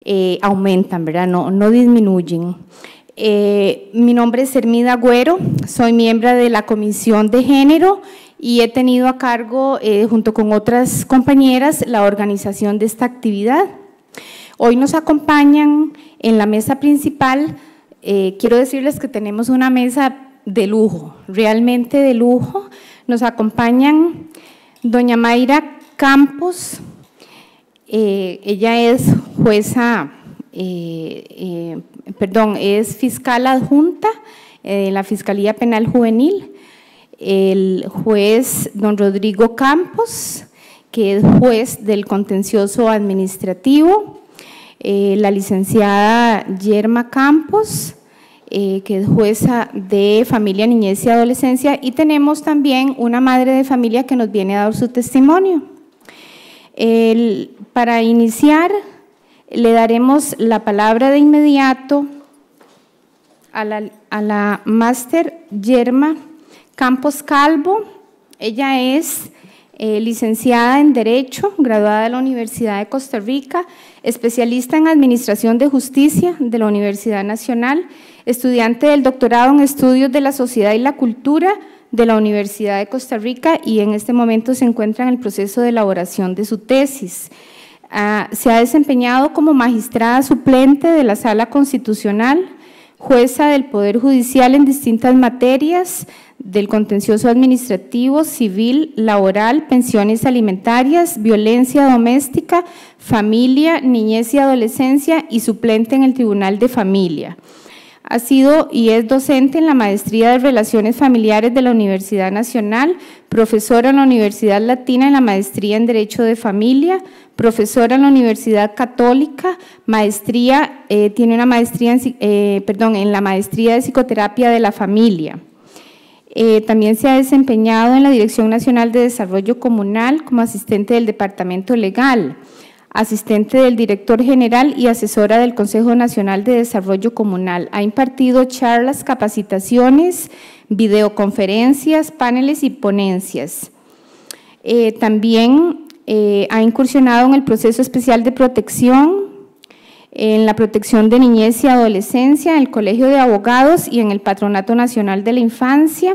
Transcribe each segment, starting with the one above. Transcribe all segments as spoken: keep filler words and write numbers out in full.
eh, aumentan, ¿verdad? No, no disminuyen. Eh, mi nombre es Hermida Agüero, soy miembro de la Comisión de Género y he tenido a cargo, eh, junto con otras compañeras, la organización de esta actividad. Hoy nos acompañan en la mesa principal, eh, quiero decirles que tenemos una mesa de lujo, realmente de lujo. Nos acompañan doña Mayra Campos, eh, ella es jueza, eh, eh, perdón, es fiscal adjunta de la Fiscalía Penal Juvenil, el juez don Rodrigo Campos, que es juez del contencioso administrativo, eh, la licenciada Yerma Campos, eh, que es jueza de familia, niñez y adolescencia, y tenemos también una madre de familia que nos viene a dar su testimonio. El, para iniciar, le daremos la palabra de inmediato a la, a la máster Yerma Campos Calvo. Ella es eh, licenciada en Derecho, graduada de la Universidad de Costa Rica, especialista en Administración de Justicia de la Universidad Nacional, estudiante del doctorado en Estudios de la Sociedad y la Cultura de la Universidad de Costa Rica y en este momento se encuentra en el proceso de elaboración de su tesis. Uh, se ha desempeñado como magistrada suplente de la Sala Constitucional, jueza del Poder Judicial en distintas materias del contencioso administrativo, civil, laboral, pensiones alimentarias, violencia doméstica, familia, niñez y adolescencia y suplente en el Tribunal de Familia. Ha sido y es docente en la Maestría de Relaciones Familiares de la Universidad Nacional, profesora en la Universidad Latina en la Maestría en Derecho de Familia, profesora en la Universidad Católica, maestría, eh, tiene una maestría en, eh, perdón, en la Maestría de Psicoterapia de la Familia. Eh, también se ha desempeñado en la Dirección Nacional de Desarrollo Comunal como asistente del Departamento Legal, asistente del director general y asesora del Consejo Nacional de Desarrollo Comunal. Ha impartido charlas, capacitaciones, videoconferencias, paneles y ponencias. Eh, también eh, ha incursionado en el proceso especial de protección, en la protección de niñez y adolescencia, en el Colegio de Abogados y en el Patronato Nacional de la Infancia.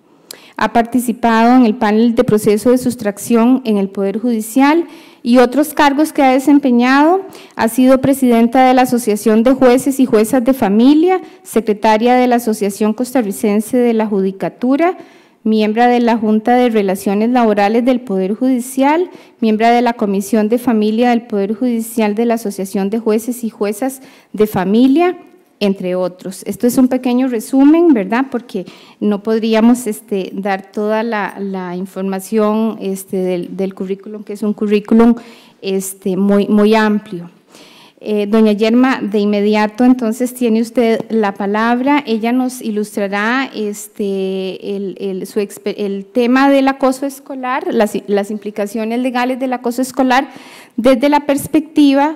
Ha participado en el panel de proceso de sustracción en el Poder Judicial y otros cargos que ha desempeñado. Ha sido presidenta de la Asociación de Jueces y Juezas de Familia, secretaria de la Asociación Costarricense de la Judicatura, miembro de la Junta de Relaciones Laborales del Poder Judicial, miembro de la Comisión de Familia del Poder Judicial de la Asociación de Jueces y Juezas de Familia, entre otros. Esto es un pequeño resumen, ¿verdad? Porque no podríamos este, dar toda la, la información este, del, del currículum, que es un currículum este, muy, muy amplio. Eh, doña Yerma, de inmediato, entonces tiene usted la palabra. Ella nos ilustrará este, el, el, su, el tema del acoso escolar, las, las implicaciones legales del acoso escolar desde la perspectiva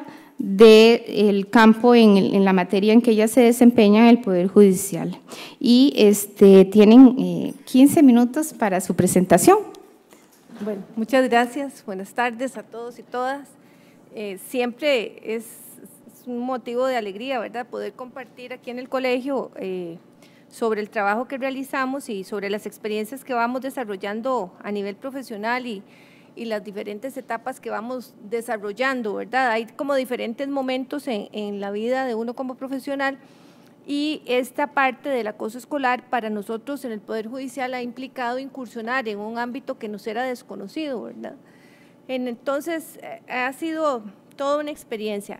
del campo en, en la materia en que ella se desempeña en el Poder Judicial. Y este, tienen eh, quince minutos para su presentación. Bueno, muchas gracias. Buenas tardes a todos y todas. Eh, siempre es un motivo de alegría, ¿verdad?, poder compartir aquí en el colegio eh, sobre el trabajo que realizamos y sobre las experiencias que vamos desarrollando a nivel profesional y, y las diferentes etapas que vamos desarrollando, ¿verdad? Hay como diferentes momentos en, en la vida de uno como profesional y esta parte del acoso escolar para nosotros en el Poder Judicial ha implicado incursionar en un ámbito que nos era desconocido, ¿verdad? Entonces, ha sido toda una experiencia.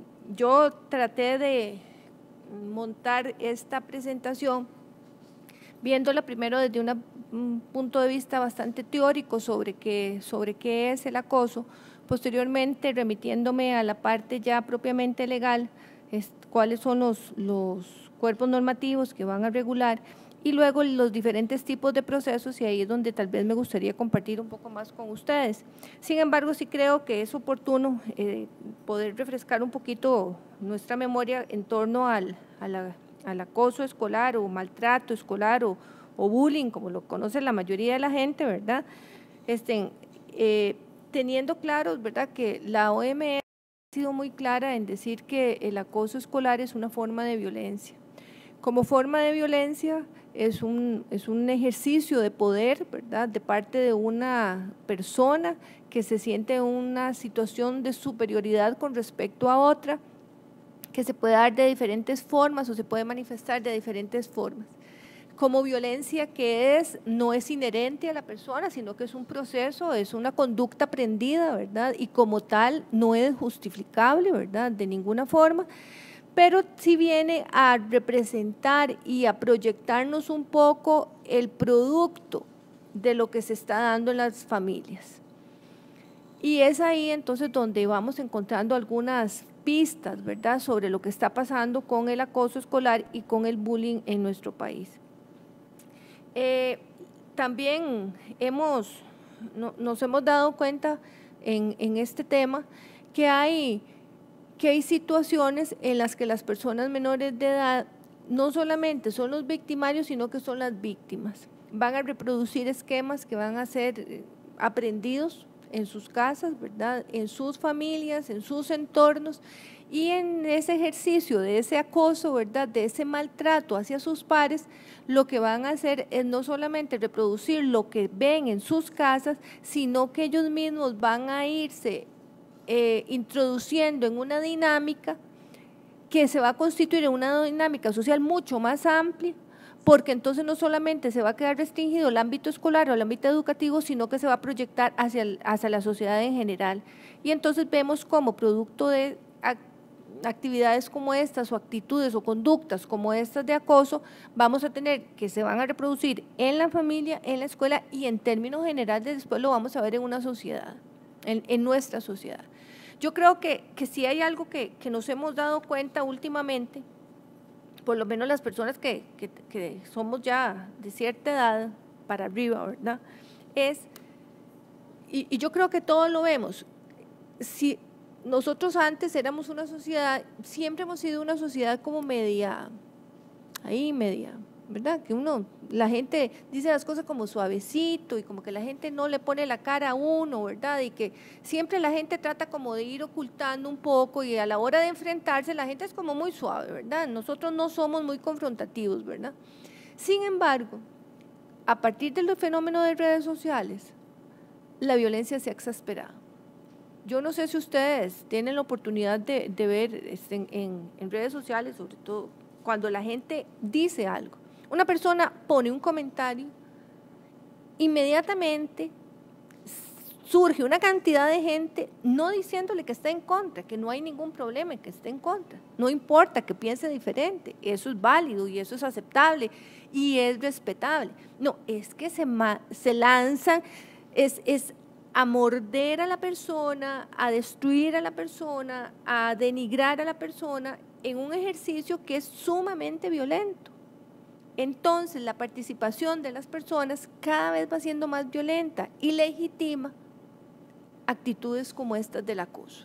Yo traté de montar esta presentación viéndola primero desde una, un punto de vista bastante teórico sobre qué, sobre qué es el acoso, posteriormente remitiéndome a la parte ya propiamente legal, es, cuáles son los, los cuerpos normativos que van a regular y luego los diferentes tipos de procesos y ahí es donde tal vez me gustaría compartir un poco más con ustedes. Sin embargo, sí creo que es oportuno eh, poder refrescar un poquito nuestra memoria en torno al, a la, al acoso escolar o maltrato escolar o, o bullying, como lo conoce la mayoría de la gente, ¿verdad? Este, eh, teniendo claro, ¿verdad?, que la O M S sido muy clara en decir que el acoso escolar es una forma de violencia. Como forma de violencia es un, es un ejercicio de poder, ¿verdad?, de parte de una persona que se siente en una situación de superioridad con respecto a otra, que se puede dar de diferentes formas o se puede manifestar de diferentes formas. Como violencia que es, no es inherente a la persona, sino que es un proceso, es una conducta aprendida, ¿verdad? Y como tal no es justificable, ¿verdad?, de ninguna forma, pero sí viene a representar y a proyectarnos un poco el producto de lo que se está dando en las familias. Y es ahí entonces donde vamos encontrando algunas pistas, ¿verdad?, sobre lo que está pasando con el acoso escolar y con el bullying en nuestro país. Eh, también hemos, no, nos hemos dado cuenta en, en este tema que hay, que hay situaciones en las que las personas menores de edad no solamente son los victimarios, sino que son las víctimas. Van a reproducir esquemas que van a ser aprendidos en sus casas, ¿verdad?, en sus familias, en sus entornos, y en ese ejercicio de ese acoso, ¿verdad?, de ese maltrato hacia sus pares, lo que van a hacer es no solamente reproducir lo que ven en sus casas, sino que ellos mismos van a irse eh, introduciendo en una dinámica que se va a constituir en una dinámica social mucho más amplia, porque entonces no solamente se va a quedar restringido el ámbito escolar o el ámbito educativo, sino que se va a proyectar hacia, el, hacia la sociedad en general. Y entonces vemos como producto de actividades como estas o actitudes o conductas como estas de acoso, vamos a tener que se van a reproducir en la familia, en la escuela y en términos generales después lo vamos a ver en una sociedad, en, en nuestra sociedad. Yo creo que, que sí hay algo que, que nos hemos dado cuenta últimamente, por lo menos las personas que, que, que somos ya de cierta edad para arriba, ¿verdad?, es, y, y yo creo que todos lo vemos, si nosotros antes éramos una sociedad, siempre hemos sido una sociedad como media, ahí media, ¿verdad?, que uno, la gente dice las cosas como suavecito y como que la gente no le pone la cara a uno, ¿verdad?, y que siempre la gente trata como de ir ocultando un poco y a la hora de enfrentarse la gente es como muy suave, ¿verdad?, nosotros no somos muy confrontativos, ¿verdad? Sin embargo, a partir del fenómeno de redes sociales, la violencia se ha exasperado. Yo no sé si ustedes tienen la oportunidad de, de ver este, en, en, en redes sociales, sobre todo cuando la gente dice algo. Una persona pone un comentario, inmediatamente surge una cantidad de gente no diciéndole que está en contra, que no hay ningún problema en que esté en contra. No importa que piense diferente, eso es válido y eso es aceptable y es respetable. No, es que se, se lanzan, es... es a morder a la persona, a destruir a la persona, a denigrar a la persona en un ejercicio que es sumamente violento. Entonces la participación de las personas cada vez va siendo más violenta y legitima actitudes como estas del acoso.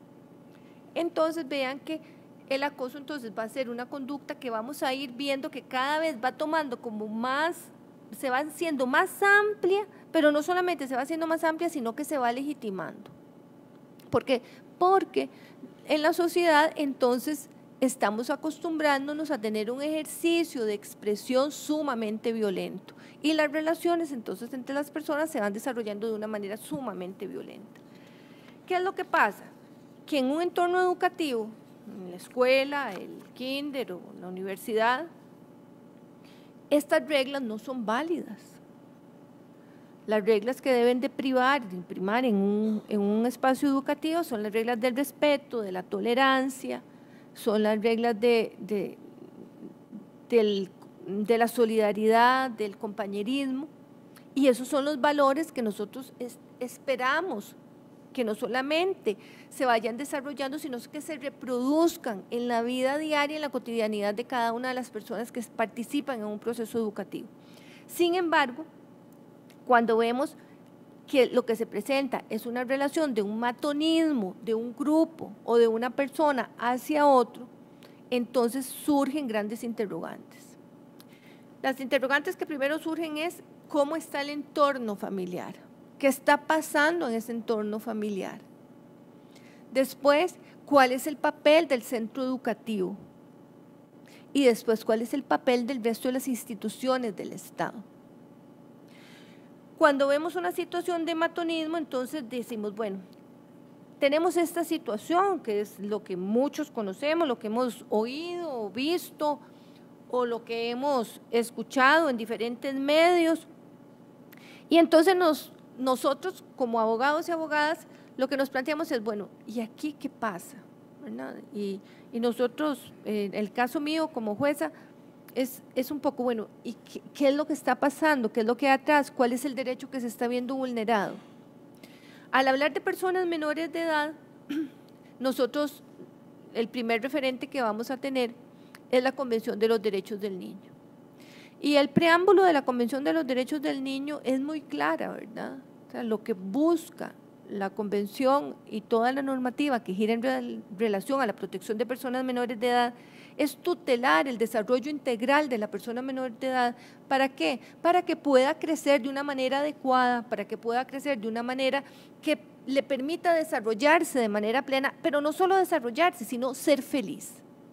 Entonces vean que el acoso entonces va a ser una conducta que vamos a ir viendo que cada vez va tomando como más, se va haciendo más amplia, pero no solamente se va haciendo más amplia, sino que se va legitimando. ¿Por qué? Porque en la sociedad entonces estamos acostumbrándonos a tener un ejercicio de expresión sumamente violento y las relaciones entonces entre las personas se van desarrollando de una manera sumamente violenta. ¿Qué es lo que pasa? Que en un entorno educativo, en la escuela, el kinder o la universidad, estas reglas no son válidas. Las reglas que deben de privar, de primar en un, en un espacio educativo son las reglas del respeto, de la tolerancia, son las reglas de, de, del, de la solidaridad, del compañerismo, y esos son los valores que nosotros es, esperamos que no solamente se vayan desarrollando, sino que se reproduzcan en la vida diaria, en la cotidianidad de cada una de las personas que participan en un proceso educativo. Sin embargo, cuando vemos que lo que se presenta es una relación de un matonismo, de un grupo o de una persona hacia otro, entonces surgen grandes interrogantes. Las interrogantes que primero surgen es cómo está el entorno familiar, qué está pasando en ese entorno familiar. Después, ¿cuál es el papel del centro educativo? Y después, ¿cuál es el papel del resto de las instituciones del Estado? Cuando vemos una situación de matonismo, entonces decimos, bueno, tenemos esta situación, que es lo que muchos conocemos, lo que hemos oído o visto, o lo que hemos escuchado en diferentes medios. Y entonces nos, nosotros, como abogados y abogadas, lo que nos planteamos es, bueno, ¿y aquí qué pasa? ¿Verdad? Y, y nosotros, en el caso mío como jueza, es, es un poco, bueno, ¿y qué, qué es lo que está pasando? ¿Qué es lo que hay atrás? ¿Cuál es el derecho que se está viendo vulnerado? Al hablar de personas menores de edad, nosotros, el primer referente que vamos a tener es la Convención de los Derechos del Niño. Y el preámbulo de la Convención de los Derechos del Niño es muy clara, ¿verdad? O sea, lo que busca la Convención y toda la normativa que gira en relación a la protección de personas menores de edad es tutelar el desarrollo integral de la persona menor de edad. ¿Para qué? Para que pueda crecer de una manera adecuada, para que pueda crecer de una manera que le permita desarrollarse de manera plena, pero no solo desarrollarse, sino ser feliz.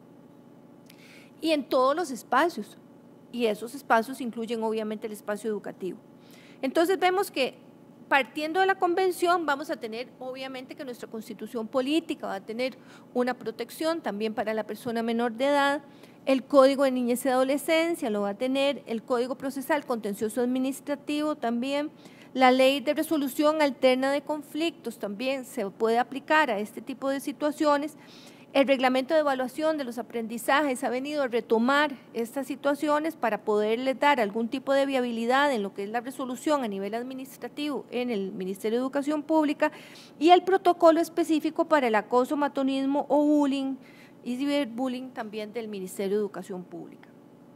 Y en todos los espacios, y esos espacios incluyen obviamente el espacio educativo. Entonces vemos que partiendo de la convención vamos a tener obviamente que nuestra constitución política va a tener una protección también para la persona menor de edad, el Código de Niñez y Adolescencia lo va a tener, el Código Procesal Contencioso Administrativo también, la Ley de Resolución Alterna de Conflictos también se puede aplicar a este tipo de situaciones. El reglamento de evaluación de los aprendizajes ha venido a retomar estas situaciones para poderles dar algún tipo de viabilidad en lo que es la resolución a nivel administrativo en el Ministerio de Educación Pública y el protocolo específico para el acoso, matonismo o bullying y ciberbullying también del Ministerio de Educación Pública.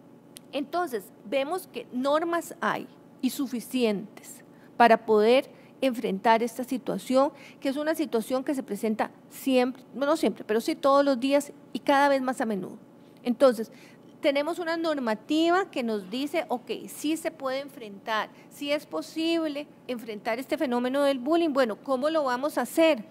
Entonces, vemos que normas hay y suficientes para poder enfrentar esta situación, que es una situación que se presenta siempre, no siempre, pero sí todos los días y cada vez más a menudo. Entonces, tenemos una normativa que nos dice, ok, sí se puede enfrentar, sí es posible enfrentar este fenómeno del bullying. Bueno, ¿cómo lo vamos a hacer?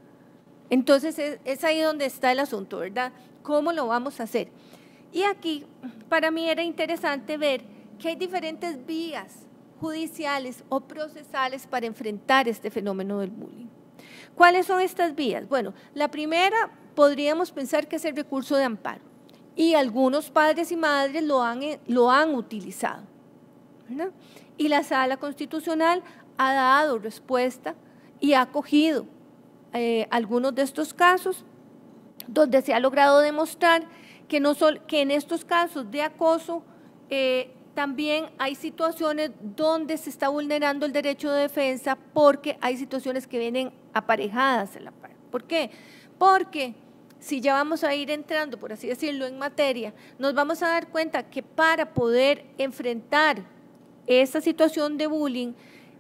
Entonces, es, es ahí donde está el asunto, ¿verdad? ¿Cómo lo vamos a hacer? Y aquí, para mí era interesante ver que hay diferentes vías judiciales o procesales para enfrentar este fenómeno del bullying. ¿Cuáles son estas vías? Bueno, la primera podríamos pensar que es el recurso de amparo y algunos padres y madres lo han, lo han utilizado, ¿verdad? Y la Sala Constitucional ha dado respuesta y ha acogido eh, algunos de estos casos donde se ha logrado demostrar que, no sol, que en estos casos de acoso eh, también hay situaciones donde se está vulnerando el derecho de defensa porque hay situaciones que vienen aparejadas en la par. ¿Por qué? Porque si ya vamos a ir entrando, por así decirlo, en materia, nos vamos a dar cuenta que para poder enfrentar esta situación de bullying,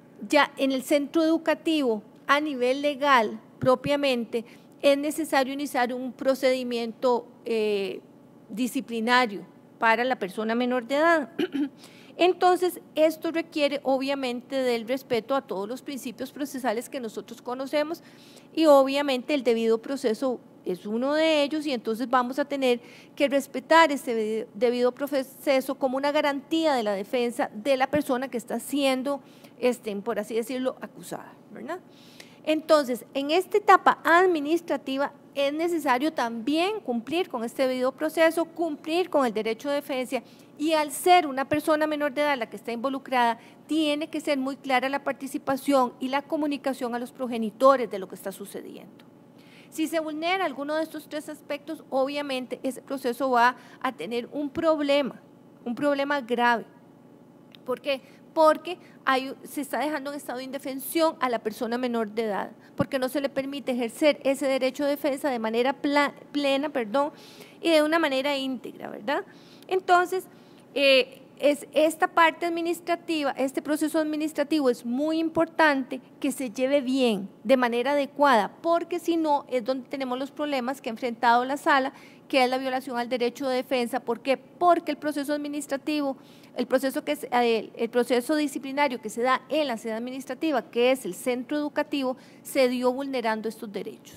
ya en el centro educativo, a nivel legal propiamente, es necesario iniciar un procedimiento eh, disciplinario para la persona menor de edad. Entonces, esto requiere obviamente del respeto a todos los principios procesales que nosotros conocemos y obviamente el debido proceso es uno de ellos y entonces vamos a tener que respetar este debido proceso como una garantía de la defensa de la persona que está siendo, este, por así decirlo, acusada, ¿verdad? Entonces, en esta etapa administrativa es necesario también cumplir con este debido proceso, cumplir con el derecho de defensa y al ser una persona menor de edad la que está involucrada, tiene que ser muy clara la participación y la comunicación a los progenitores de lo que está sucediendo. Si se vulnera alguno de estos tres aspectos, obviamente ese proceso va a tener un problema, un problema grave. ¿Por qué? Porque hay, se está dejando en estado de indefensión a la persona menor de edad, porque no se le permite ejercer ese derecho de defensa de manera pla, plena perdón, y de una manera íntegra, ¿verdad? Entonces, eh, es esta parte administrativa, este proceso administrativo es muy importante que se lleve bien, de manera adecuada, porque si no es donde tenemos los problemas que ha enfrentado la sala, que es la violación al derecho de defensa. ¿Por qué? Porque el proceso administrativo, el proceso, que es, el proceso disciplinario que se da en la sede administrativa, que es el centro educativo, se dio vulnerando estos derechos.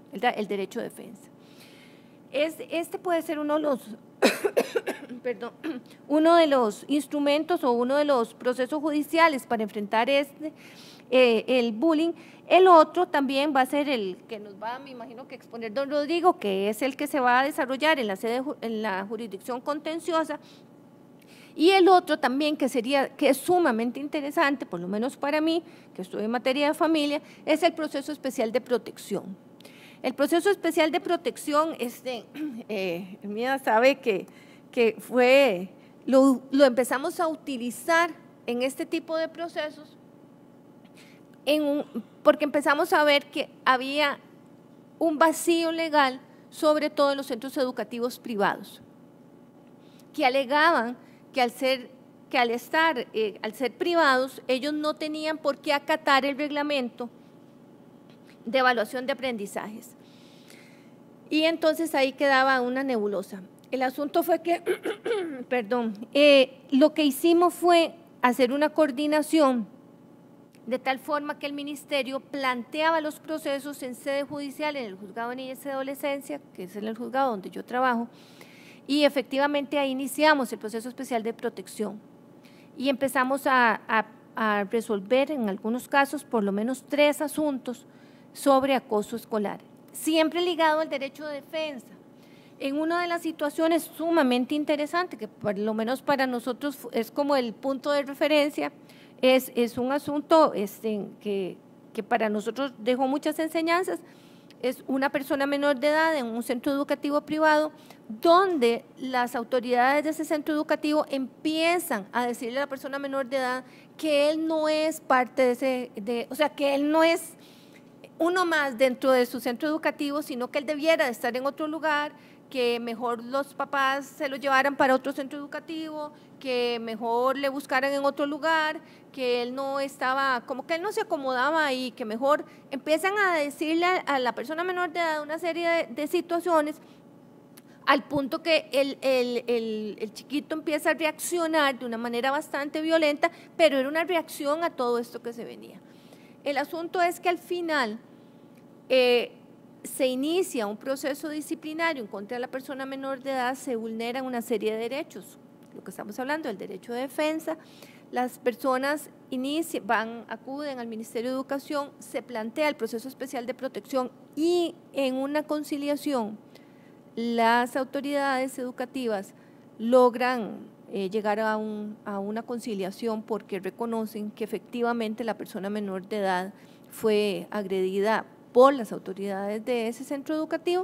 el, el derecho de defensa. Es, este puede ser uno de los, perdón, uno de los instrumentos o uno de los procesos judiciales para enfrentar este, eh, el bullying. El otro también va a ser el que nos va, me imagino que exponer don Rodrigo, que es el que se va a desarrollar en la, sede, en la jurisdicción contenciosa. Y el otro también que sería, que es sumamente interesante, por lo menos para mí, que estoy en materia de familia, es el proceso especial de protección. El proceso especial de protección, este, eh, Mía sabe que, que fue, lo, lo empezamos a utilizar en este tipo de procesos, en un, porque empezamos a ver que había un vacío legal, sobre todo en los centros educativos privados, que alegaban que al ser, que al estar, eh, al ser privados, ellos no tenían por qué acatar el reglamento de evaluación de aprendizajes. Y entonces ahí quedaba una nebulosa. El asunto fue que, perdón, eh, lo que hicimos fue hacer una coordinación de tal forma que el ministerio planteaba los procesos en sede judicial, en el juzgado de niñez y adolescencia, que es en el juzgado donde yo trabajo, y efectivamente ahí iniciamos el proceso especial de protección y empezamos a, a, a resolver en algunos casos por lo menos tres asuntos sobre acoso escolar, siempre ligado al derecho de defensa. En una de las situaciones sumamente interesante, que por lo menos para nosotros es como el punto de referencia, es, es un asunto este, que, que para nosotros dejó muchas enseñanzas. Es una persona menor de edad en un centro educativo privado donde las autoridades de ese centro educativo empiezan a decirle a la persona menor de edad que él no es parte de ese, de, o sea, que él no es uno más dentro de su centro educativo, sino que él debiera de estar en otro lugar, que mejor los papás se lo llevaran para otro centro educativo, que mejor le buscaran en otro lugar, que él no estaba, como que él no se acomodaba ahí, que mejor empiezan a decirle a la persona menor de edad una serie de, de situaciones, al punto que el, el, el, el chiquito empieza a reaccionar de una manera bastante violenta, pero era una reacción a todo esto que se venía. El asunto es que al final eh, se inicia un proceso disciplinario en contra de la persona menor de edad, se vulneran una serie de derechos, lo que estamos hablando, el derecho de defensa. Las personas inician, van, acuden al Ministerio de Educación, se plantea el proceso especial de protección y en una conciliación las autoridades educativas logran eh, llegar a, un, a una conciliación porque reconocen que efectivamente la persona menor de edad fue agredida por las autoridades de ese centro educativo,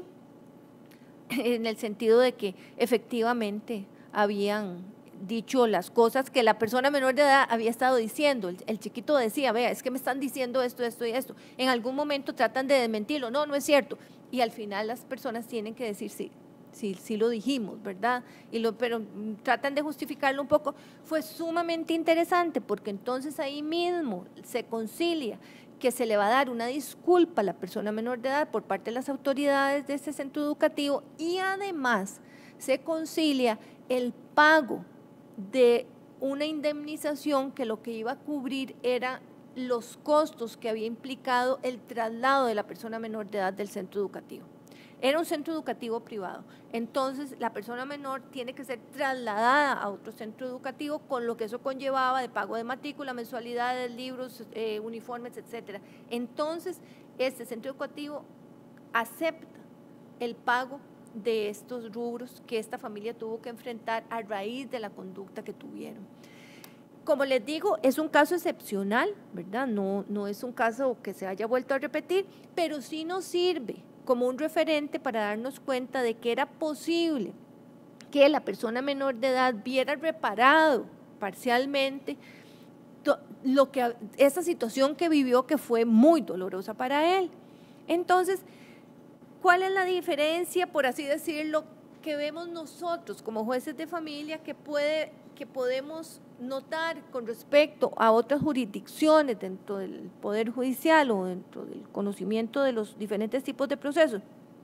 en el sentido de que efectivamente habían dicho las cosas que la persona menor de edad había estado diciendo. El, el chiquito decía, vea, es que me están diciendo esto, esto y esto. En algún momento tratan de desmentirlo, no, no es cierto. Y al final las personas tienen que decir, sí, sí, sí lo dijimos, ¿verdad? Y lo, pero tratan de justificarlo un poco. Fue sumamente interesante porque entonces ahí mismo se concilia que se le va a dar una disculpa a la persona menor de edad por parte de las autoridades de ese centro educativo y además se concilia el pago de una indemnización que lo que iba a cubrir era los costos que había implicado el traslado de la persona menor de edad del centro educativo. Era un centro educativo privado, entonces la persona menor tiene que ser trasladada a otro centro educativo con lo que eso conllevaba de pago de matrícula, mensualidades, libros, eh, uniformes, etcétera. Entonces, este centro educativo acepta el pago de estos rubros que esta familia tuvo que enfrentar a raíz de la conducta que tuvieron. Como les digo, es un caso excepcional, ¿verdad? No, no es un caso que se haya vuelto a repetir, pero sí nos sirve como un referente para darnos cuenta de que era posible que la persona menor de edad viera reparado parcialmente lo que, esa situación que vivió, que fue muy dolorosa para él. Entonces, ¿cuál es la diferencia, por así decirlo, que vemos nosotros como jueces de familia que, puede, que podemos notar con respecto a otras jurisdicciones dentro del Poder Judicial o dentro del conocimiento de los diferentes tipos de procesos?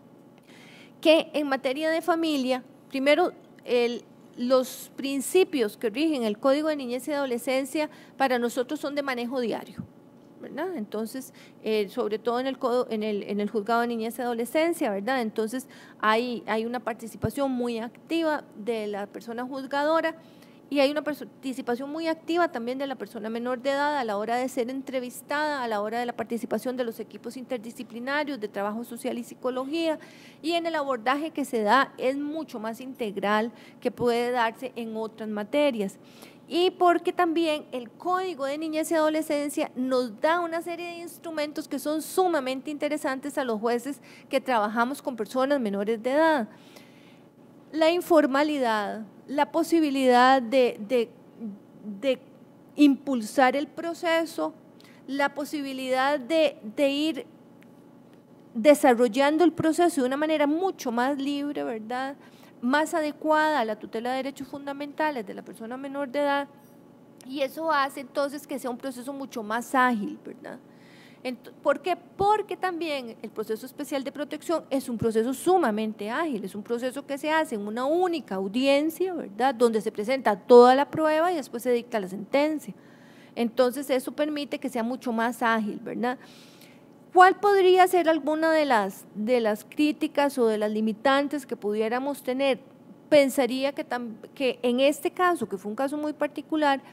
Que en materia de familia, primero, el, los principios que rigen el Código de Niñez y Adolescencia para nosotros son de manejo diario. ¿verdad? Entonces, eh, sobre todo en el, en, el, en el juzgado de niñez y adolescencia, ¿verdad? Entonces, hay, hay una participación muy activa de la persona juzgadora y hay una participación muy activa también de la persona menor de edad a la hora de ser entrevistada, a la hora de la participación de los equipos interdisciplinarios de trabajo social y psicología, y en el abordaje que se da es mucho más integral que puede darse en otras materias. Y porque también el Código de Niñez y Adolescencia nos da una serie de instrumentos que son sumamente interesantes a los jueces que trabajamos con personas menores de edad. La informalidad, la posibilidad de, de, de impulsar el proceso, la posibilidad de, de ir desarrollando el proceso de una manera mucho más libre, ¿verdad?, más adecuada a la tutela de derechos fundamentales de la persona menor de edad, y eso hace entonces que sea un proceso mucho más ágil, ¿verdad? ¿Por qué? Porque también el proceso especial de protección es un proceso sumamente ágil, es un proceso que se hace en una única audiencia, ¿verdad?, donde se presenta toda la prueba y después se dicta la sentencia. Entonces eso permite que sea mucho más ágil, ¿verdad? ¿Cuál podría ser alguna de las, de las críticas o de las limitantes que pudiéramos tener? Pensaría que, tam, que en este caso, que fue un caso muy particular,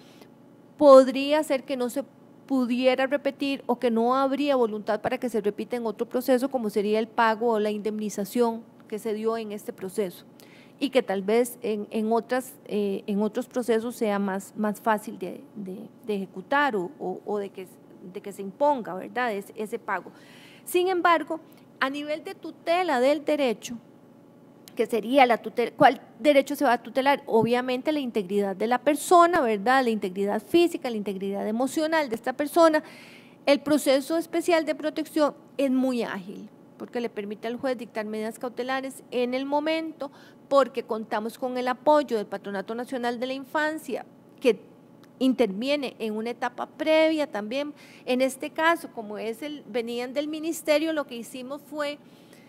podría ser que no se pudiera repetir o que no habría voluntad para que se repita en otro proceso, como sería el pago o la indemnización que se dio en este proceso, y que tal vez en, en, otras, eh, en otros procesos sea más, más fácil de, de, de ejecutar o, o, o de que de que se imponga, ¿verdad?, ese, ese pago. Sin embargo, a nivel de tutela del derecho, que sería la tutela, ¿cuál derecho se va a tutelar? Obviamente la integridad de la persona, ¿verdad?, la integridad física, la integridad emocional de esta persona. El proceso especial de protección es muy ágil, porque le permite al juez dictar medidas cautelares en el momento, porque contamos con el apoyo del Patronato Nacional de la Infancia, que interviene en una etapa previa también. En este caso, como es el, venían del ministerio, lo que hicimos fue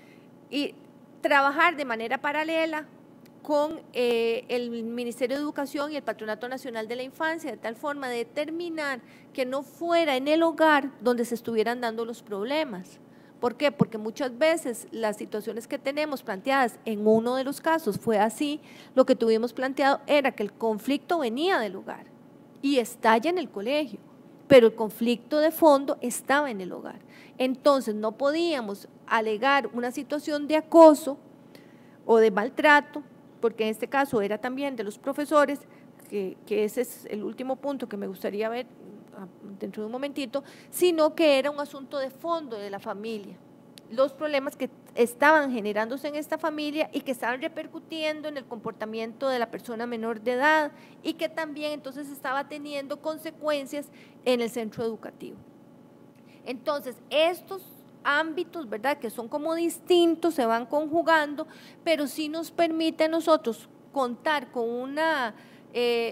y, trabajar de manera paralela con eh, el Ministerio de Educación y el Patronato Nacional de la Infancia, de tal forma de determinar que no fuera en el hogar donde se estuvieran dando los problemas. ¿Por qué? Porque muchas veces las situaciones que tenemos planteadas en uno de los casos fue así, lo que tuvimos planteado era que el conflicto venía del hogar y estalla en el colegio, pero el conflicto de fondo estaba en el hogar. Entonces no podíamos alegar una situación de acoso o de maltrato, porque en este caso era también de los profesores, que, que ese es el último punto que me gustaría ver dentro de un momentito, sino que era un asunto de fondo de la familia, los problemas que estaban generándose en esta familia y que estaban repercutiendo en el comportamiento de la persona menor de edad y que también entonces estaba teniendo consecuencias en el centro educativo. Entonces, estos ámbitos, ¿verdad?, que son como distintos, se van conjugando, pero sí nos permite a nosotros contar con una, eh,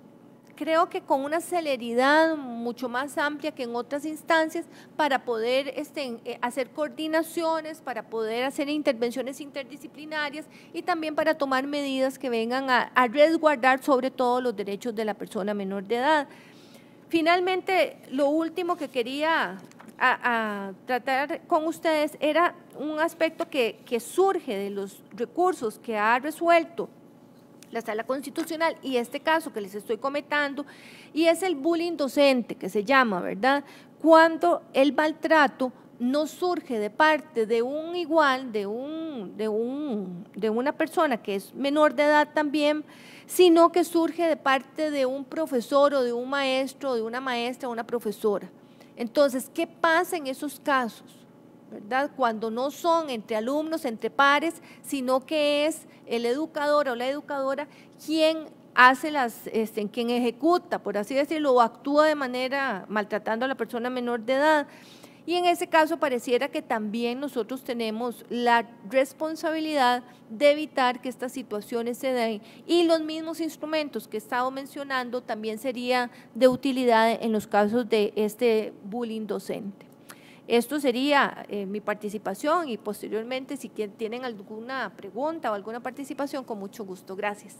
creo que con una celeridad mucho más amplia que en otras instancias para poder este, hacer coordinaciones, para poder hacer intervenciones interdisciplinarias y también para tomar medidas que vengan a, a resguardar sobre todo los derechos de la persona menor de edad. Finalmente, lo último que quería a, a tratar con ustedes era un aspecto que, que surge de los recursos que ha resuelto la Sala Constitucional y este caso que les estoy comentando, y es el bullying docente, que se llama, ¿verdad?, cuando el maltrato no surge de parte de un igual, de, un, de, un, de una persona que es menor de edad también, sino que surge de parte de un profesor o de un maestro, o de una maestra o una profesora. Entonces, ¿qué pasa en esos casos? ¿Verdad? Cuando no son entre alumnos, entre pares, sino que es el educador o la educadora quien hace las, este, quien ejecuta, por así decirlo, o actúa de manera maltratando a la persona menor de edad. Y en ese caso pareciera que también nosotros tenemos la responsabilidad de evitar que estas situaciones se den, y los mismos instrumentos que he estado mencionando también sería de utilidad en los casos de este bullying docente. Esto sería eh, mi participación, y posteriormente si tienen alguna pregunta o alguna participación, con mucho gusto. Gracias.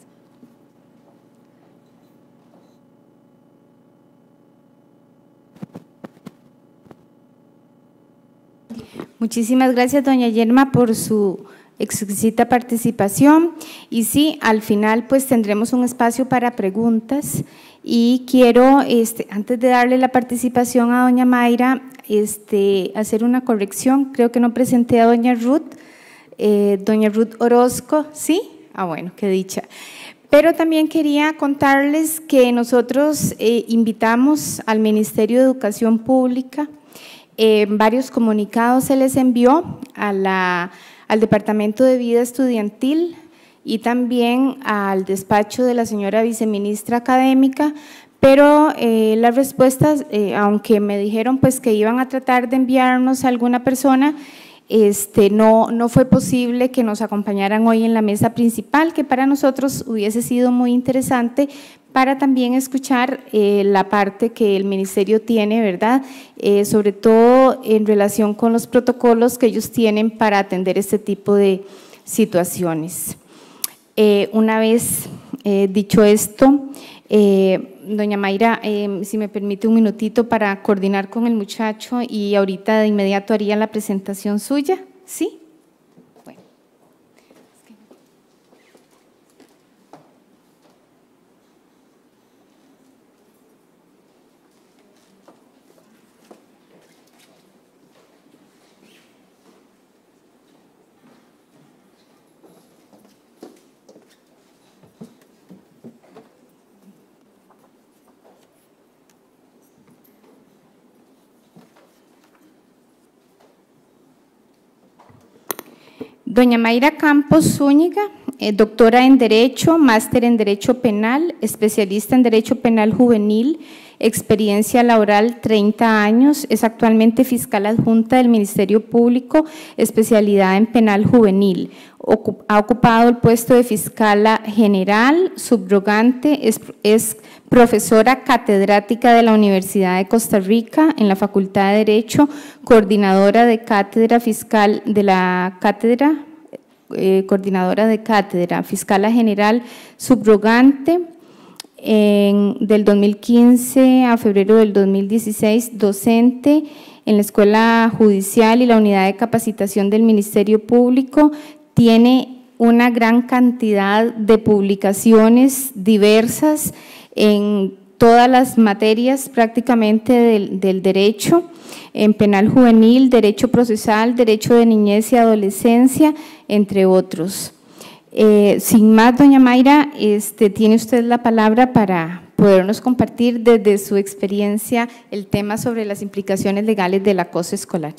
Muchísimas gracias, doña Yerma, por su exquisita participación. Y sí, al final pues tendremos un espacio para preguntas y quiero, este, antes de darle la participación a doña Mayra, este, hacer una corrección. Creo que no presenté a doña Ruth, eh, doña Ruth Orozco, ¿sí? Ah, bueno, qué dicha. Pero también quería contarles que nosotros eh, invitamos al Ministerio de Educación Pública, eh, varios comunicados se les envió a la, al Departamento de Vida Estudiantil y también al despacho de la señora viceministra académica, pero eh, las respuestas, eh, aunque me dijeron pues que iban a tratar de enviarnos a alguna persona, Este, no, no fue posible que nos acompañaran hoy en la mesa principal, que para nosotros hubiese sido muy interesante para también escuchar eh, la parte que el Ministerio tiene, ¿verdad? Eh, sobre todo en relación con los protocolos que ellos tienen para atender este tipo de situaciones. Eh, una vez eh, dicho esto, eh, doña Mayra, eh, si me permite un minutito para coordinar con el muchacho y ahorita de inmediato haría la presentación suya, ¿sí? Bueno. Doña Mayra Campos Zúñiga, eh, doctora en Derecho, máster en Derecho Penal, especialista en Derecho Penal Juvenil, experiencia laboral treinta años, es actualmente fiscal adjunta del Ministerio Público, especialidad en Penal Juvenil. Ocup- ha ocupado el puesto de fiscala general, subrogante, es, es profesora catedrática de la Universidad de Costa Rica en la Facultad de Derecho, coordinadora de cátedra fiscal de la cátedra, eh, coordinadora de cátedra, fiscala general subrogante, en, del dos mil quince a febrero del dos mil dieciséis, docente en la Escuela Judicial y la Unidad de Capacitación del Ministerio Público, tiene una gran cantidad de publicaciones diversas en todas las materias prácticamente del, del derecho, en penal juvenil, derecho procesal, derecho de niñez y adolescencia, entre otros. Eh, sin más, doña Mayra, este, tiene usted la palabra para podernos compartir desde su experiencia el tema sobre las implicaciones legales del acoso escolar.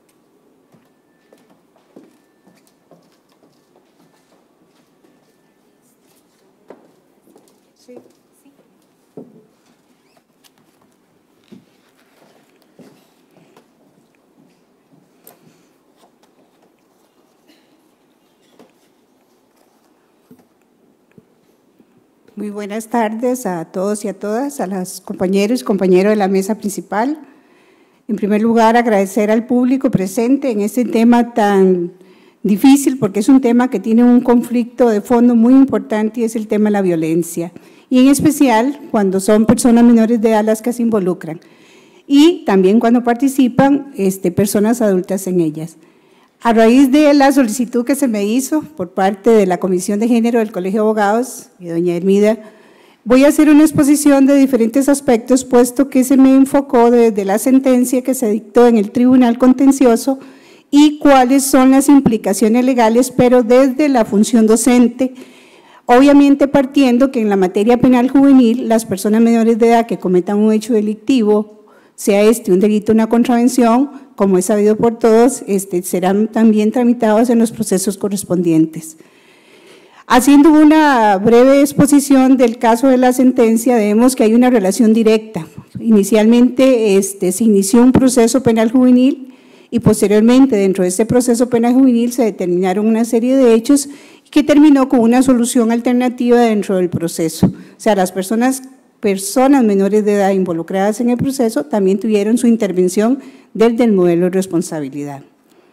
Muy buenas tardes a todos y a todas, a los compañeros y compañeros de la mesa principal. En primer lugar, agradecer al público presente en este tema tan difícil, porque es un tema que tiene un conflicto de fondo muy importante y es el tema de la violencia, y en especial cuando son personas menores de edad las que se involucran, y también cuando participan este, personas adultas en ellas. A raíz de la solicitud que se me hizo por parte de la Comisión de Género del Colegio de Abogados y doña Hermida, voy a hacer una exposición de diferentes aspectos, puesto que se me enfocó desde la sentencia que se dictó en el Tribunal Contencioso y cuáles son las implicaciones legales, pero desde la función docente, obviamente partiendo que en la materia penal juvenil, las personas menores de edad que cometan un hecho delictivo, sea este un delito, una contravención, como es sabido por todos, este, serán también tramitados en los procesos correspondientes. Haciendo una breve exposición del caso de la sentencia, vemos que hay una relación directa. Inicialmente este, se inició un proceso penal juvenil y posteriormente dentro de este proceso penal juvenil se determinaron una serie de hechos que terminó con una solución alternativa dentro del proceso. O sea, las personas personas menores de edad involucradas en el proceso también tuvieron su intervención desde el modelo de responsabilidad.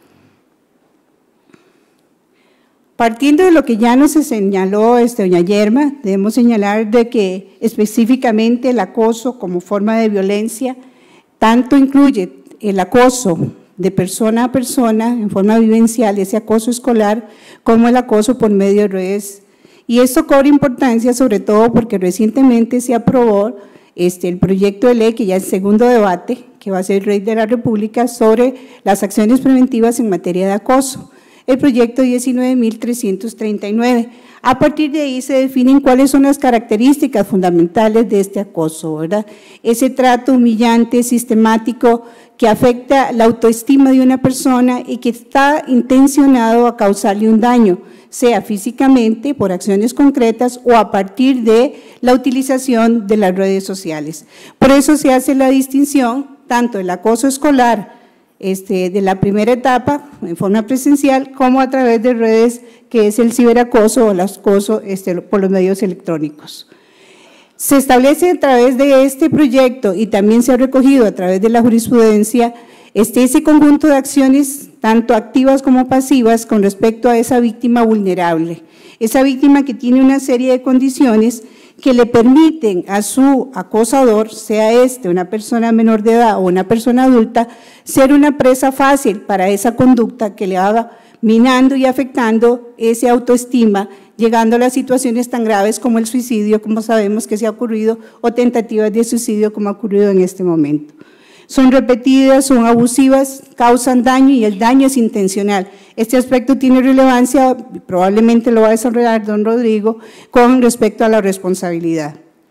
Partiendo de lo que ya nos señaló este, doña Yerma, debemos señalar de que específicamente el acoso como forma de violencia tanto incluye el acoso de persona a persona, en forma vivencial, ese acoso escolar, como el acoso por medio de redes. Y esto cobra importancia sobre todo porque recientemente se aprobó este, el proyecto de ley, que ya es segundo debate, que va a ser el Rey de la República, sobre las acciones preventivas en materia de acoso, el proyecto diecinueve mil trescientos treinta y nueve. A partir de ahí se definen cuáles son las características fundamentales de este acoso, ¿verdad? Ese trato humillante, sistemático, que afecta la autoestima de una persona y que está intencionado a causarle un daño, sea físicamente, por acciones concretas o a partir de la utilización de las redes sociales. Por eso se hace la distinción tanto el acoso escolar este, de la primera etapa en forma presencial como a través de redes, que es el ciberacoso o el acoso este, por los medios electrónicos. Se establece a través de este proyecto y también se ha recogido a través de la jurisprudencia este, ese conjunto de acciones tanto activas como pasivas con respecto a esa víctima vulnerable, esa víctima que tiene una serie de condiciones que le permiten a su acosador, sea este una persona menor de edad o una persona adulta, ser una presa fácil para esa conducta que le haga minando y afectando esa autoestima, llegando a las situaciones tan graves como el suicidio, como sabemos que se ha ocurrido, o tentativas de suicidio como ha ocurrido en este momento. Son repetidas, son abusivas, causan daño y el daño es intencional. Este aspecto tiene relevancia, probablemente lo va a desarrollar don Rodrigo, con respecto a la responsabilidad.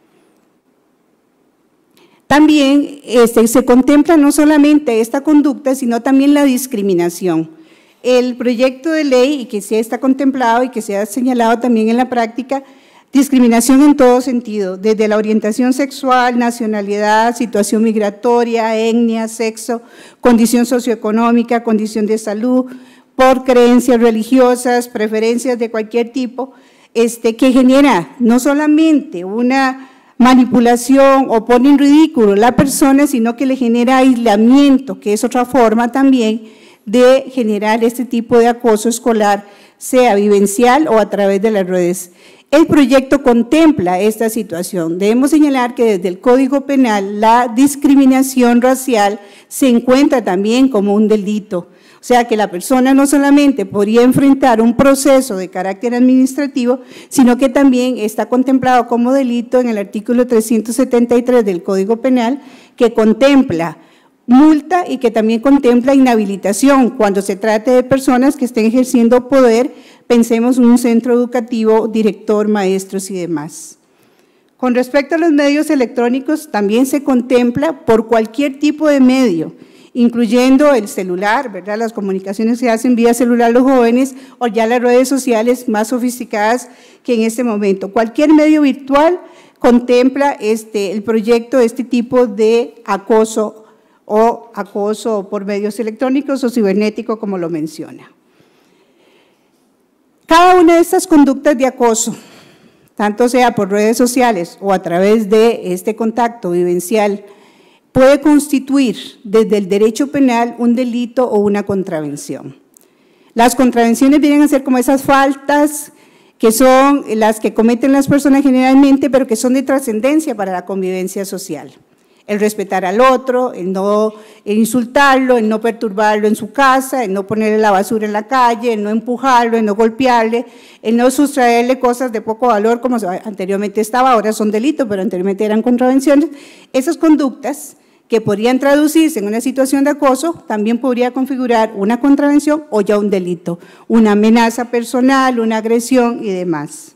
También este, se contempla no solamente esta conducta, sino también la discriminación. El proyecto de ley, y que se está contemplado y que se ha señalado también en la práctica, discriminación en todo sentido, desde la orientación sexual, nacionalidad, situación migratoria, etnia, sexo, condición socioeconómica, condición de salud, por creencias religiosas, preferencias de cualquier tipo, este, que genera no solamente una manipulación o pone en ridículo a la persona, sino que le genera aislamiento, que es otra forma también de generar este tipo de acoso escolar, sea vivencial o a través de las redes. El proyecto contempla esta situación. Debemos señalar que desde el Código Penal la discriminación racial se encuentra también como un delito. O sea que la persona no solamente podría enfrentar un proceso de carácter administrativo, sino que también está contemplado como delito en el artículo trescientos setenta y tres del Código Penal, que contempla multa y que también contempla inhabilitación cuando se trate de personas que estén ejerciendo poder, pensemos en un centro educativo, director, maestros y demás. Con respecto a los medios electrónicos, también se contempla por cualquier tipo de medio, incluyendo el celular, ¿verdad? Las comunicaciones se hacen vía celular los jóvenes o ya las redes sociales más sofisticadas que en este momento. Cualquier medio virtual contempla este, el proyecto, este tipo de acoso o acoso por medios electrónicos o cibernético, como lo menciona. Cada una de estas conductas de acoso, tanto sea por redes sociales o a través de este contacto vivencial, puede constituir desde el derecho penal un delito o una contravención. Las contravenciones vienen a ser como esas faltas que son las que cometen las personas generalmente, pero que son de trascendencia para la convivencia social. El respetar al otro, el no insultarlo, el no perturbarlo en su casa, el no ponerle la basura en la calle, el no empujarlo, el no golpearle, el no sustraerle cosas de poco valor como anteriormente estaba, ahora son delitos, pero anteriormente eran contravenciones. Esas conductas que podrían traducirse en una situación de acoso, también podría configurar una contravención o ya un delito, una amenaza personal, una agresión y demás.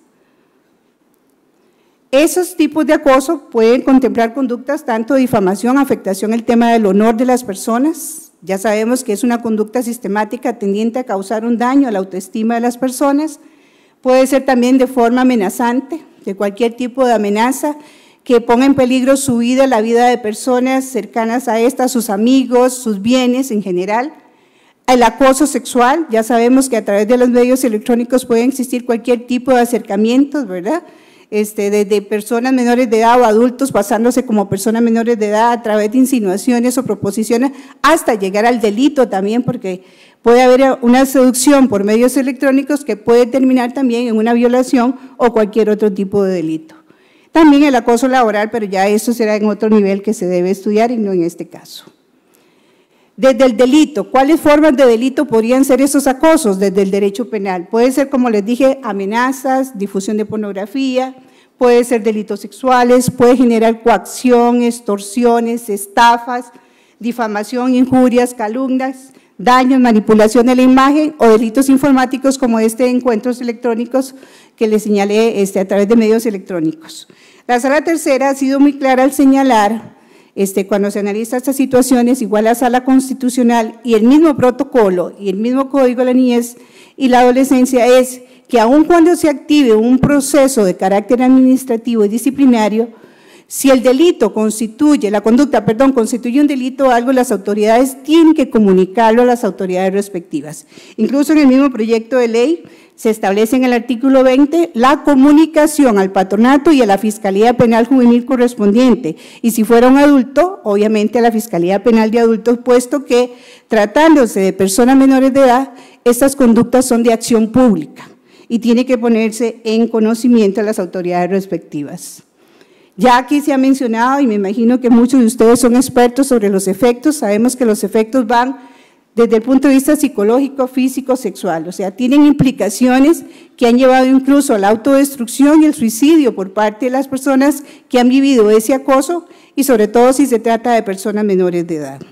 Esos tipos de acoso pueden contemplar conductas tanto de difamación, afectación al tema del honor de las personas. Ya sabemos que es una conducta sistemática tendiente a causar un daño a la autoestima de las personas. Puede ser también de forma amenazante, de cualquier tipo de amenaza que ponga en peligro su vida, la vida de personas cercanas a esta, sus amigos, sus bienes en general. El acoso sexual, ya sabemos que a través de los medios electrónicos puede existir cualquier tipo de acercamientos, ¿verdad? Este, desde personas menores de edad o adultos pasándose como personas menores de edad a través de insinuaciones o proposiciones hasta llegar al delito también, porque puede haber una seducción por medios electrónicos que puede terminar también en una violación o cualquier otro tipo de delito. También el acoso laboral, pero ya eso será en otro nivel que se debe estudiar y no en este caso. Desde el delito, ¿cuáles formas de delito podrían ser esos acosos desde el derecho penal? Puede ser, como les dije, amenazas, difusión de pornografía, puede ser delitos sexuales, puede generar coacción, extorsiones, estafas, difamación, injurias, calumnias, daños, manipulación de la imagen o delitos informáticos como este de encuentros electrónicos que les señalé este, a través de medios electrónicos. La Sala Tercera ha sido muy clara al señalar Este, cuando se analiza estas situaciones, igual la Sala Constitucional y el mismo protocolo y el mismo Código de la Niñez y la Adolescencia es que aun cuando se active un proceso de carácter administrativo y disciplinario, si el delito constituye, la conducta, perdón, constituye un delito o algo, las autoridades tienen que comunicarlo a las autoridades respectivas. Incluso en el mismo proyecto de ley se establece en el artículo veinte la comunicación al patronato y a la Fiscalía Penal Juvenil correspondiente, y si fuera un adulto, obviamente a la Fiscalía Penal de Adultos, puesto que tratándose de personas menores de edad, estas conductas son de acción pública y tiene que ponerse en conocimiento a las autoridades respectivas. Ya aquí se ha mencionado, y me imagino que muchos de ustedes son expertos sobre los efectos, sabemos que los efectos van desde el punto de vista psicológico, físico, sexual, o sea, tienen implicaciones que han llevado incluso a la autodestrucción y el suicidio por parte de las personas que han vivido ese acoso y sobre todo si se trata de personas menores de edad.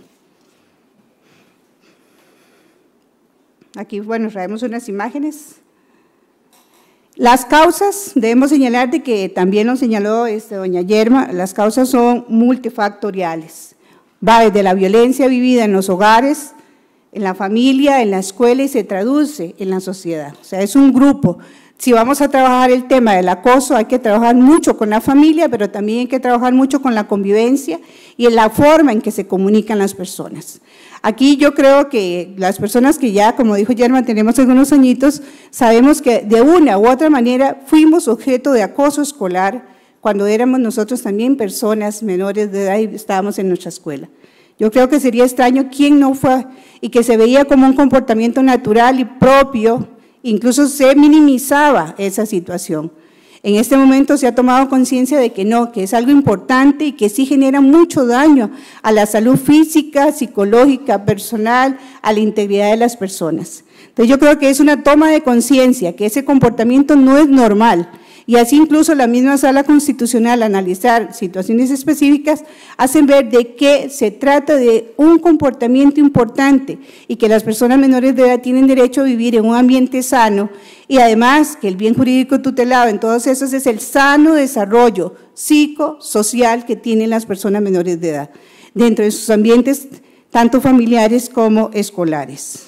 Aquí, bueno, traemos unas imágenes. Las causas, debemos señalar de que también lo señaló este, doña Yerma, las causas son multifactoriales, va desde la violencia vivida en los hogares, en la familia, en la escuela y se traduce en la sociedad, o sea, es un grupo. Si vamos a trabajar el tema del acoso, hay que trabajar mucho con la familia, pero también hay que trabajar mucho con la convivencia y en la forma en que se comunican las personas. Aquí yo creo que las personas que ya, como dijo Yerma, tenemos algunos añitos, sabemos que de una u otra manera fuimos objeto de acoso escolar cuando éramos nosotros también personas menores de edad y estábamos en nuestra escuela. Yo creo que sería extraño quién no fue y que se veía como un comportamiento natural y propio, incluso se minimizaba esa situación. En este momento se ha tomado conciencia de que no, que es algo importante y que sí genera mucho daño a la salud física, psicológica, personal, a la integridad de las personas. Entonces yo creo que es una toma de conciencia, que ese comportamiento no es normal. Y así incluso la misma Sala Constitucional, al analizar situaciones específicas, hacen ver de que se trata de un comportamiento importante y que las personas menores de edad tienen derecho a vivir en un ambiente sano y además que el bien jurídico tutelado en todos esos es el sano desarrollo psicosocial que tienen las personas menores de edad dentro de sus ambientes tanto familiares como escolares.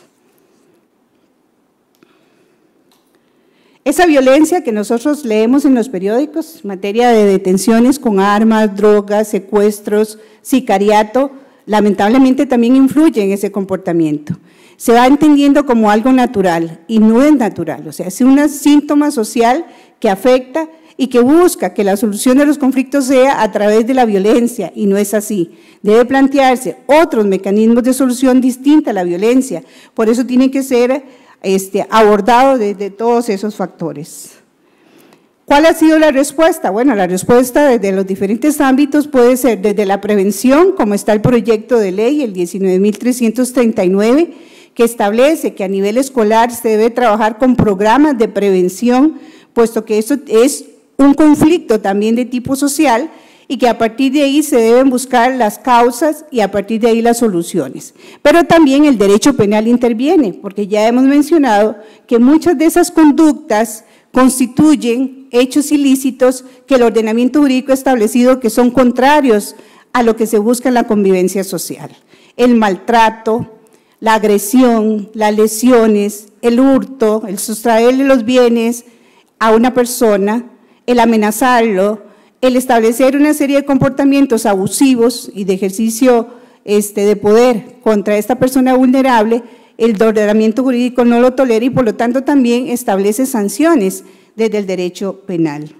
Esa violencia que nosotros leemos en los periódicos, en materia de detenciones con armas, drogas, secuestros, sicariato, lamentablemente también influye en ese comportamiento. Se va entendiendo como algo natural y no es natural, o sea, es un síntoma social que afecta y que busca que la solución de los conflictos sea a través de la violencia y no es así. Debe plantearse otros mecanismos de solución distinta a la violencia, por eso tienen que ser Este, abordado desde todos esos factores. ¿Cuál ha sido la respuesta? Bueno, la respuesta desde los diferentes ámbitos puede ser desde la prevención, como está el proyecto de ley, el diecinueve mil trescientos treinta y nueve, que establece que a nivel escolar se debe trabajar con programas de prevención, puesto que eso es un conflicto también de tipo social, y que a partir de ahí se deben buscar las causas y a partir de ahí las soluciones. Pero también el derecho penal interviene, porque ya hemos mencionado que muchas de esas conductas constituyen hechos ilícitos que el ordenamiento jurídico ha establecido que son contrarios a lo que se busca en la convivencia social. El maltrato, la agresión, las lesiones, el hurto, el sustraerle los bienes a una persona, el amenazarlo, el establecer una serie de comportamientos abusivos y de ejercicio este, de poder contra esta persona vulnerable, el ordenamiento jurídico no lo tolera y por lo tanto también establece sanciones desde el derecho penal.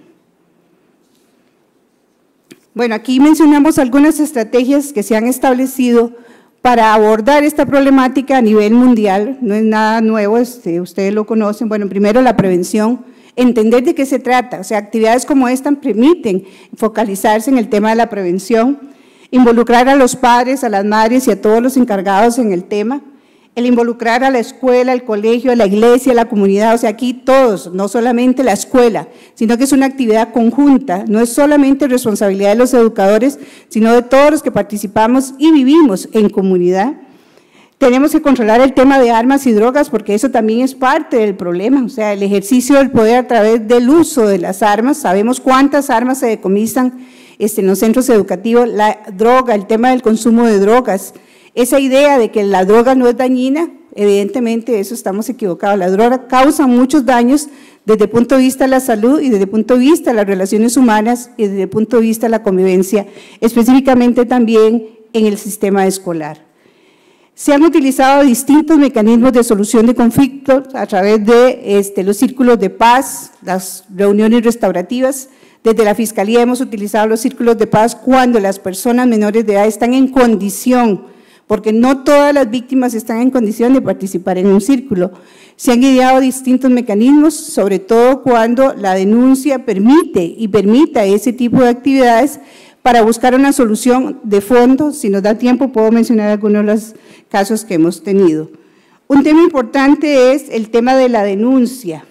Bueno, aquí mencionamos algunas estrategias que se han establecido para abordar esta problemática a nivel mundial, no es nada nuevo, este, ustedes lo conocen. Bueno, primero la prevención, entender de qué se trata, o sea, actividades como esta permiten focalizarse en el tema de la prevención, involucrar a los padres, a las madres y a todos los encargados en el tema, el involucrar a la escuela, el colegio, a la iglesia, a la comunidad, o sea, aquí todos, no solamente la escuela, sino que es una actividad conjunta, no es solamente responsabilidad de los educadores, sino de todos los que participamos y vivimos en comunidad. Tenemos que controlar el tema de armas y drogas porque eso también es parte del problema, o sea, el ejercicio del poder a través del uso de las armas, sabemos cuántas armas se decomisan este, en los centros educativos, la droga, el tema del consumo de drogas, esa idea de que la droga no es dañina, evidentemente eso estamos equivocados, la droga causa muchos daños desde el punto de vista de la salud y desde el punto de vista de las relaciones humanas y desde el punto de vista de la convivencia, específicamente también en el sistema escolar. Se han utilizado distintos mecanismos de solución de conflictos a través de este, los círculos de paz, las reuniones restaurativas. Desde la Fiscalía hemos utilizado los círculos de paz cuando las personas menores de edad están en condición, porque no todas las víctimas están en condición de participar en un círculo. Se han ideado distintos mecanismos, sobre todo cuando la denuncia permite y permita ese tipo de actividades para buscar una solución de fondo. Si nos da tiempo puedo mencionar algunos de los casos que hemos tenido. Un tema importante es el tema de la denuncia.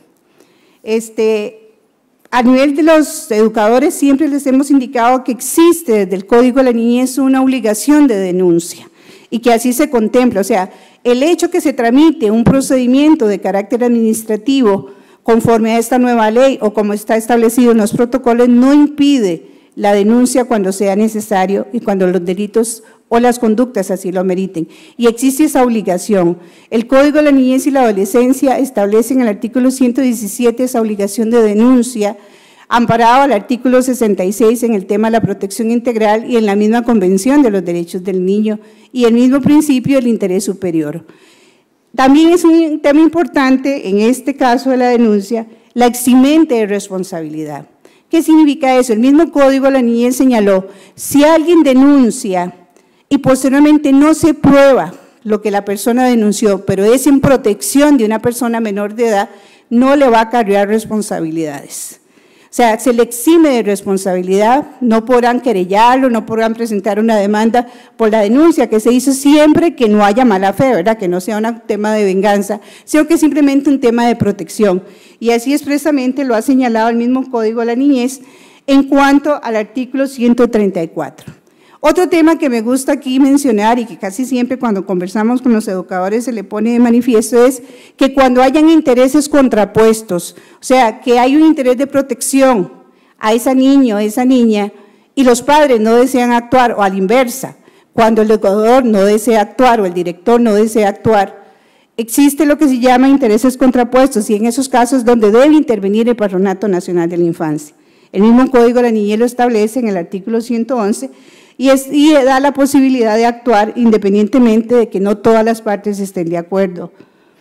Este, a nivel de los educadores siempre les hemos indicado que existe desde el Código de la Niñez una obligación de denuncia y que así se contempla, o sea, el hecho que se tramite un procedimiento de carácter administrativo conforme a esta nueva ley o como está establecido en los protocolos no impide la denuncia cuando sea necesario y cuando los delitos o las conductas así lo ameriten. Y existe esa obligación. El Código de la Niñez y la Adolescencia establece en el artículo ciento diecisiete esa obligación de denuncia, amparado al artículo sesenta y seis en el tema de la protección integral y en la misma Convención de los Derechos del Niño y el mismo principio del interés superior. También es un tema importante en este caso de la denuncia, la eximente de responsabilidad. ¿Qué significa eso? El mismo Código de la Niñez señaló, si alguien denuncia y posteriormente no se prueba lo que la persona denunció, pero es en protección de una persona menor de edad, no le va a acarrear responsabilidades. O sea, se le exime de responsabilidad, no podrán querellarlo, no podrán presentar una demanda por la denuncia que se hizo siempre que no haya mala fe, ¿verdad? Que no sea un tema de venganza, sino que es simplemente un tema de protección. Y así expresamente lo ha señalado el mismo Código de la Niñez en cuanto al artículo ciento treinta y cuatro. Otro tema que me gusta aquí mencionar y que casi siempre cuando conversamos con los educadores se le pone de manifiesto es que cuando hayan intereses contrapuestos, o sea, que hay un interés de protección a ese niño, a esa niña, y los padres no desean actuar, o a la inversa, cuando el educador no desea actuar o el director no desea actuar, existe lo que se llama intereses contrapuestos y en esos casos donde debe intervenir el Patronato Nacional de la Infancia. El mismo Código de la Niñez lo establece en el artículo ciento once, Y, es, y da la posibilidad de actuar independientemente de que no todas las partes estén de acuerdo.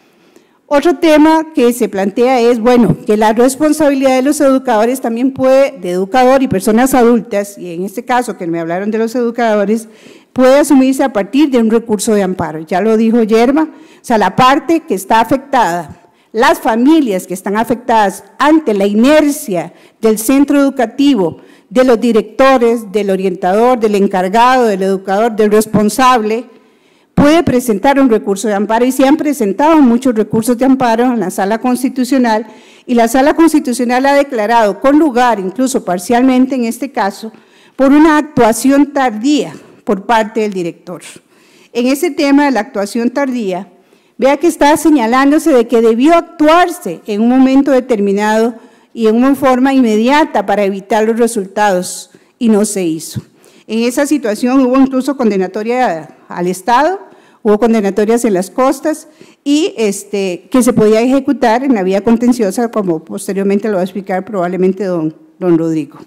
Otro tema que se plantea es, bueno, que la responsabilidad de los educadores también puede, de educador y personas adultas, y en este caso que me hablaron de los educadores, puede asumirse a partir de un recurso de amparo. Ya lo dijo Yerma, o sea, la parte que está afectada, las familias que están afectadas ante la inercia del centro educativo, de los directores, del orientador, del encargado, del educador, del responsable, puede presentar un recurso de amparo y se han presentado muchos recursos de amparo en la Sala Constitucional y la Sala Constitucional ha declarado con lugar, incluso parcialmente en este caso, por una actuación tardía por parte del director. En ese tema de la actuación tardía, vea que está señalándose de que debió actuarse en un momento determinado y en una forma inmediata para evitar los resultados, y no se hizo. En esa situación hubo incluso condenatoria al Estado, hubo condenatorias en las costas, y este, que se podía ejecutar en la vía contenciosa, como posteriormente lo va a explicar probablemente don, don Rodrigo.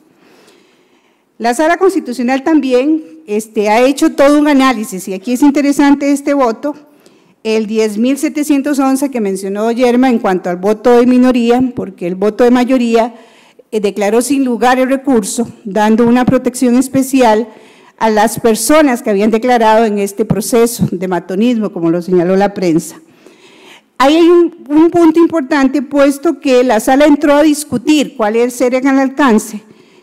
La Sala Constitucional también este, ha hecho todo un análisis, y aquí es interesante este voto, el diez mil setecientos once que mencionó Yerma en cuanto al voto de minoría, porque el voto de mayoría eh, declaró sin lugar el recurso, dando una protección especial a las personas que habían declarado en este proceso de matonismo, como lo señaló la prensa. Ahí hay un, un punto importante, puesto que la sala entró a discutir cuál era el alcance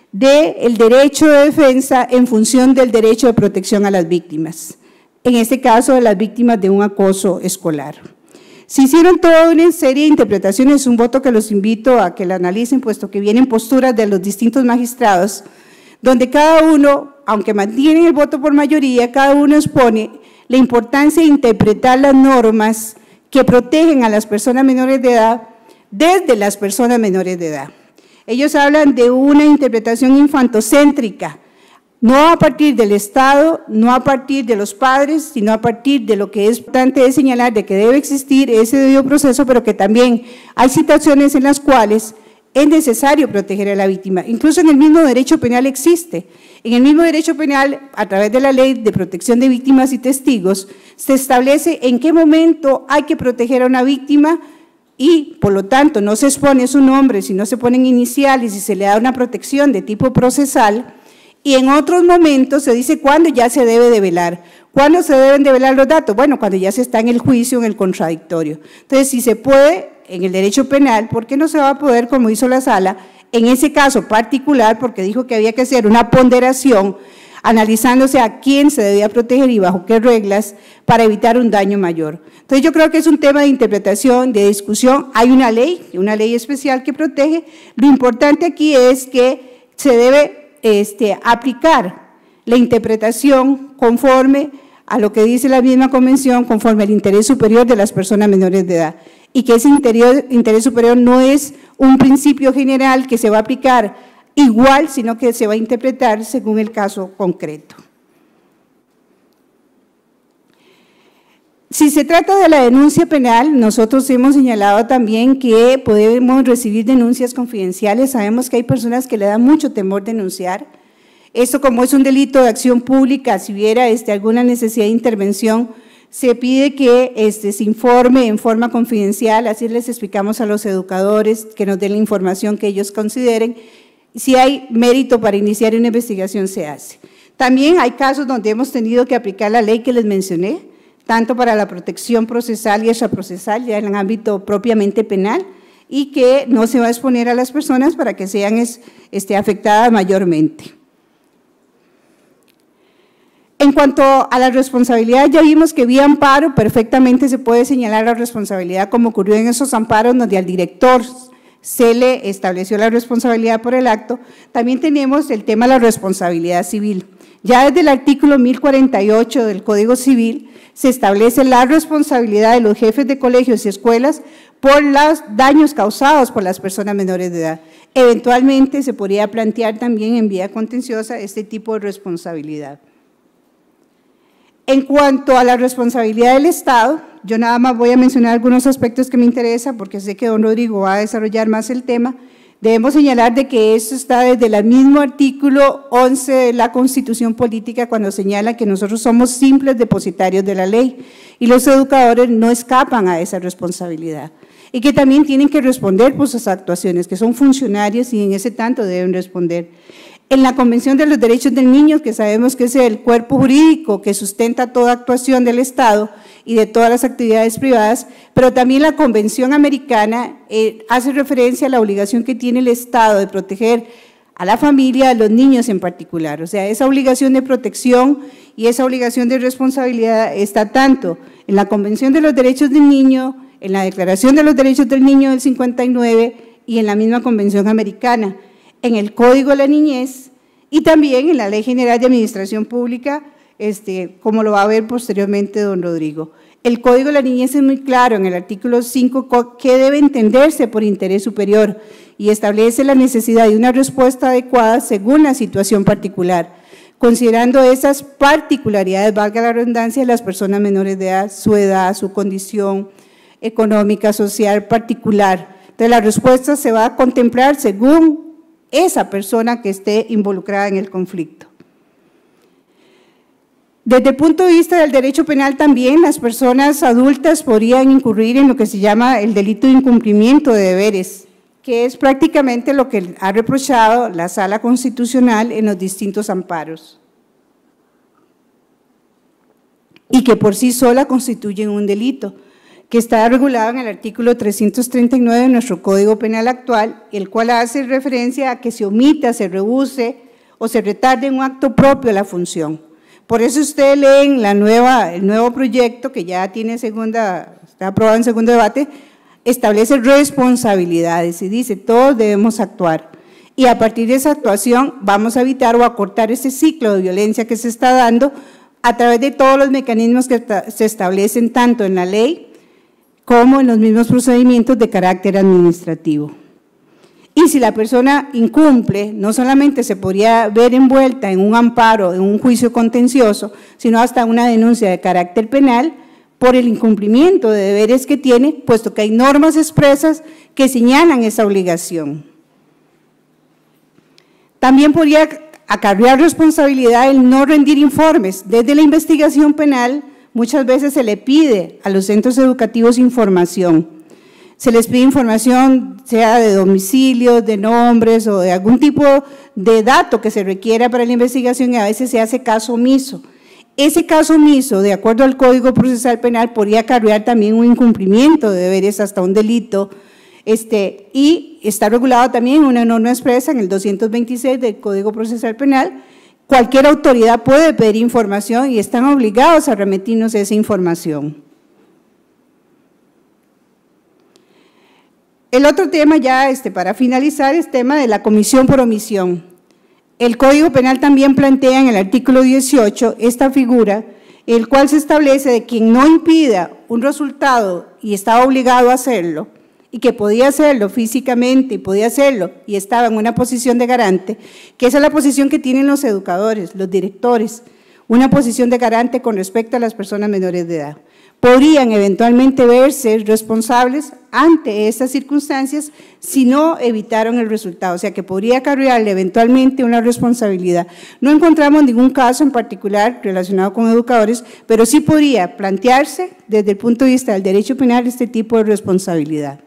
del derecho de defensa en función del derecho de protección a las víctimas, en este caso de las víctimas de un acoso escolar. Se hicieron toda una serie de interpretaciones, un voto que los invito a que la analicen, puesto que vienen posturas de los distintos magistrados, donde cada uno, aunque mantienen el voto por mayoría, cada uno expone la importancia de interpretar las normas que protegen a las personas menores de edad desde las personas menores de edad. Ellos hablan de una interpretación infantocéntrica, no a partir del Estado, no a partir de los padres, sino a partir de lo que es importante de señalar de que debe existir ese debido proceso, pero que también hay situaciones en las cuales es necesario proteger a la víctima. Incluso en el mismo derecho penal existe. En el mismo derecho penal, a través de la Ley de Protección de Víctimas y Testigos, se establece en qué momento hay que proteger a una víctima y, por lo tanto, no se expone su nombre, sino se ponen iniciales y se le da una protección de tipo procesal. Y en otros momentos se dice cuándo ya se debe develar. ¿Cuándo se deben develar los datos? Bueno, cuando ya se está en el juicio, en el contradictorio. Entonces, si se puede, en el derecho penal, ¿por qué no se va a poder, como hizo la sala, en ese caso particular, porque dijo que había que hacer una ponderación, analizándose a quién se debía proteger y bajo qué reglas para evitar un daño mayor? Entonces, yo creo que es un tema de interpretación, de discusión. Hay una ley, una ley especial que protege. Lo importante aquí es que se debe Este, aplicar la interpretación conforme a lo que dice la misma convención, conforme al interés superior de las personas menores de edad, y que ese interior, interés superior no es un principio general que se va a aplicar igual, sino que se va a interpretar según el caso concreto. Si se trata de la denuncia penal, nosotros hemos señalado también que podemos recibir denuncias confidenciales. Sabemos que hay personas que le dan mucho temor denunciar. Esto, como es un delito de acción pública, si hubiera este, alguna necesidad de intervención, se pide que este, se informe en forma confidencial, así les explicamos a los educadores que nos den la información que ellos consideren. Si hay mérito para iniciar una investigación, se hace. También hay casos donde hemos tenido que aplicar la ley que les mencioné, tanto para la protección procesal y extraprocesal, ya en el ámbito propiamente penal, y que no se va a exponer a las personas para que sean este, afectadas mayormente. En cuanto a la responsabilidad, ya vimos que vía amparo perfectamente se puede señalar la responsabilidad, como ocurrió en esos amparos donde al director se le estableció la responsabilidad por el acto. También tenemos el tema de la responsabilidad civil. Ya desde el artículo mil cuarenta y ocho del Código Civil se establece la responsabilidad de los jefes de colegios y escuelas por los daños causados por las personas menores de edad. Eventualmente se podría plantear también en vía contenciosa este tipo de responsabilidad. En cuanto a la responsabilidad del Estado, yo nada más voy a mencionar algunos aspectos que me interesan porque sé que don Rodrigo va a desarrollar más el tema. Debemos señalar de que esto está desde el mismo artículo once de la Constitución Política, cuando señala que nosotros somos simples depositarios de la ley y los educadores no escapan a esa responsabilidad y que también tienen que responder por sus actuaciones, que son funcionarios y en ese tanto deben responder. En la Convención de los Derechos del Niño, que sabemos que es el cuerpo jurídico que sustenta toda actuación del Estado y de todas las actividades privadas, pero también la Convención Americana eh, hace referencia a la obligación que tiene el Estado de proteger a la familia, a los niños en particular. O sea, esa obligación de protección y esa obligación de responsabilidad está tanto en la Convención de los Derechos del Niño, en la Declaración de los Derechos del Niño del cincuenta y nueve y en la misma Convención Americana, en el Código de la Niñez y también en la Ley General de Administración Pública, este, como lo va a ver posteriormente don Rodrigo. El Código de la Niñez es muy claro en el artículo cinco qué debe entenderse por interés superior y establece la necesidad de una respuesta adecuada según la situación particular, considerando esas particularidades, valga la redundancia, de las personas menores de edad, su edad, su condición económica, social, particular. Entonces, la respuesta se va a contemplar según esa persona que esté involucrada en el conflicto. Desde el punto de vista del derecho penal también, las personas adultas podrían incurrir en lo que se llama el delito de incumplimiento de deberes, que es prácticamente lo que ha reprochado la Sala Constitucional en los distintos amparos, y que por sí sola constituyen un delito, que está regulado en el artículo trescientos treinta y nueve de nuestro Código Penal actual, el cual hace referencia a que se omita, se rehúse o se retarde en un acto propio la función. Por eso usted lee en la nueva, el nuevo proyecto, que ya tiene segunda, está aprobado en segundo debate, establece responsabilidades y dice, todos debemos actuar. Y a partir de esa actuación vamos a evitar o acortar ese ciclo de violencia que se está dando a través de todos los mecanismos que se establecen tanto en la ley como en los mismos procedimientos de carácter administrativo. Y si la persona incumple, no solamente se podría ver envuelta en un amparo, en un juicio contencioso, sino hasta una denuncia de carácter penal por el incumplimiento de deberes que tiene, puesto que hay normas expresas que señalan esa obligación. También podría acarrear responsabilidad el no rendir informes. Desde la investigación penal, muchas veces se le pide a los centros educativos información. Se les pide información, sea de domicilios, de nombres o de algún tipo de dato que se requiera para la investigación, y a veces se hace caso omiso. Ese caso omiso, de acuerdo al Código Procesal Penal, podría acarrear también un incumplimiento de deberes hasta un delito, este, y está regulado también en una norma expresa en el doscientos veintiséis del Código Procesal Penal. Cualquier autoridad puede pedir información y están obligados a remitirnos esa información. El otro tema ya, este, para finalizar, es tema de la comisión por omisión. El Código Penal también plantea en el artículo dieciocho esta figura, el cual se establece de quien no impida un resultado y estaba obligado a hacerlo, y que podía hacerlo físicamente y podía hacerlo y estaba en una posición de garante, que esa es la posición que tienen los educadores, los directores, una posición de garante con respecto a las personas menores de edad. Podrían eventualmente verse responsables ante estas circunstancias si no evitaron el resultado, o sea que podría acarrearle eventualmente una responsabilidad. No encontramos ningún caso en particular relacionado con educadores, pero sí podría plantearse desde el punto de vista del derecho penal este tipo de responsabilidad.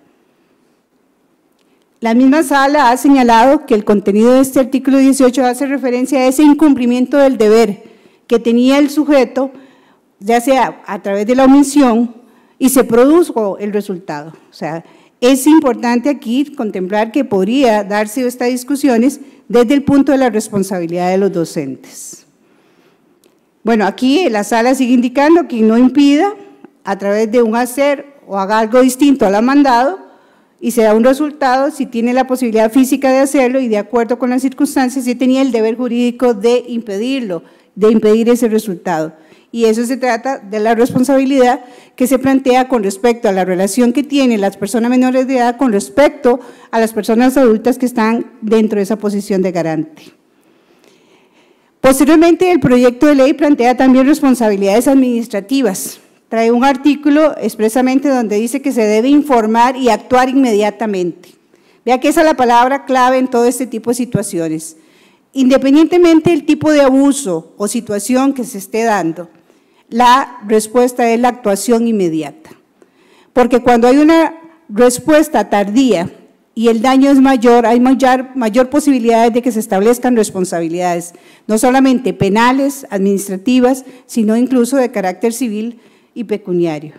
La misma sala ha señalado que el contenido de este artículo dieciocho hace referencia a ese incumplimiento del deber que tenía el sujeto, ya sea a través de la omisión, y se produjo el resultado. O sea, es importante aquí contemplar que podría darse estas discusiones desde el punto de la responsabilidad de los docentes. Bueno, aquí la sala sigue indicando que no impida, a través de un hacer o haga algo distinto a lo mandado, y se da un resultado si tiene la posibilidad física de hacerlo y de acuerdo con las circunstancias, si tenía el deber jurídico de impedirlo, de impedir ese resultado. Y eso se trata de la responsabilidad que se plantea con respecto a la relación que tienen las personas menores de edad con respecto a las personas adultas que están dentro de esa posición de garante. Posteriormente, el proyecto de ley plantea también responsabilidades administrativas. Trae un artículo expresamente donde dice que se debe informar y actuar inmediatamente. Vea que esa es la palabra clave en todo este tipo de situaciones. Independientemente del tipo de abuso o situación que se esté dando, la respuesta es la actuación inmediata. Porque cuando hay una respuesta tardía y el daño es mayor, hay mayor, mayor posibilidades de que se establezcan responsabilidades, no solamente penales, administrativas, sino incluso de carácter civil y pecuniario.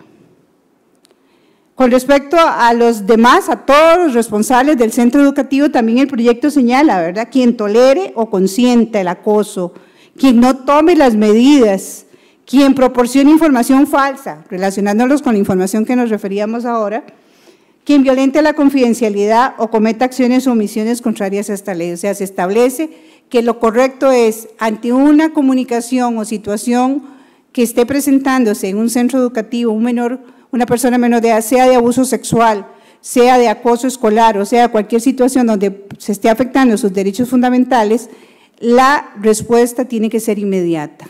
Con respecto a los demás, a todos los responsables del centro educativo, también el proyecto señala, ¿verdad?, quien tolere o consienta el acoso, quien no tome las medidas, quien proporcione información falsa, relacionándolos con la información que nos referíamos ahora, quien violente la confidencialidad o cometa acciones o omisiones contrarias a esta ley. O sea, se establece que lo correcto es, ante una comunicación o situación que esté presentándose en un centro educativo, un menor, una persona menor de edad, sea de abuso sexual, sea de acoso escolar, o sea, cualquier situación donde se esté afectando sus derechos fundamentales, la respuesta tiene que ser inmediata.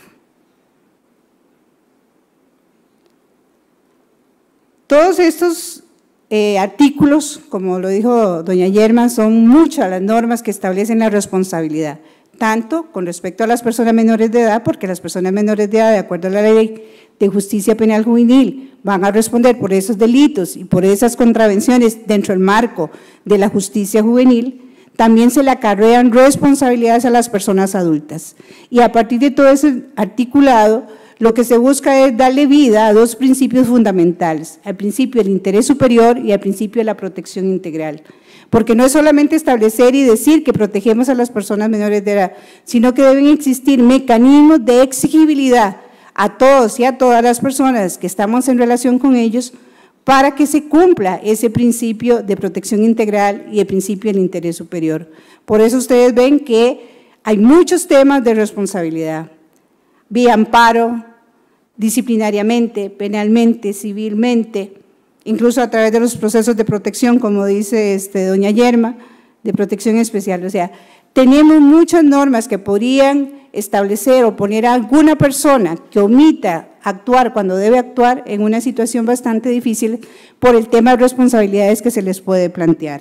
Todos estos eh, artículos, como lo dijo doña Yerma, son muchas las normas que establecen la responsabilidad, tanto con respecto a las personas menores de edad, porque las personas menores de edad, de acuerdo a la ley de justicia penal juvenil, van a responder por esos delitos y por esas contravenciones dentro del marco de la justicia juvenil, también se le acarrean responsabilidades a las personas adultas. Y a partir de todo ese articulado, lo que se busca es darle vida a dos principios fundamentales, al principio del interés superior y al principio de la protección integral. Porque no es solamente establecer y decir que protegemos a las personas menores de edad, sino que deben existir mecanismos de exigibilidad a todos y a todas las personas que estamos en relación con ellos para que se cumpla ese principio de protección integral y el principio del interés superior. Por eso ustedes ven que hay muchos temas de responsabilidad, vía amparo, disciplinariamente, penalmente, civilmente, incluso a través de los procesos de protección, como dice este, doña Yerma, de protección especial. O sea, tenemos muchas normas que podrían establecer o poner a alguna persona que omita actuar cuando debe actuar en una situación bastante difícil por el tema de responsabilidades que se les puede plantear.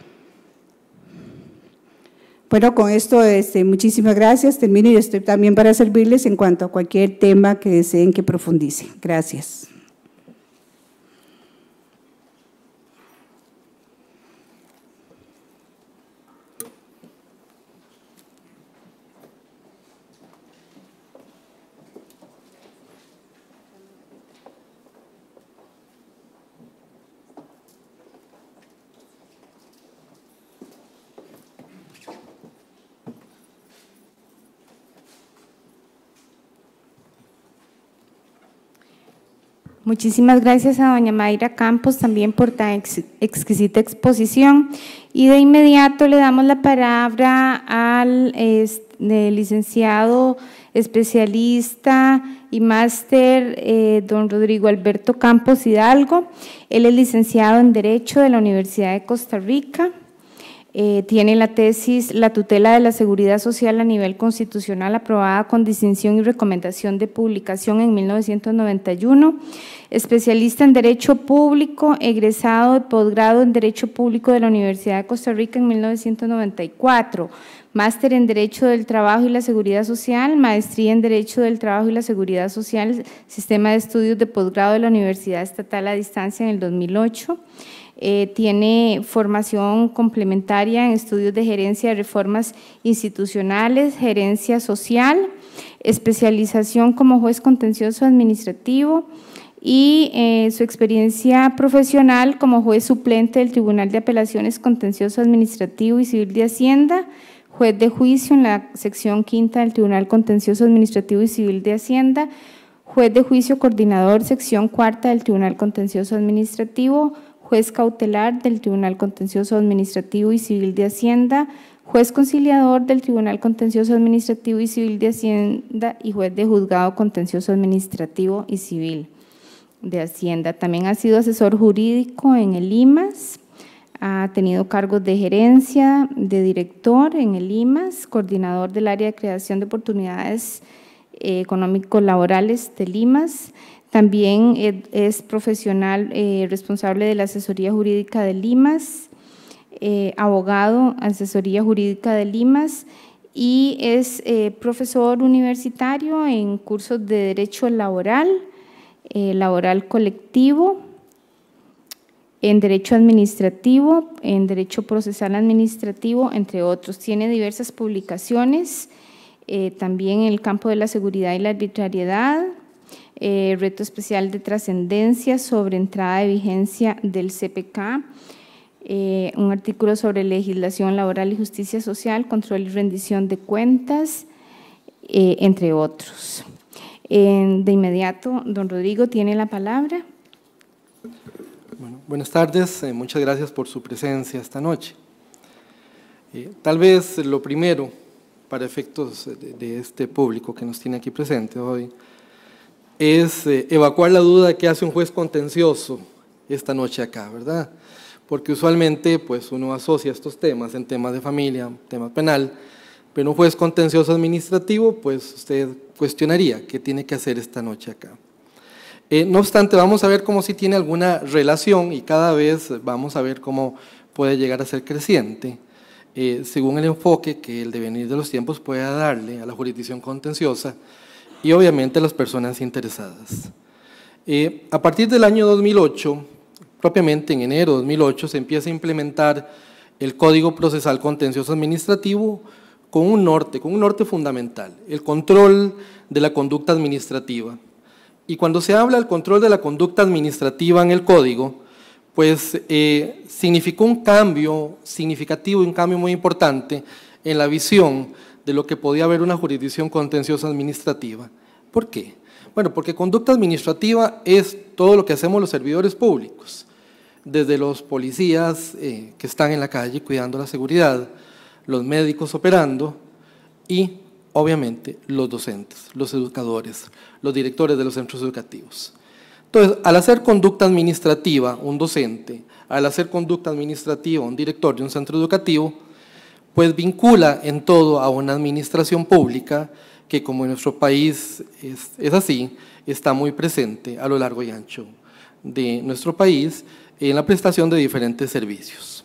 Bueno, con esto este, muchísimas gracias, termino y estoy también para servirles en cuanto a cualquier tema que deseen que profundice. Gracias. Muchísimas gracias a doña Mayra Campos también por tan ex, exquisita exposición y de inmediato le damos la palabra al este, licenciado especialista y máster eh, don Rodrigo Alberto Campos Hidalgo. Él es licenciado en Derecho de la Universidad de Costa Rica. Eh, tiene la tesis La tutela de la seguridad social a nivel constitucional, aprobada con distinción y recomendación de publicación en mil novecientos noventa y uno, especialista en Derecho Público, egresado de posgrado en Derecho Público de la Universidad de Costa Rica en mil novecientos noventa y cuatro, máster en Derecho del Trabajo y la Seguridad Social, maestría en Derecho del Trabajo y la Seguridad Social, sistema de estudios de posgrado de la Universidad Estatal a Distancia en el dos mil ocho, Eh, tiene formación complementaria en estudios de gerencia de reformas institucionales, gerencia social, especialización como juez contencioso administrativo y eh, su experiencia profesional como juez suplente del Tribunal de Apelaciones Contencioso Administrativo y Civil de Hacienda, juez de juicio en la sección quinta del Tribunal Contencioso Administrativo y Civil de Hacienda, juez de juicio coordinador sección cuarta del Tribunal Contencioso Administrativo, juez cautelar del Tribunal Contencioso Administrativo y Civil de Hacienda, juez conciliador del Tribunal Contencioso Administrativo y Civil de Hacienda y juez de juzgado contencioso administrativo y civil de Hacienda. También ha sido asesor jurídico en el I M A S, ha tenido cargos de gerencia, de director en el I M A S, coordinador del área de creación de oportunidades eh, económico-laborales del I M A S. También es profesional eh, responsable de la asesoría jurídica del I M A S, eh, abogado, asesoría jurídica del I M A S y es eh, profesor universitario en cursos de Derecho Laboral, eh, Laboral Colectivo, en Derecho Administrativo, en Derecho Procesal Administrativo, entre otros. Tiene diversas publicaciones, eh, también en el campo de la seguridad y la arbitrariedad, Eh, reto especial de trascendencia sobre entrada de vigencia del C P K, eh, un artículo sobre legislación laboral y justicia social, control y rendición de cuentas, eh, entre otros. Eh, de inmediato, don Rodrigo tiene la palabra. Bueno, buenas tardes, eh, muchas gracias por su presencia esta noche. Eh, tal vez lo primero, para efectos de, de este público que nos tiene aquí presente hoy, es eh, evacuar la duda que hace un juez contencioso esta noche acá, ¿verdad? Porque usualmente pues uno asocia estos temas en temas de familia, tema penal, pero un juez contencioso administrativo, pues usted cuestionaría qué tiene que hacer esta noche acá. Eh, no obstante, vamos a ver cómo sí tiene alguna relación y cada vez vamos a ver cómo puede llegar a ser creciente, eh, según el enfoque que el devenir de los tiempos pueda darle a la jurisdicción contenciosa y obviamente a las personas interesadas. Eh, a partir del año dos mil ocho, propiamente en enero de dos mil ocho, se empieza a implementar el Código Procesal Contencioso Administrativo con un norte, con un norte fundamental, el control de la conducta administrativa. Y cuando se habla del control de la conducta administrativa en el Código, pues eh, significó un cambio significativo y un cambio muy importante en la visión de lo que podía haber una jurisdicción contenciosa administrativa. ¿Por qué? Bueno, porque conducta administrativa es todo lo que hacemos los servidores públicos, desde los policías eh, que están en la calle cuidando la seguridad, los médicos operando y, obviamente, los docentes, los educadores, los directores de los centros educativos. Entonces, al hacer conducta administrativa un docente, al hacer conducta administrativa un director de un centro educativo, pues vincula en todo a una administración pública que, como en nuestro país es, es así, está muy presente a lo largo y ancho de nuestro país en la prestación de diferentes servicios.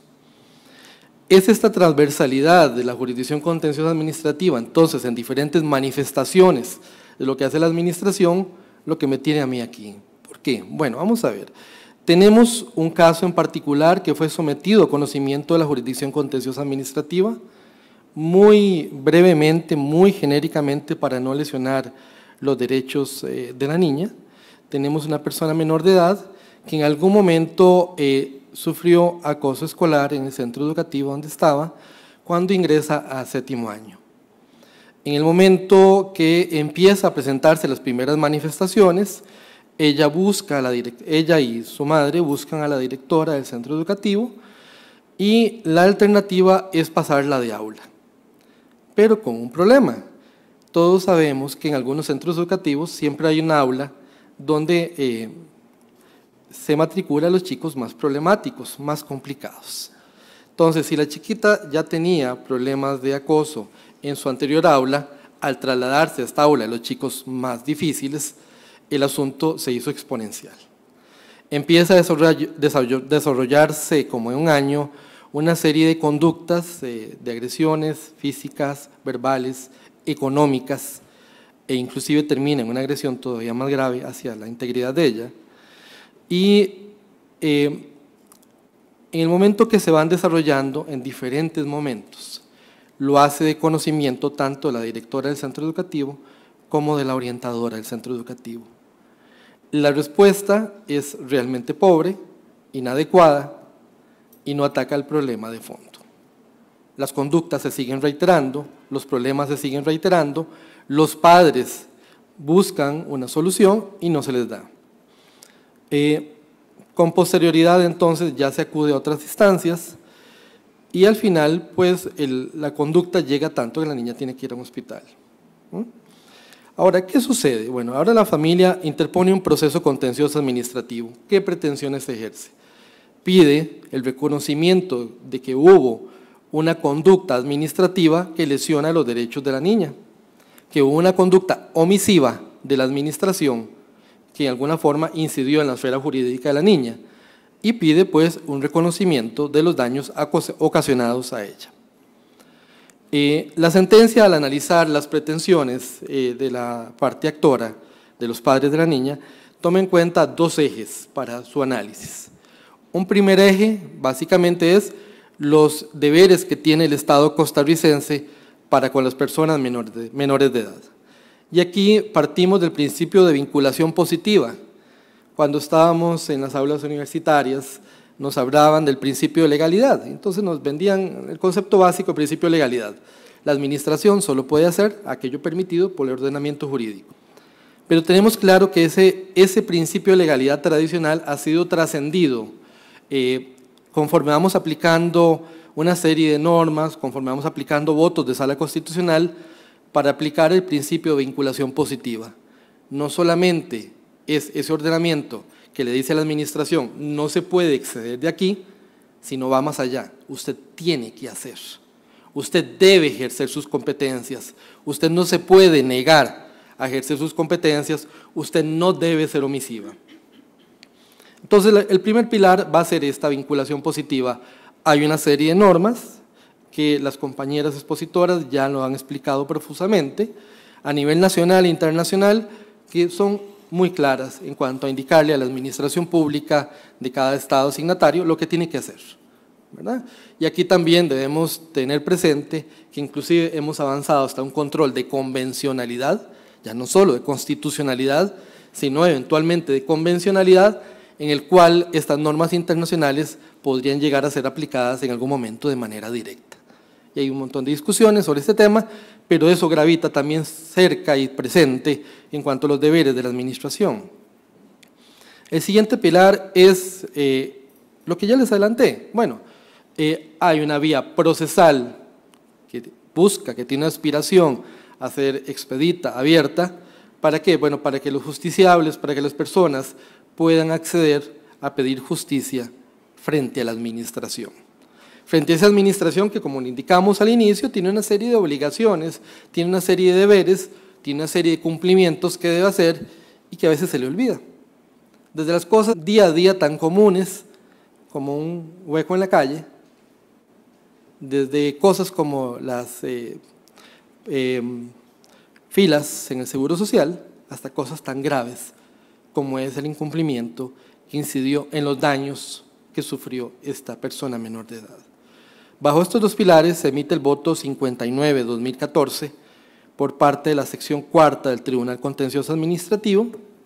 Es esta transversalidad de la jurisdicción contenciosa administrativa, entonces, en diferentes manifestaciones de lo que hace la administración, lo que me tiene a mí aquí. ¿Por qué? Bueno, vamos a ver. Tenemos un caso en particular que fue sometido a conocimiento de la jurisdicción contenciosa administrativa, muy brevemente, muy genéricamente, para no lesionar los derechos eh, de la niña. Tenemos una persona menor de edad que en algún momento eh, sufrió acoso escolar en el centro educativo donde estaba cuando ingresa a séptimo año. En el momento que empieza a presentarse las primeras manifestaciones, ella, busca a la ella y su madre buscan a la directora del centro educativo y la alternativa es pasarla de aula, pero con un problema. Todos sabemos que en algunos centros educativos siempre hay un aula donde eh, se matricula a los chicos más problemáticos, más complicados. Entonces, si la chiquita ya tenía problemas de acoso en su anterior aula, al trasladarse a esta aula de los chicos más difíciles, el asunto se hizo exponencial. Empieza a desarrollarse como en un año una serie de conductas, eh, de agresiones físicas, verbales, económicas, e inclusive termina en una agresión todavía más grave hacia la integridad de ella. Y eh, en el momento que se van desarrollando en diferentes momentos, lo hace de conocimiento tanto de la directora del centro educativo como de la orientadora del centro educativo. La respuesta es realmente pobre, inadecuada y no ataca el problema de fondo. Las conductas se siguen reiterando, los problemas se siguen reiterando, los padres buscan una solución y no se les da. Eh, con posterioridad entonces ya se acude a otras instancias y al final pues el, la conducta llega tanto que la niña tiene que ir a un hospital. ¿Mm? Ahora, ¿qué sucede? Bueno, ahora la familia interpone un proceso contencioso administrativo. ¿Qué pretensiones ejerce? Pide el reconocimiento de que hubo una conducta administrativa que lesiona los derechos de la niña, que hubo una conducta omisiva de la administración que en alguna forma incidió en la esfera jurídica de la niña y pide pues un reconocimiento de los daños ocasionados a ella. Eh, la sentencia, al analizar las pretensiones eh, de la parte actora, de los padres de la niña, toma en cuenta dos ejes para su análisis. Un primer eje básicamente es los deberes que tiene el Estado costarricense para con las personas menores de, menores de edad. Y aquí partimos del principio de vinculación positiva. Cuando estábamos en las aulas universitarias nos hablaban del principio de legalidad, entonces nos vendían el concepto básico del principio de legalidad. La administración solo puede hacer aquello permitido por el ordenamiento jurídico. Pero tenemos claro que ese, ese principio de legalidad tradicional ha sido trascendido eh, conforme vamos aplicando una serie de normas, conforme vamos aplicando votos de sala constitucional para aplicar el principio de vinculación positiva. No solamente es ese ordenamiento que le dice a la administración, no se puede exceder de aquí, sino va más allá. Usted tiene que hacer, usted debe ejercer sus competencias, usted no se puede negar a ejercer sus competencias, usted no debe ser omisiva. Entonces, el primer pilar va a ser esta vinculación positiva. Hay una serie de normas que las compañeras expositoras ya lo han explicado profusamente, a nivel nacional e internacional, que son muy claras en cuanto a indicarle a la administración pública de cada estado signatario lo que tiene que hacer. ¿verdad? Y aquí también debemos tener presente que inclusive hemos avanzado hasta un control de convencionalidad, ya no solo de constitucionalidad, sino eventualmente de convencionalidad, en el cual estas normas internacionales podrían llegar a ser aplicadas en algún momento de manera directa. Y hay un montón de discusiones sobre este tema, pero eso gravita también cerca y presente en cuanto a los deberes de la administración. El siguiente pilar es eh, lo que ya les adelanté. Bueno, eh, hay una vía procesal que busca, que tiene aspiración a ser expedita, abierta. ¿Para qué? Bueno, para que los justiciables, para que las personas puedan acceder a pedir justicia frente a la administración. Frente a esa administración que, como indicamos al inicio, tiene una serie de obligaciones, tiene una serie de deberes, tiene una serie de cumplimientos que debe hacer y que a veces se le olvida. Desde las cosas día a día tan comunes como un hueco en la calle, desde cosas como las eh, eh, filas en el Seguro Social, hasta cosas tan graves como es el incumplimiento que incidió en los daños que sufrió esta persona menor de edad. Bajo estos dos pilares se emite el voto cincuenta y nueve barra dos mil catorce por parte de la sección cuarta del Tribunal Contencioso Administrativo,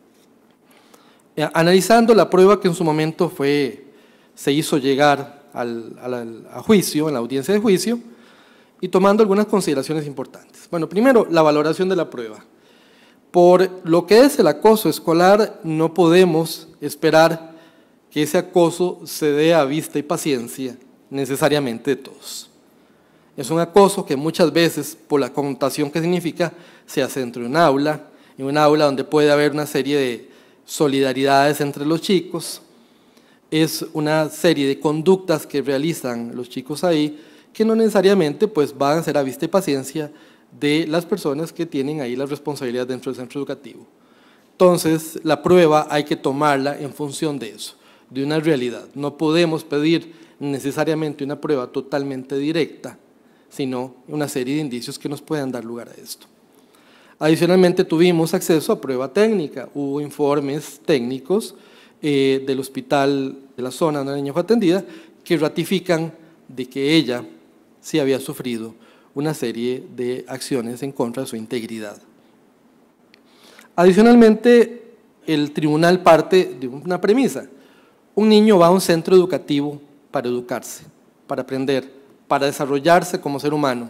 eh, analizando la prueba que en su momento fue, se hizo llegar al, al, a juicio, en la audiencia de juicio, y tomando algunas consideraciones importantes. Bueno, primero, la valoración de la prueba. Por lo que es el acoso escolar, no podemos esperar que ese acoso se dé a vista y paciencia necesariamente de todos. Es un acoso que muchas veces, por la connotación que significa, se hace dentro de un aula, en un aula donde puede haber una serie de solidaridades entre los chicos, es una serie de conductas que realizan los chicos ahí, que no necesariamente pues, van a ser a vista y paciencia de las personas que tienen ahí las responsabilidades dentro del centro educativo. Entonces, la prueba hay que tomarla en función de eso, de una realidad. No podemos pedir necesariamente una prueba totalmente directa, sino una serie de indicios que nos puedan dar lugar a esto. Adicionalmente, tuvimos acceso a prueba técnica, hubo informes técnicos eh, del hospital de la zona donde la niña fue atendida que ratifican de que ella sí había sufrido una serie de acciones en contra de su integridad. Adicionalmente, el tribunal parte de una premisa. Un niño va a un centro educativo para educarse, para aprender, para desarrollarse como ser humano.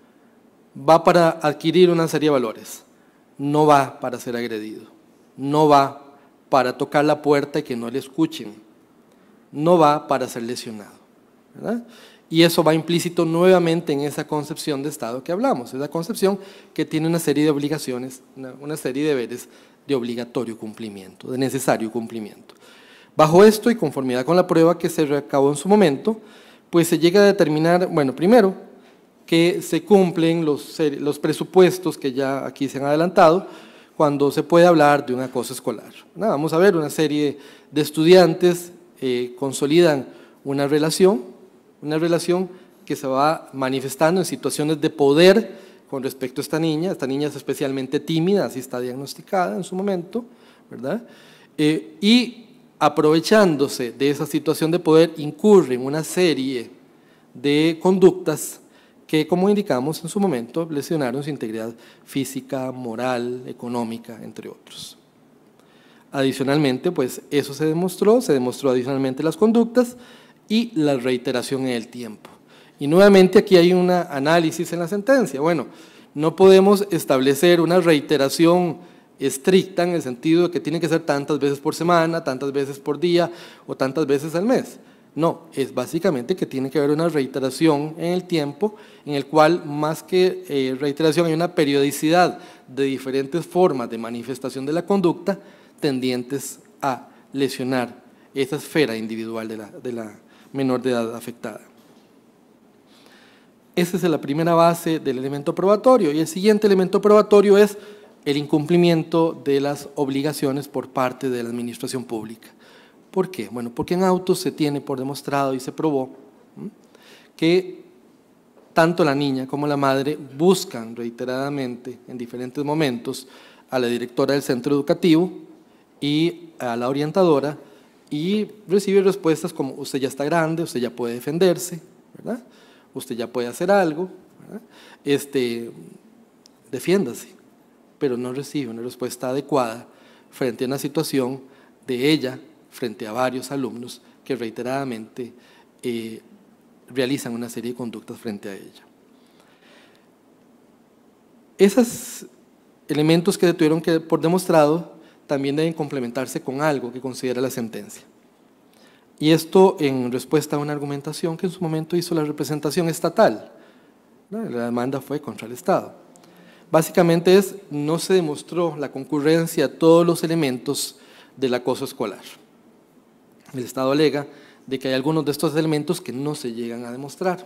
Va para adquirir una serie de valores. No va para ser agredido. No va para tocar la puerta y que no le escuchen. No va para ser lesionado, ¿verdad? Y eso va implícito nuevamente en esa concepción de Estado que hablamos, esa concepción que tiene una serie de obligaciones, una, una serie de deberes de obligatorio cumplimiento, de necesario cumplimiento. Bajo esto y conformidad con la prueba que se recabó en su momento, pues se llega a determinar, bueno, primero, que se cumplen los, los presupuestos que ya aquí se han adelantado cuando se puede hablar de un acoso escolar. Nada, vamos a ver, una serie de estudiantes eh, consolidan una relación, una relación que se va manifestando en situaciones de poder con respecto a esta niña. Esta niña es especialmente tímida, así está diagnosticada en su momento, ¿verdad? Eh, y aprovechándose de esa situación de poder, incurre en una serie de conductas que, como indicamos en su momento, lesionaron su integridad física, moral, económica, entre otros. Adicionalmente, pues eso se demostró, se demostró adicionalmente las conductas y la reiteración en el tiempo. Y nuevamente aquí hay un análisis en la sentencia. Bueno, no podemos establecer una reiteración estricta en el sentido de que tiene que ser tantas veces por semana, tantas veces por día o tantas veces al mes. No, es básicamente que tiene que haber una reiteración en el tiempo, en el cual más que eh, reiteración hay una periodicidad de diferentes formas de manifestación de la conducta tendientes a lesionar esa esfera individual de la, de la menor de edad afectada. Esa es la primera base del elemento probatorio, y el siguiente elemento probatorio es el incumplimiento de las obligaciones por parte de la administración pública. ¿Por qué? Bueno, porque en autos se tiene por demostrado y se probó ¿sí? que tanto la niña como la madre buscan reiteradamente en diferentes momentos a la directora del centro educativo y a la orientadora y recibe respuestas como usted ya está grande, usted ya puede defenderse, ¿verdad? Usted ya puede hacer algo, ¿verdad? Este, defiéndase, pero no recibe una respuesta adecuada frente a una situación de ella, frente a varios alumnos que reiteradamente eh, realizan una serie de conductas frente a ella. Esos elementos que tuvieron que por demostrado también deben complementarse con algo que considera la sentencia. Y esto en respuesta a una argumentación que en su momento hizo la representación estatal. La demanda fue contra el Estado. Básicamente es, no se demostró la concurrencia de todos los elementos del acoso escolar. El Estado alega de que hay algunos de estos elementos que no se llegan a demostrar.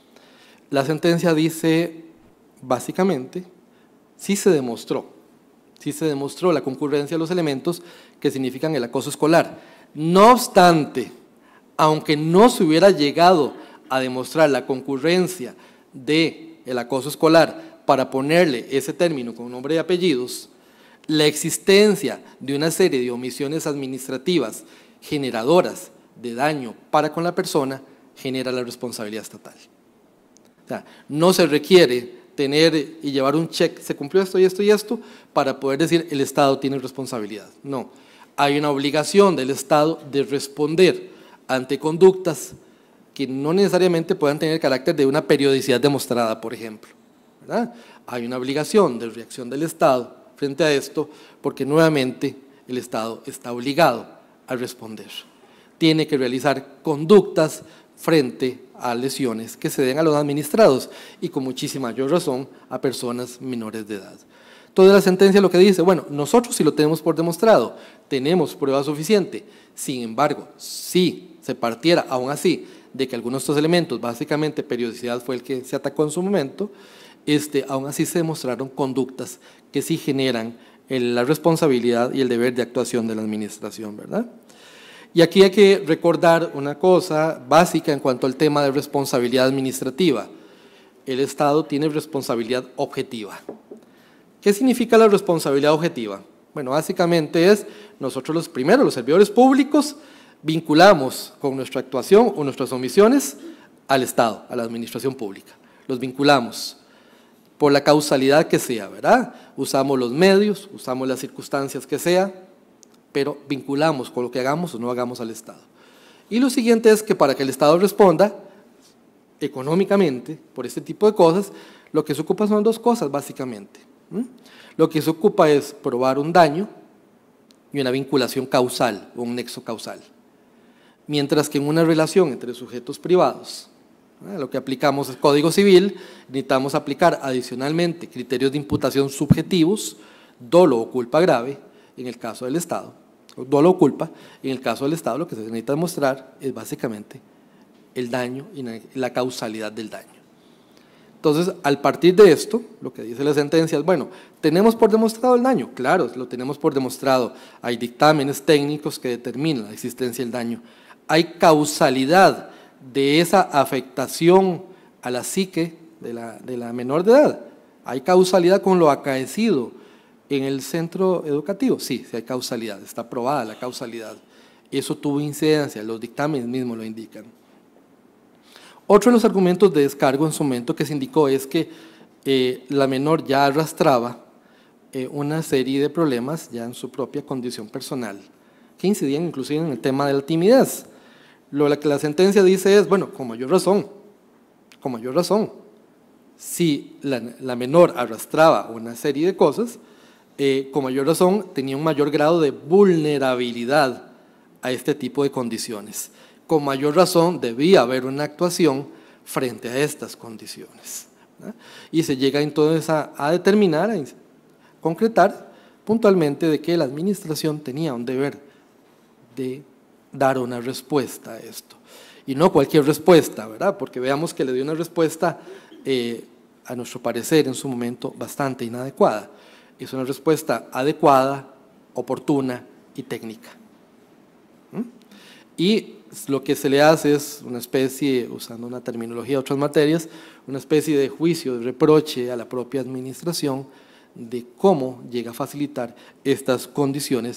La sentencia dice, básicamente, sí se demostró, sí se demostró la concurrencia de los elementos que significan el acoso escolar. No obstante, aunque no se hubiera llegado a demostrar la concurrencia del acoso escolar para ponerle ese término con nombre y apellidos, la existencia de una serie de omisiones administrativas generadoras de daño para con la persona genera la responsabilidad estatal. O sea, no se requiere tener y llevar un check, se cumplió esto y esto y esto, para poder decir el Estado tiene responsabilidad. No, hay una obligación del Estado de responder ante conductas que no necesariamente puedan tener el carácter de una periodicidad demostrada, por ejemplo, ¿verdad? Hay una obligación de reacción del Estado frente a esto, porque nuevamente el Estado está obligado a responder. Tiene que realizar conductas frente a lesiones que se den a los administrados y con muchísima mayor razón a personas menores de edad. Toda la sentencia lo que dice, bueno, nosotros sí lo tenemos por demostrado, tenemos prueba suficiente, sin embargo, si se partiera aún así de que algunos de estos elementos, básicamente periodicidad fue el que se atacó en su momento, este, aún así se demostraron conductas que sí generan el, la responsabilidad y el deber de actuación de la administración, ¿verdad? Y aquí hay que recordar una cosa básica en cuanto al tema de responsabilidad administrativa. El Estado tiene responsabilidad objetiva. ¿Qué significa la responsabilidad objetiva? Bueno, básicamente es nosotros los primeros, los servidores públicos, vinculamos con nuestra actuación o nuestras omisiones al Estado, a la administración pública. Los vinculamos por la causalidad que sea, ¿verdad? Usamos los medios, usamos las circunstancias que sea, pero vinculamos con lo que hagamos o no hagamos al Estado. Y lo siguiente es que para que el Estado responda económicamente por este tipo de cosas, lo que se ocupa son dos cosas básicamente. ¿Mm? Lo que se ocupa es probar un daño y una vinculación causal o un nexo causal. Mientras que en una relación entre sujetos privados, ¿eh? lo que aplicamos es Código Civil, necesitamos aplicar adicionalmente criterios de imputación subjetivos, dolo o culpa grave, en el caso del Estado, dolo o culpa, en el caso del Estado lo que se necesita demostrar es básicamente el daño y la causalidad del daño. Entonces, al partir de esto, lo que dice la sentencia es, bueno, ¿tenemos por demostrado el daño? Claro, lo tenemos por demostrado. Hay dictámenes técnicos que determinan la existencia del daño. Hay causalidad de esa afectación a la psique de la, de la menor de edad. Hay causalidad con lo acaecido en el centro educativo. Sí, sí hay causalidad, está probada la causalidad. Eso tuvo incidencia, los dictámenes mismos lo indican. Otro de los argumentos de descargo en su momento que se indicó es que eh, la menor ya arrastraba eh, una serie de problemas ya en su propia condición personal, que incidían inclusive en el tema de la timidez. Lo que la sentencia dice es, bueno, con mayor razón, con mayor razón, si la, la menor arrastraba una serie de cosas, eh, con mayor razón tenía un mayor grado de vulnerabilidad a este tipo de condiciones. Con mayor razón debía haber una actuación frente a estas condiciones, ¿verdad? Y se llega entonces a, a determinar, a concretar puntualmente de que la administración tenía un deber de dar una respuesta a esto. Y no cualquier respuesta, ¿verdad? Porque veamos que le dio una respuesta, eh, a nuestro parecer en su momento, bastante inadecuada. Es una respuesta adecuada, oportuna y técnica. ¿Mm? Y lo que se le hace es una especie, usando una terminología de otras materias, una especie de juicio, de reproche a la propia administración de cómo llega a facilitar estas condiciones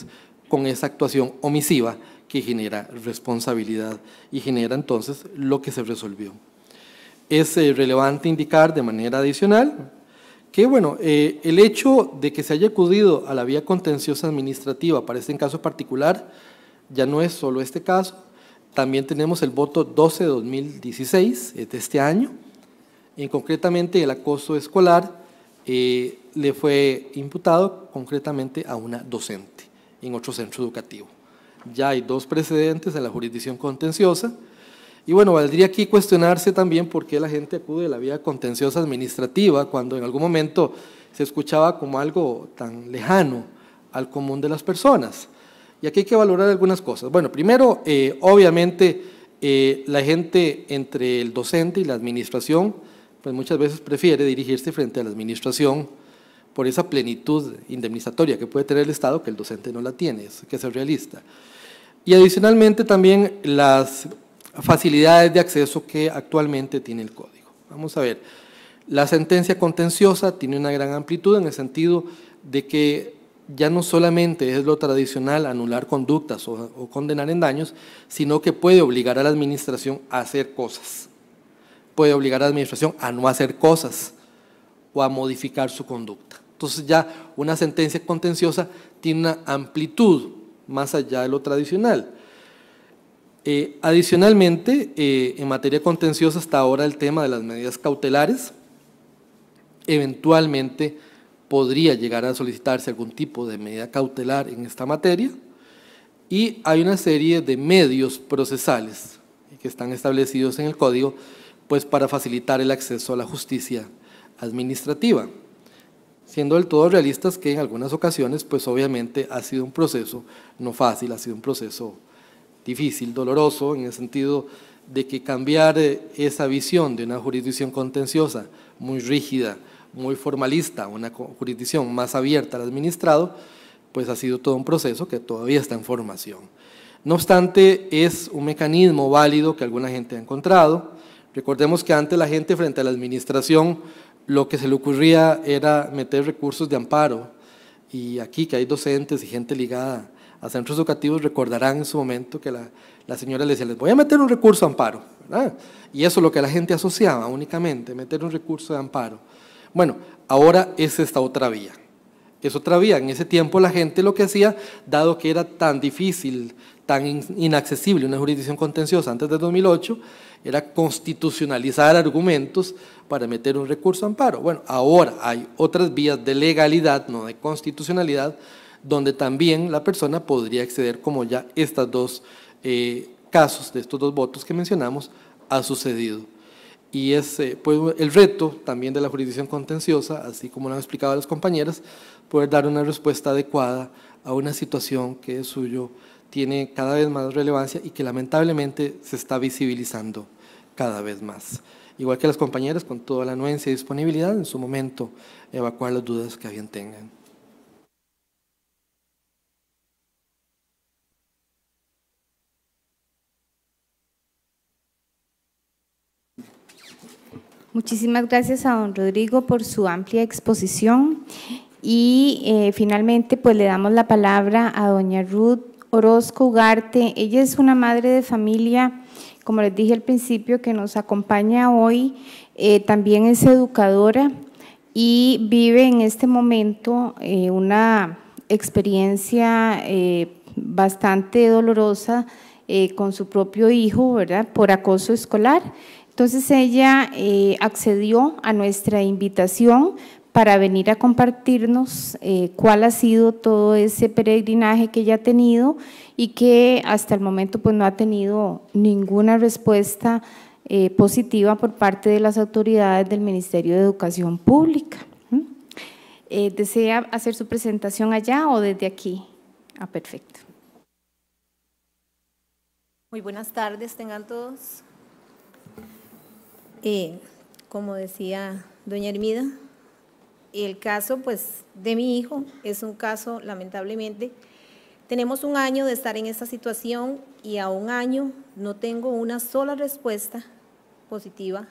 con esa actuación omisiva que genera responsabilidad y genera entonces lo que se resolvió. Es eh, relevante indicar de manera adicional que bueno, eh, el hecho de que se haya acudido a la vía contenciosa administrativa para este caso particular ya no es solo este caso, también tenemos el voto doce de dos mil dieciséis de este año, y concretamente el acoso escolar eh, le fue imputado concretamente a una docente en otro centro educativo. Ya hay dos precedentes en la jurisdicción contenciosa, y bueno, valdría aquí cuestionarse también por qué la gente acude a la vía contenciosa administrativa cuando en algún momento se escuchaba como algo tan lejano al común de las personas. Y aquí hay que valorar algunas cosas. Bueno, primero, eh, obviamente, eh, la gente entre el docente y la administración, pues muchas veces prefiere dirigirse frente a la administración por esa plenitud indemnizatoria que puede tener el Estado, que el docente no la tiene, es que ser realista. Y adicionalmente también las facilidades de acceso que actualmente tiene el Código. Vamos a ver, la sentencia contenciosa tiene una gran amplitud en el sentido de que ya no solamente es lo tradicional anular conductas o, o condenar en daños, sino que puede obligar a la administración a hacer cosas, puede obligar a la administración a no hacer cosas o a modificar su conducta. Entonces ya una sentencia contenciosa tiene una amplitud más allá de lo tradicional. Eh, adicionalmente, eh, en materia contenciosa hasta ahora el tema de las medidas cautelares, eventualmente podría llegar a solicitarse algún tipo de medida cautelar en esta materia, y hay una serie de medios procesales que están establecidos en el Código pues para facilitar el acceso a la justicia administrativa, siendo del todo realistas que en algunas ocasiones pues obviamente ha sido un proceso no fácil, ha sido un proceso difícil, doloroso, en el sentido de que cambiar esa visión de una jurisdicción contenciosa muy rígida, muy formalista, una jurisdicción más abierta al administrado, pues ha sido todo un proceso que todavía está en formación. No obstante, es un mecanismo válido que alguna gente ha encontrado. Recordemos que antes la gente frente a la administración lo que se le ocurría era meter recursos de amparo, y aquí que hay docentes y gente ligada a centros educativos recordarán en su momento que la, la señora le decía, les voy a meter un recurso de amparo, ¿verdad? Y eso es lo que la gente asociaba únicamente, meter un recurso de amparo. Bueno, ahora es esta otra vía, es otra vía. En ese tiempo la gente lo que hacía, dado que era tan difícil, tan inaccesible una jurisdicción contenciosa antes de dos mil ocho, era constitucionalizar argumentos para meter un recurso de amparo. Bueno, ahora hay otras vías de legalidad, no de constitucionalidad, donde también la persona podría acceder, como ya estos dos eh, casos de estos dos votos que mencionamos ha sucedido. Y es eh, pues, el reto también de la jurisdicción contenciosa, así como lo han explicado las compañeras, poder dar una respuesta adecuada a una situación que es suyo tiene cada vez más relevancia y que lamentablemente se está visibilizando cada vez más. Igual que las compañeras, con toda la anuencia y disponibilidad, en su momento evacuar las dudas que bien tengan. Muchísimas gracias a don Rodrigo por su amplia exposición, y eh, finalmente pues le damos la palabra a doña Ruth Orozco Ugarte. Ella es una madre de familia, como les dije al principio, que nos acompaña hoy, eh, también es educadora y vive en este momento eh, una experiencia eh, bastante dolorosa eh, con su propio hijo, ¿verdad?, por acoso escolar. Entonces ella eh, accedió a nuestra invitación para venir a compartirnos eh, cuál ha sido todo ese peregrinaje que ella ha tenido y que hasta el momento pues no ha tenido ninguna respuesta eh, positiva por parte de las autoridades del Ministerio de Educación Pública. ¿Mm? Eh, ¿Desea hacer su presentación allá o desde aquí? Ah, perfecto. Muy buenas tardes tengan todos. Eh, como decía doña Hermida, el caso pues de mi hijo es un caso, lamentablemente, tenemos un año de estar en esta situación y a un año no tengo una sola respuesta positiva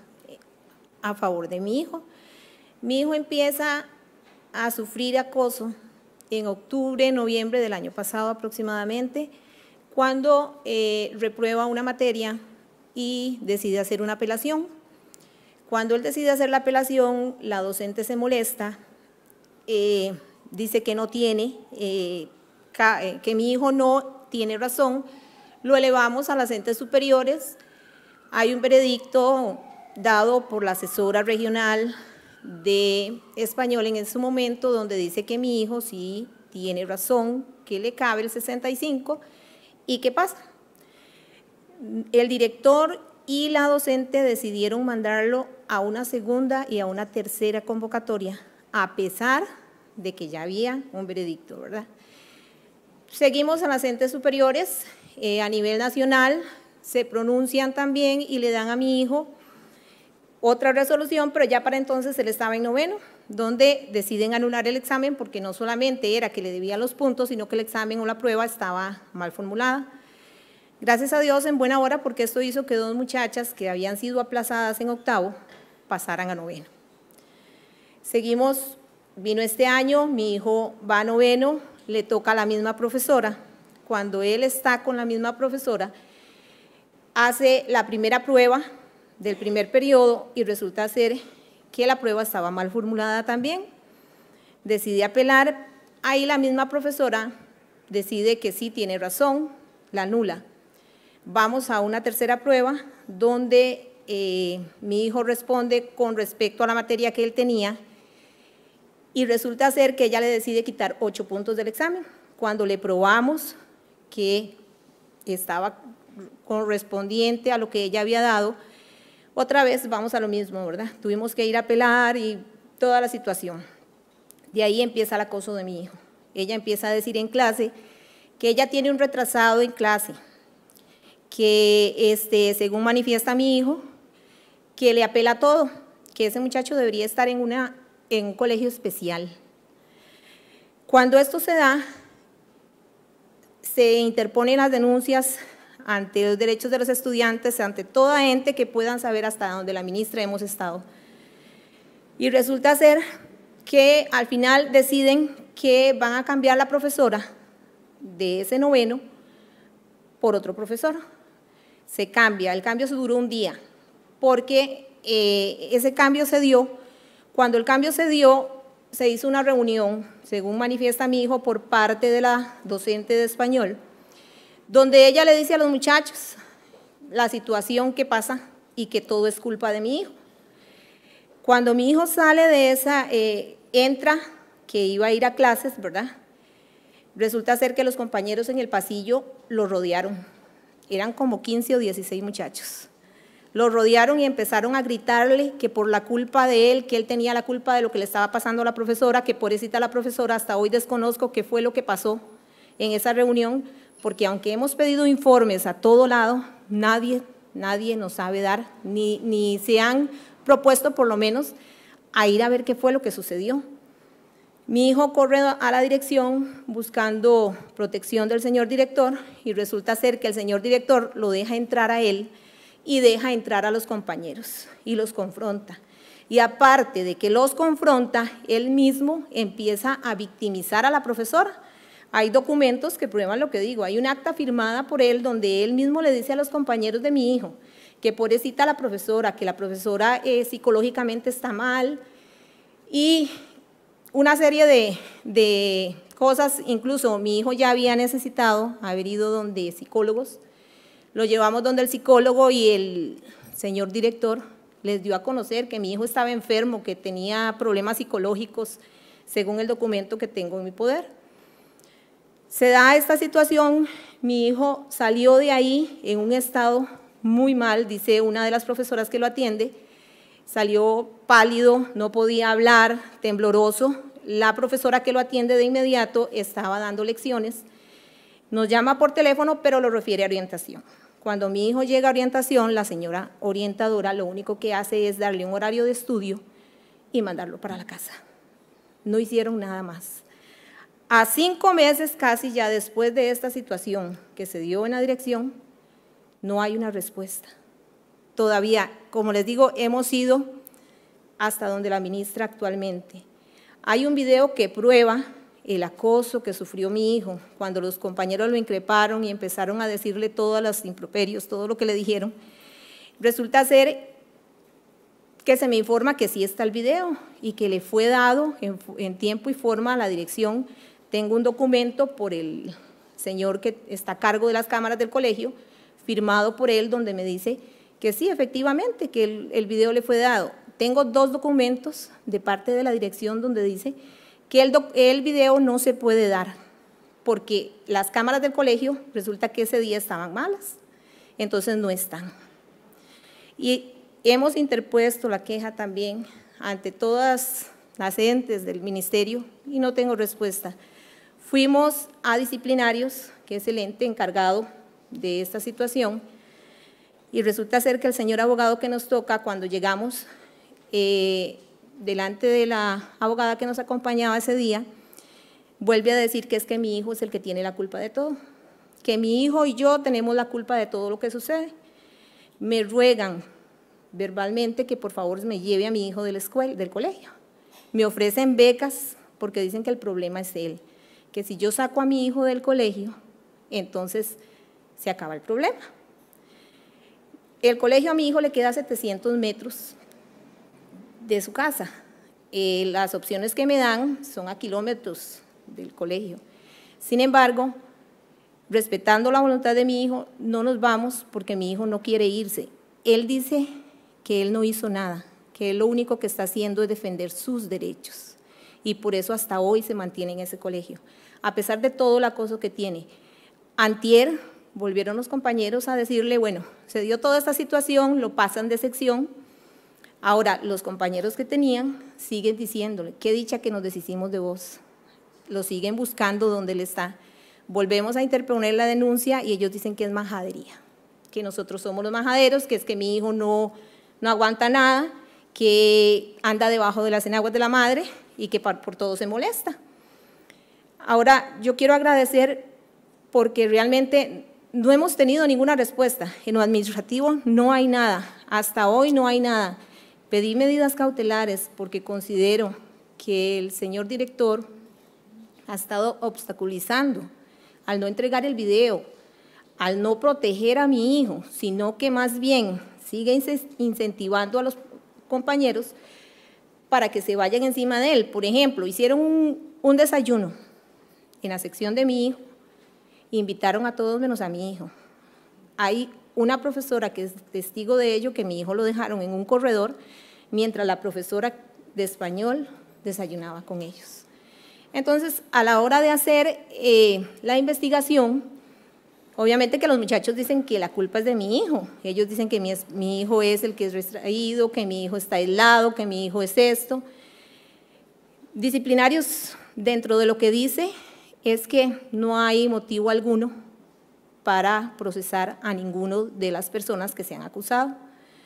a favor de mi hijo. Mi hijo empieza a sufrir acoso en octubre, noviembre del año pasado aproximadamente, cuando eh, reprueba una materia y decide hacer una apelación. Cuando él decide hacer la apelación, la docente se molesta, eh, dice que no tiene, eh, que mi hijo no tiene razón, lo elevamos a las entes superiores, hay un veredicto dado por la asesora regional de español en ese momento, donde dice que mi hijo sí tiene razón, que le cabe el sesenta y cinco, ¿y qué pasa? El director y la docente decidieron mandarlo a una segunda y a una tercera convocatoria, a pesar de que ya había un veredicto, ¿verdad? Seguimos a las entes superiores, eh, a nivel nacional, se pronuncian también y le dan a mi hijo otra resolución, pero ya para entonces él estaba en noveno, donde deciden anular el examen porque no solamente era que le debía los puntos, sino que el examen o la prueba estaba mal formulada. Gracias a Dios en buena hora, porque esto hizo que dos muchachas que habían sido aplazadas en octavo pasaran a noveno. Seguimos, vino este año, mi hijo va a noveno, le toca a la misma profesora. Cuando él está con la misma profesora, hace la primera prueba del primer periodo y resulta ser que la prueba estaba mal formulada también. Decide apelar, ahí la misma profesora decide que sí tiene razón, la anula. Vamos a una tercera prueba donde eh, mi hijo responde con respecto a la materia que él tenía y resulta ser que ella le decide quitar ocho puntos del examen. Cuando le probamos que estaba correspondiente a lo que ella había dado, otra vez vamos a lo mismo, ¿verdad? Tuvimos que ir a apelar y toda la situación. De ahí empieza el acoso de mi hijo. Ella empieza a decir en clase que ella tiene un retrasado en clase, que este, según manifiesta mi hijo, que le apela todo, que ese muchacho debería estar en, una, en un colegio especial. Cuando esto se da, se interponen las denuncias ante los derechos de los estudiantes, ante toda ente que puedan saber hasta donde la ministra hemos estado. Y resulta ser que al final deciden que van a cambiar la profesora de ese noveno por otro profesor. Se cambia, el cambio se duró un día, porque eh, ese cambio se dio, cuando el cambio se dio, se hizo una reunión, según manifiesta mi hijo, por parte de la docente de español, donde ella le dice a los muchachos la situación que pasa y que todo es culpa de mi hijo. Cuando mi hijo sale de esa, eh, entra, que iba a ir a clases, ¿verdad? Resulta ser que los compañeros en el pasillo lo rodearon, eran como quince o dieciséis muchachos. Lo rodearon y empezaron a gritarle que por la culpa de él, que él tenía la culpa de lo que le estaba pasando a la profesora, que pobrecita la profesora, hasta hoy desconozco qué fue lo que pasó en esa reunión, porque aunque hemos pedido informes a todo lado, nadie, nadie nos sabe dar, ni, ni se han propuesto por lo menos a ir a ver qué fue lo que sucedió. Mi hijo corre a la dirección buscando protección del señor director y resulta ser que el señor director lo deja entrar a él y deja entrar a los compañeros y los confronta. Y aparte de que los confronta, él mismo empieza a victimizar a la profesora. Hay documentos que prueban lo que digo, hay un acta firmada por él donde él mismo le dice a los compañeros de mi hijo que pobrecita la profesora, que la profesora eh, psicológicamente está mal y una serie de, de cosas, incluso mi hijo ya había necesitado haber ido donde psicólogos, lo llevamos donde el psicólogo y el señor director les dio a conocer que mi hijo estaba enfermo, que tenía problemas psicológicos, según el documento que tengo en mi poder. Se da esta situación, mi hijo salió de ahí en un estado muy mal, dice una de las profesoras que lo atiende, salió pálido, no podía hablar, tembloroso. La profesora que lo atiende de inmediato estaba dando lecciones, nos llama por teléfono, pero lo refiere a orientación. Cuando mi hijo llega a orientación, la señora orientadora lo único que hace es darle un horario de estudio y mandarlo para la casa. No hicieron nada más. A cinco meses casi ya después de esta situación que se dio en la dirección, no hay una respuesta. Todavía, como les digo, hemos ido hasta donde la ministra actualmente. Hay un video que prueba el acoso que sufrió mi hijo, cuando los compañeros lo increparon y empezaron a decirle todos los improperios, todo lo que le dijeron, resulta ser que se me informa que sí está el video y que le fue dado en, en tiempo y forma a la dirección. Tengo un documento por el señor que está a cargo de las cámaras del colegio, firmado por él, donde me dice que sí, efectivamente, que el, el video le fue dado. Tengo dos documentos de parte de la dirección donde dice que el, doc, el video no se puede dar, porque las cámaras del colegio resulta que ese día estaban malas, entonces no están. Y hemos interpuesto la queja también ante todas las entes del ministerio y no tengo respuesta. Fuimos a disciplinarios, que es el ente encargado de esta situación, y resulta ser que el señor abogado que nos toca, cuando llegamos eh, delante de la abogada que nos acompañaba ese día, vuelve a decir que es que mi hijo es el que tiene la culpa de todo, que mi hijo y yo tenemos la culpa de todo lo que sucede. Me ruegan verbalmente que por favor me lleve a mi hijo de la escuela, del colegio. Me ofrecen becas porque dicen que el problema es él, que si yo saco a mi hijo del colegio, entonces se acaba el problema. El colegio a mi hijo le queda a setecientos metros de su casa. Eh, las opciones que me dan son a kilómetros del colegio. Sin embargo, respetando la voluntad de mi hijo, no nos vamos porque mi hijo no quiere irse. Él dice que él no hizo nada, que él lo único que está haciendo es defender sus derechos y por eso hasta hoy se mantiene en ese colegio, a pesar de todo el acoso que tiene. Antier volvieron los compañeros a decirle, bueno, se dio toda esta situación, lo pasan de sección. Ahora, los compañeros que tenían siguen diciéndole, qué dicha que nos deshicimos de vos. Lo siguen buscando donde él está. Volvemos a interponer la denuncia y ellos dicen que es majadería, que nosotros somos los majaderos, que es que mi hijo no, no aguanta nada, que anda debajo de las enaguas de la madre y que por, por todo se molesta. Ahora, yo quiero agradecer porque realmente no hemos tenido ninguna respuesta. En lo administrativo no hay nada, hasta hoy no hay nada. Pedí medidas cautelares porque considero que el señor director ha estado obstaculizando al no entregar el video, al no proteger a mi hijo, sino que más bien sigue incentivando a los compañeros para que se vayan encima de él. Por ejemplo, hicieron un, un desayuno en la sección de mi hijo, invitaron a todos menos a mi hijo. Hay una profesora que es testigo de ello, que mi hijo lo dejaron en un corredor, mientras la profesora de español desayunaba con ellos. Entonces, a la hora de hacer eh, la investigación, obviamente que los muchachos dicen que la culpa es de mi hijo. Ellos dicen que mi, mi hijo es el que es restraído, que mi hijo está aislado, que mi hijo es esto. Disciplinarios, dentro de lo que dice, es que no hay motivo alguno para procesar a ninguno de las personas que se han acusado.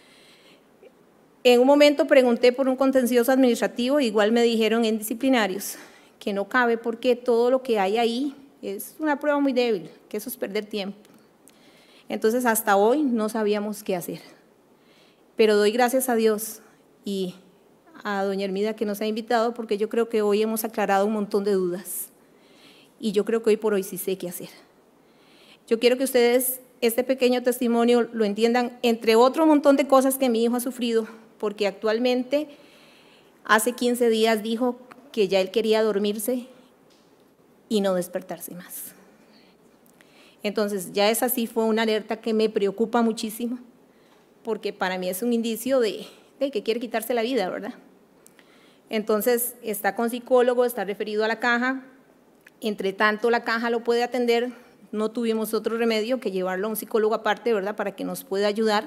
En un momento pregunté por un contencioso administrativo, igual me dijeron en disciplinarios que no cabe porque todo lo que hay ahí es una prueba muy débil, que eso es perder tiempo. Entonces, hasta hoy no sabíamos qué hacer. Pero doy gracias a Dios y a doña Hermida que nos ha invitado, porque yo creo que hoy hemos aclarado un montón de dudas. Y yo creo que hoy por hoy sí sé qué hacer. Yo quiero que ustedes este pequeño testimonio lo entiendan, entre otro montón de cosas que mi hijo ha sufrido, porque actualmente hace quince días dijo que ya él quería dormirse y no despertarse más. Entonces, ya esa sí fue una alerta que me preocupa muchísimo, porque para mí es un indicio de, de que quiere quitarse la vida, ¿verdad? Entonces, está con psicólogo, está referido a la caja. Entre tanto, la caja lo puede atender. No tuvimos otro remedio que llevarlo a un psicólogo aparte, ¿verdad?, para que nos pueda ayudar.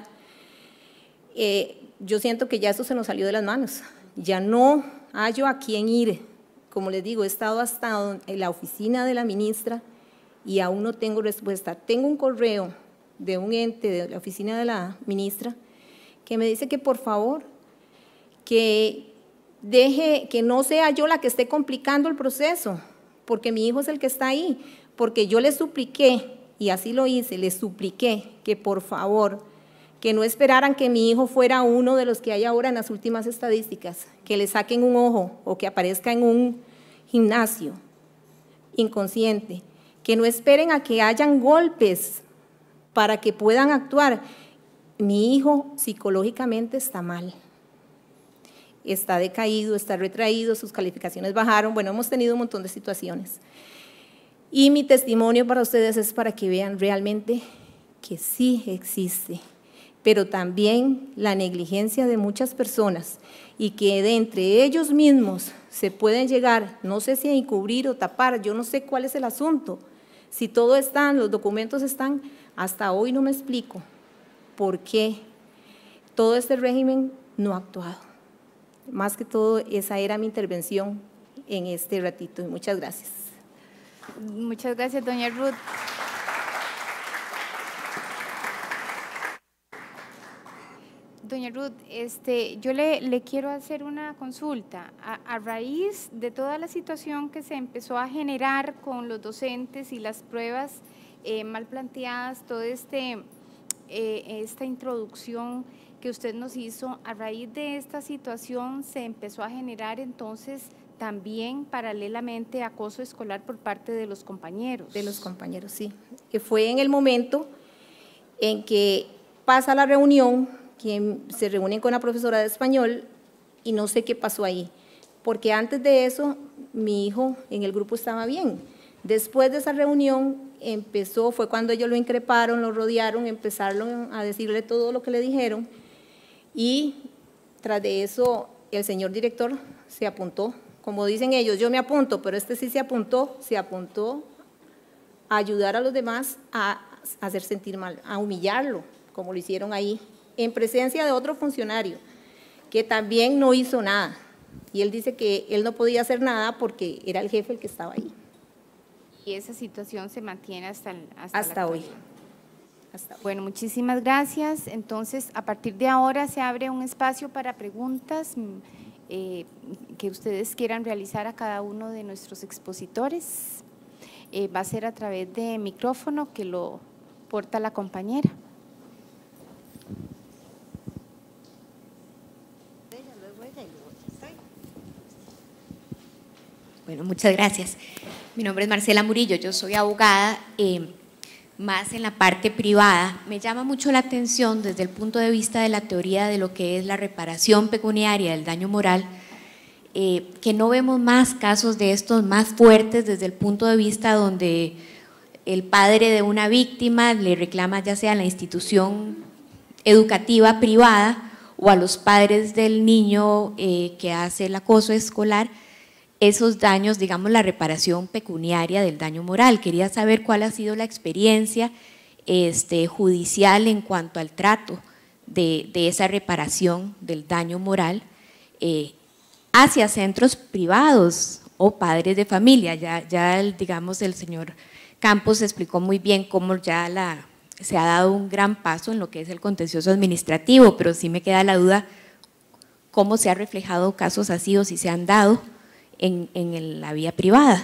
Eh, yo siento que ya esto se nos salió de las manos. Ya no hallo a quién ir. Como les digo, he estado hasta en la oficina de la ministra y aún no tengo respuesta. Tengo un correo de un ente de la oficina de la ministra que me dice que por favor, que deje, que no sea yo la que esté complicando el proceso, porque mi hijo es el que está ahí, porque yo le supliqué, y así lo hice, le supliqué que por favor, que no esperaran que mi hijo fuera uno de los que hay ahora en las últimas estadísticas, que le saquen un ojo o que aparezca en un gimnasio, inconsciente, que no esperen a que hayan golpes para que puedan actuar. Mi hijo psicológicamente está mal, está decaído, está retraído, sus calificaciones bajaron, bueno, hemos tenido un montón de situaciones. Y mi testimonio para ustedes es para que vean realmente que sí existe, pero también la negligencia de muchas personas y que de entre ellos mismos se pueden llegar, no sé si a encubrir o tapar, yo no sé cuál es el asunto. Si todo está, los documentos están, hasta hoy no me explico por qué todo este régimen no ha actuado. Más que todo, esa era mi intervención en este ratito y muchas gracias. Muchas gracias, doña Ruth. Doña Ruth, este, yo le, le quiero hacer una consulta. A, a raíz de toda la situación que se empezó a generar con los docentes y las pruebas eh, mal planteadas, toda este, eh, esta introducción que usted nos hizo, a raíz de esta situación se empezó a generar entonces también paralelamente acoso escolar por parte de los compañeros. De los compañeros, sí. Que fue en el momento en que pasa la reunión, que se reúnen con la profesora de español y no sé qué pasó ahí, porque antes de eso mi hijo en el grupo estaba bien. Después de esa reunión empezó, fue cuando ellos lo increparon, lo rodearon, empezaron a decirle todo lo que le dijeron y tras de eso el señor director se apuntó, como dicen ellos, yo me apunto, pero este sí se apuntó, se apuntó a ayudar a los demás a hacer sentir mal, a humillarlo, como lo hicieron ahí, en presencia de otro funcionario, que también no hizo nada. Y él dice que él no podía hacer nada porque era el jefe el que estaba ahí. Y esa situación se mantiene hasta, el, hasta, hasta hoy. Hasta hoy. Bueno, muchísimas gracias. Entonces, a partir de ahora se abre un espacio para preguntas eh, que ustedes quieran realizar a cada uno de nuestros expositores. Eh, va a ser a través de micrófono que lo porta la compañera. Bueno, muchas gracias. Mi nombre es Marcela Murillo, yo soy abogada, eh, más en la parte privada. Me llama mucho la atención desde el punto de vista de la teoría de lo que es la reparación pecuniaria del daño moral, eh, que no vemos más casos de estos más fuertes desde el punto de vista donde el padre de una víctima le reclama ya sea a la institución educativa privada o a los padres del niño eh, que hace el acoso escolar, esos daños, digamos, la reparación pecuniaria del daño moral. Quería saber cuál ha sido la experiencia este, judicial en cuanto al trato de, de esa reparación del daño moral eh, hacia centros privados o padres de familia. Ya, ya el, digamos, el señor Campos explicó muy bien cómo ya la, se ha dado un gran paso en lo que es el contencioso administrativo, pero sí me queda la duda cómo se han reflejado casos así o si se han dado En, en la vía privada.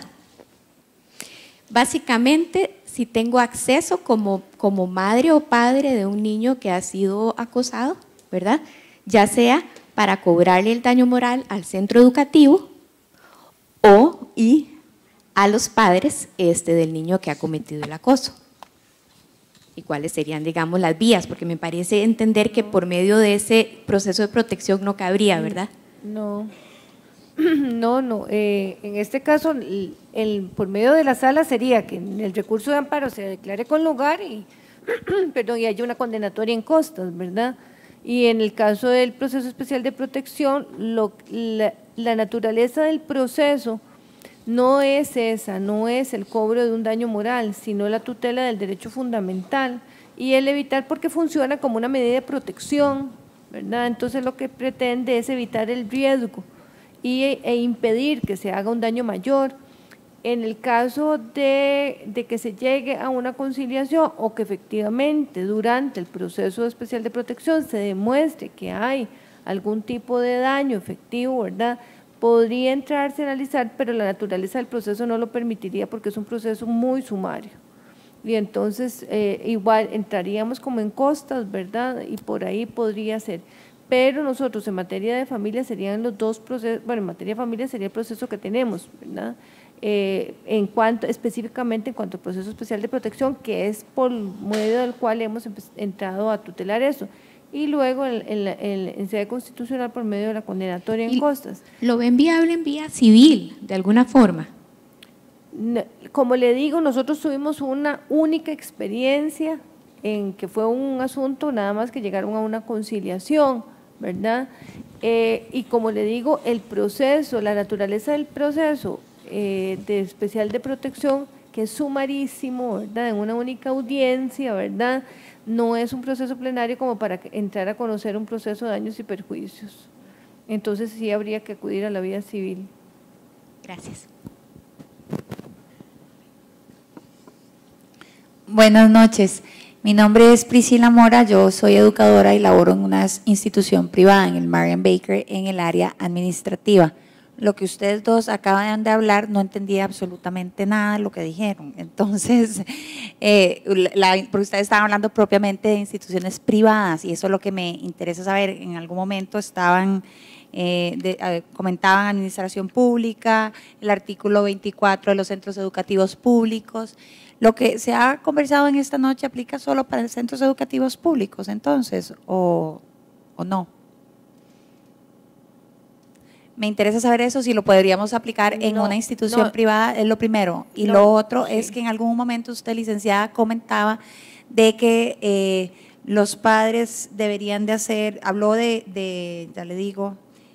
Básicamente, si tengo acceso como, como madre o padre de un niño que ha sido acosado, ¿verdad? Ya sea para cobrarle el daño moral al centro educativo o y a los padres este, del niño que ha cometido el acoso. ¿Y cuáles serían, digamos, las vías? Porque me parece entender que por medio de ese proceso de protección no cabría, ¿verdad? No. No, no, eh, en este caso, el, el, por medio de la sala sería que en el recurso de amparo se declare con lugar y, perdón, y haya una condenatoria en costas, ¿verdad? Y en el caso del proceso especial de protección, lo, la, la naturaleza del proceso no es esa, no es el cobro de un daño moral, sino la tutela del derecho fundamental y el evitar, porque funciona como una medida de protección, ¿verdad? Entonces lo que pretende es evitar el riesgo y, e impedir que se haga un daño mayor. En el caso de, de que se llegue a una conciliación o que efectivamente durante el proceso especial de protección se demuestre que hay algún tipo de daño efectivo, ¿verdad?, podría entrarse a analizar, pero la naturaleza del proceso no lo permitiría porque es un proceso muy sumario. Y entonces eh, igual entraríamos como en costas, ¿verdad?, y por ahí podría ser. Pero nosotros en materia de familia serían los dos procesos, bueno, en materia de familia sería el proceso que tenemos, ¿verdad? eh, en cuanto, específicamente en cuanto al proceso especial de protección, que es por medio del cual hemos entrado a tutelar eso. Y luego en, en, en, en sede constitucional por medio de la condenatoria en costas. ¿Lo ven viable en vía civil, de alguna forma? Como le digo, nosotros tuvimos una única experiencia en que fue un asunto nada más que llegaron a una conciliación, ¿verdad? Eh, y como le digo, el proceso, la naturaleza del proceso eh, de especial de protección, que es sumarísimo, ¿verdad? En una única audiencia, ¿verdad? No es un proceso plenario como para entrar a conocer un proceso de daños y perjuicios. Entonces sí habría que acudir a la vía civil. Gracias. Buenas noches, mi nombre es Priscila Mora, yo soy educadora y laboro en una institución privada, en el Marian Baker, en el área administrativa. Lo que ustedes dos acaban de hablar, no entendí absolutamente nada de lo que dijeron. Entonces, eh, la, porque ustedes estaban hablando propiamente de instituciones privadas y eso es lo que me interesa saber. En algún momento estaban, eh, de, eh, comentaban administración pública, el artículo veinticuatro de los centros educativos públicos. Lo que se ha conversado en esta noche aplica solo para los centros educativos públicos, entonces, o, o no. Me interesa saber eso, si lo podríamos aplicar en no, una institución no, privada, es lo primero. Y no, lo otro sí. es que en algún momento usted, licenciada, comentaba de que eh, los padres deberían de hacer, habló de, de ya le digo,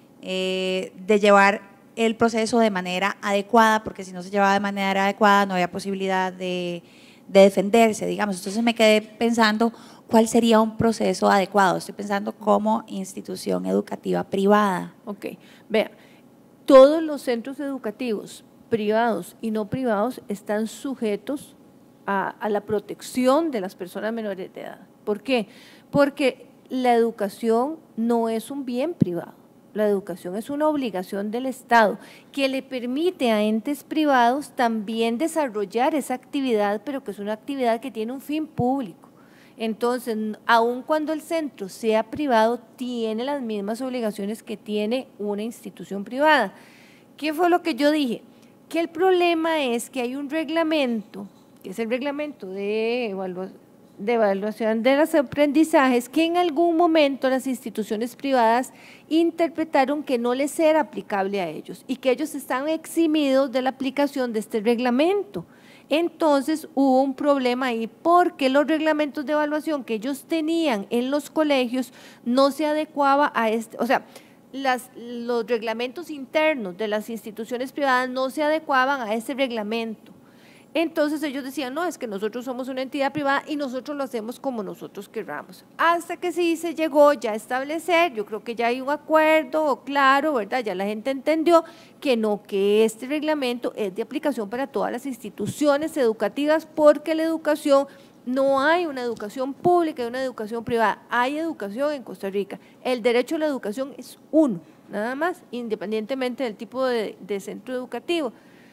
eh, de llevar el proceso de manera adecuada, porque si no se llevaba de manera adecuada no había posibilidad de, de defenderse, digamos. Entonces me quedé pensando, ¿cuál sería un proceso adecuado? Estoy pensando como institución educativa privada. Ok, vea, todos los centros educativos, privados y no privados, están sujetos a, a la protección de las personas menores de edad. ¿Por qué? Porque la educación no es un bien privado. La educación es una obligación del Estado que le permite a entes privados también desarrollar esa actividad, pero que es una actividad que tiene un fin público. Entonces, aun cuando el centro sea privado, tiene las mismas obligaciones que tiene una institución privada. ¿Qué fue lo que yo dije? Que el problema es que hay un reglamento, que es el reglamento de evaluación, de evaluación de los aprendizajes, que en algún momento las instituciones privadas interpretaron que no les era aplicable a ellos y que ellos están eximidos de la aplicación de este reglamento. Entonces hubo un problema ahí porque los reglamentos de evaluación que ellos tenían en los colegios no se adecuaba a este, o sea, las, los reglamentos internos de las instituciones privadas no se adecuaban a ese reglamento. Entonces ellos decían, no, es que nosotros somos una entidad privada y nosotros lo hacemos como nosotros querramos. Hasta que sí se llegó ya a establecer, yo creo que ya hay un acuerdo claro, ¿verdad? Ya la gente entendió que no, que este reglamento es de aplicación para todas las instituciones educativas, porque la educación, no hay una educación pública y una educación privada, hay educación en Costa Rica. El derecho a la educación es uno, nada más, independientemente del tipo de, de centro educativo.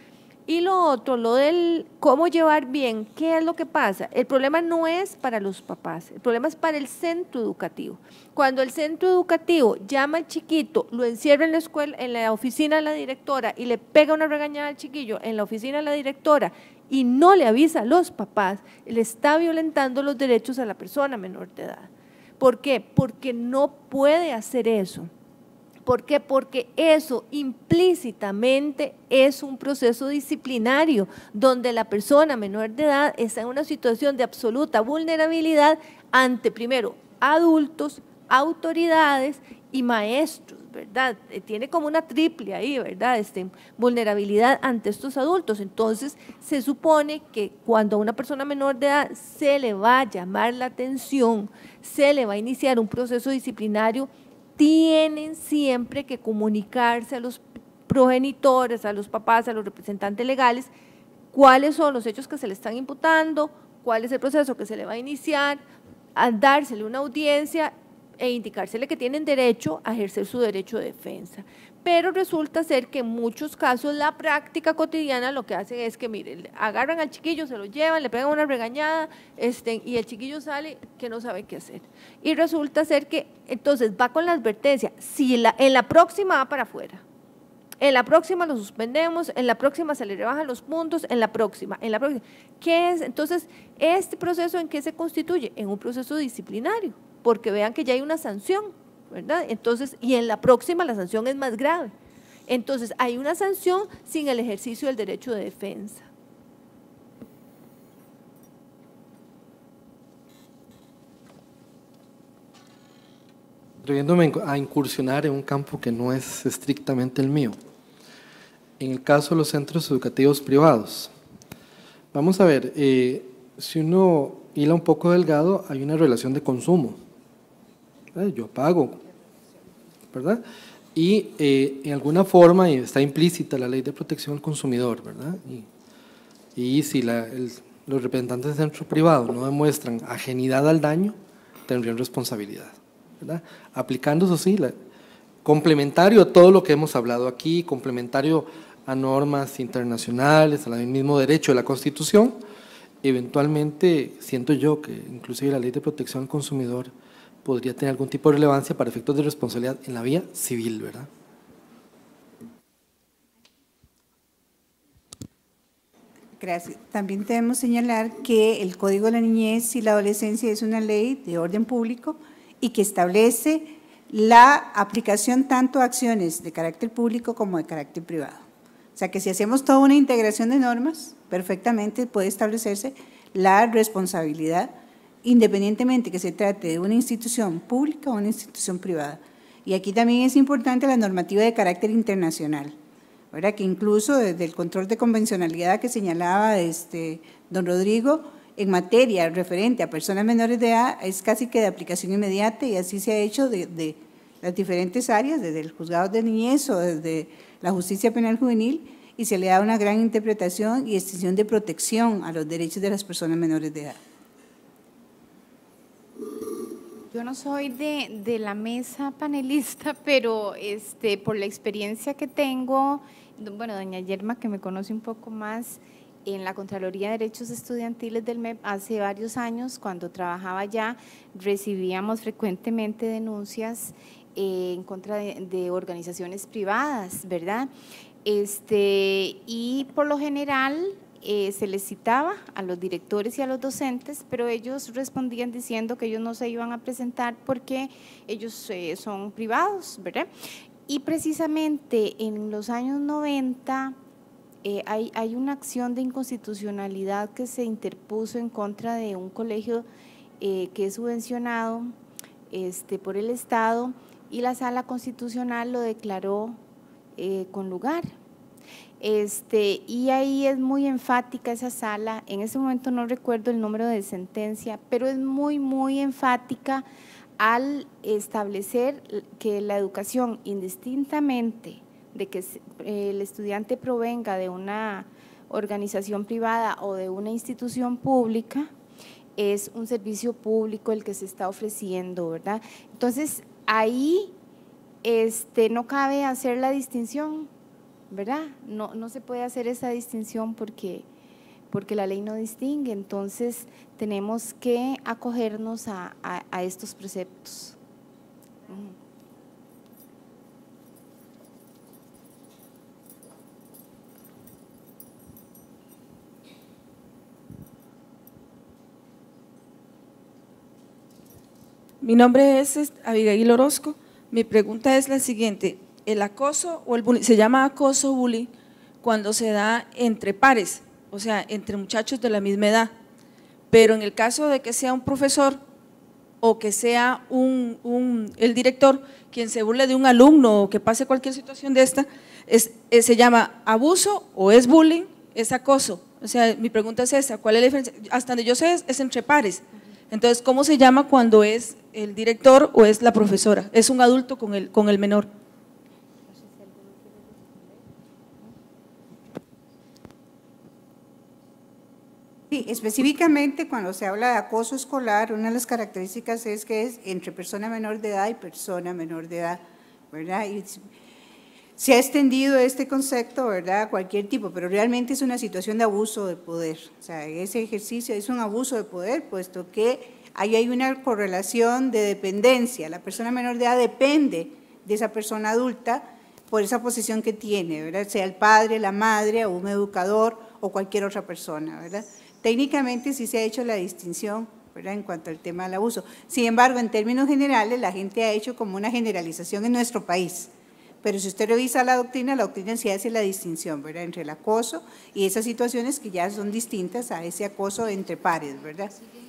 Y lo otro, lo del cómo llevar bien, ¿qué es lo que pasa? El problema no es para los papás, el problema es para el centro educativo. Cuando el centro educativo llama al chiquito, lo encierra en la escuela, en la oficina de la directora y le pega una regañada al chiquillo en la oficina de la directora y no le avisa a los papás, le está violentando los derechos a la persona menor de edad. ¿Por qué? Porque no puede hacer eso. ¿Por qué? Porque eso implícitamente es un proceso disciplinario donde la persona menor de edad está en una situación de absoluta vulnerabilidad ante, primero, adultos, autoridades y maestros, ¿verdad? Tiene como una triple ahí, ¿verdad? Este, vulnerabilidad ante estos adultos. Entonces, se supone que cuando a una persona menor de edad se le va a llamar la atención, se le va a iniciar un proceso disciplinario, tienen siempre que comunicarse a los progenitores, a los papás, a los representantes legales, cuáles son los hechos que se le están imputando, cuál es el proceso que se le va a iniciar, a dársele una audiencia e indicársele que tienen derecho a ejercer su derecho de defensa. Pero resulta ser que en muchos casos la práctica cotidiana lo que hacen es que, miren, agarran al chiquillo, se lo llevan, le pegan una regañada este, y el chiquillo sale que no sabe qué hacer. Y resulta ser que entonces va con la advertencia, si la, en la próxima va para afuera, en la próxima lo suspendemos, en la próxima se le rebajan los puntos, en la próxima, en la próxima. ¿Qué es? Entonces, ¿este proceso en qué se constituye? En un proceso disciplinario, porque vean que ya hay una sanción, ¿verdad? Entonces, y en la próxima la sanción es más grave. Entonces, hay una sanción sin el ejercicio del derecho de defensa. Atreviéndome a incursionar en un campo que no es estrictamente el mío. En el caso de los centros educativos privados, vamos a ver, eh, si uno hila un poco delgado, hay una relación de consumo. ¿Verdad? Yo pago, ¿verdad? Y eh, en alguna forma está implícita la ley de protección al consumidor, ¿verdad? Y, y si la, el, los representantes del centro privado no demuestran ajenidad al daño, tendrían responsabilidad, ¿verdad? Aplicando, eso sí, la, complementario a todo lo que hemos hablado aquí, complementario a normas internacionales, al mismo derecho de la Constitución, eventualmente siento yo que inclusive la ley de protección al consumidor podría tener algún tipo de relevancia para efectos de responsabilidad en la vía civil, ¿verdad? Gracias. También debemos señalar que el Código de la Niñez y la Adolescencia es una ley de orden público y que establece la aplicación tanto a acciones de carácter público como de carácter privado. O sea que si hacemos toda una integración de normas, perfectamente puede establecerse la responsabilidad, independientemente que se trate de una institución pública o una institución privada. Y aquí también es importante la normativa de carácter internacional, ¿verdad? Que incluso desde el control de convencionalidad que señalaba este, don Rodrigo, en materia referente a personas menores de edad, es casi que de aplicación inmediata y así se ha hecho de, de las diferentes áreas, desde el juzgado de niñez o desde la justicia penal juvenil, y se le da una gran interpretación y extensión de protección a los derechos de las personas menores de edad. Yo no soy de, de la mesa panelista, pero este, por la experiencia que tengo, bueno, doña Yerma, que me conoce un poco más, en la Contraloría de Derechos Estudiantiles del M E P hace varios años, cuando trabajaba allá, recibíamos frecuentemente denuncias eh, en contra de, de organizaciones privadas, ¿verdad? Este, y por lo general eh, se les citaba a los directores y a los docentes, pero ellos respondían diciendo que ellos no se iban a presentar porque ellos eh, son privados, ¿verdad? Y precisamente en los años noventa, Eh, hay, hay una acción de inconstitucionalidad que se interpuso en contra de un colegio eh, que es subvencionado este, por el Estado y la Sala Constitucional lo declaró eh, con lugar. Este, y ahí es muy enfática esa sala, en ese momento no recuerdo el número de sentencia, pero es muy, muy enfática al establecer que la educación indistintamente de que el estudiante provenga de una organización privada o de una institución pública, es un servicio público el que se está ofreciendo, ¿verdad? Entonces, ahí este, no cabe hacer la distinción, ¿verdad? No, no se puede hacer esa distinción porque, porque la ley no distingue, entonces tenemos que acogernos a, a, a estos preceptos. Uh-huh. Mi nombre es Abigail Orozco. Mi pregunta es la siguiente: el acoso o el bullying, se llama acoso bullying cuando se da entre pares, o sea, entre muchachos de la misma edad, pero en el caso de que sea un profesor o que sea un, un, el director quien se burle de un alumno o que pase cualquier situación de esta, es, es, se llama abuso o es bullying, es acoso. O sea, mi pregunta es esa: ¿cuál es la diferencia? Hasta donde yo sé es, es entre pares. Entonces, ¿cómo se llama cuando es el director o es la profesora? Es un adulto con el, con el menor. Sí, específicamente cuando se habla de acoso escolar, una de las características es que es entre persona menor de edad y persona menor de edad, ¿verdad? Y se ha extendido este concepto, ¿verdad?, a cualquier tipo, pero realmente es una situación de abuso de poder. O sea, ese ejercicio es un abuso de poder, puesto que ahí hay una correlación de dependencia. La persona menor de edad depende de esa persona adulta por esa posición que tiene, ¿verdad? Sea el padre, la madre, o un educador, o cualquier otra persona, ¿verdad? Técnicamente sí se ha hecho la distinción, ¿verdad?, en cuanto al tema del abuso. Sin embargo, en términos generales, la gente ha hecho como una generalización en nuestro país. Pero si usted revisa la doctrina, la doctrina sí hace la distinción, ¿verdad?, entre el acoso y esas situaciones que ya son distintas a ese acoso entre pares, ¿verdad?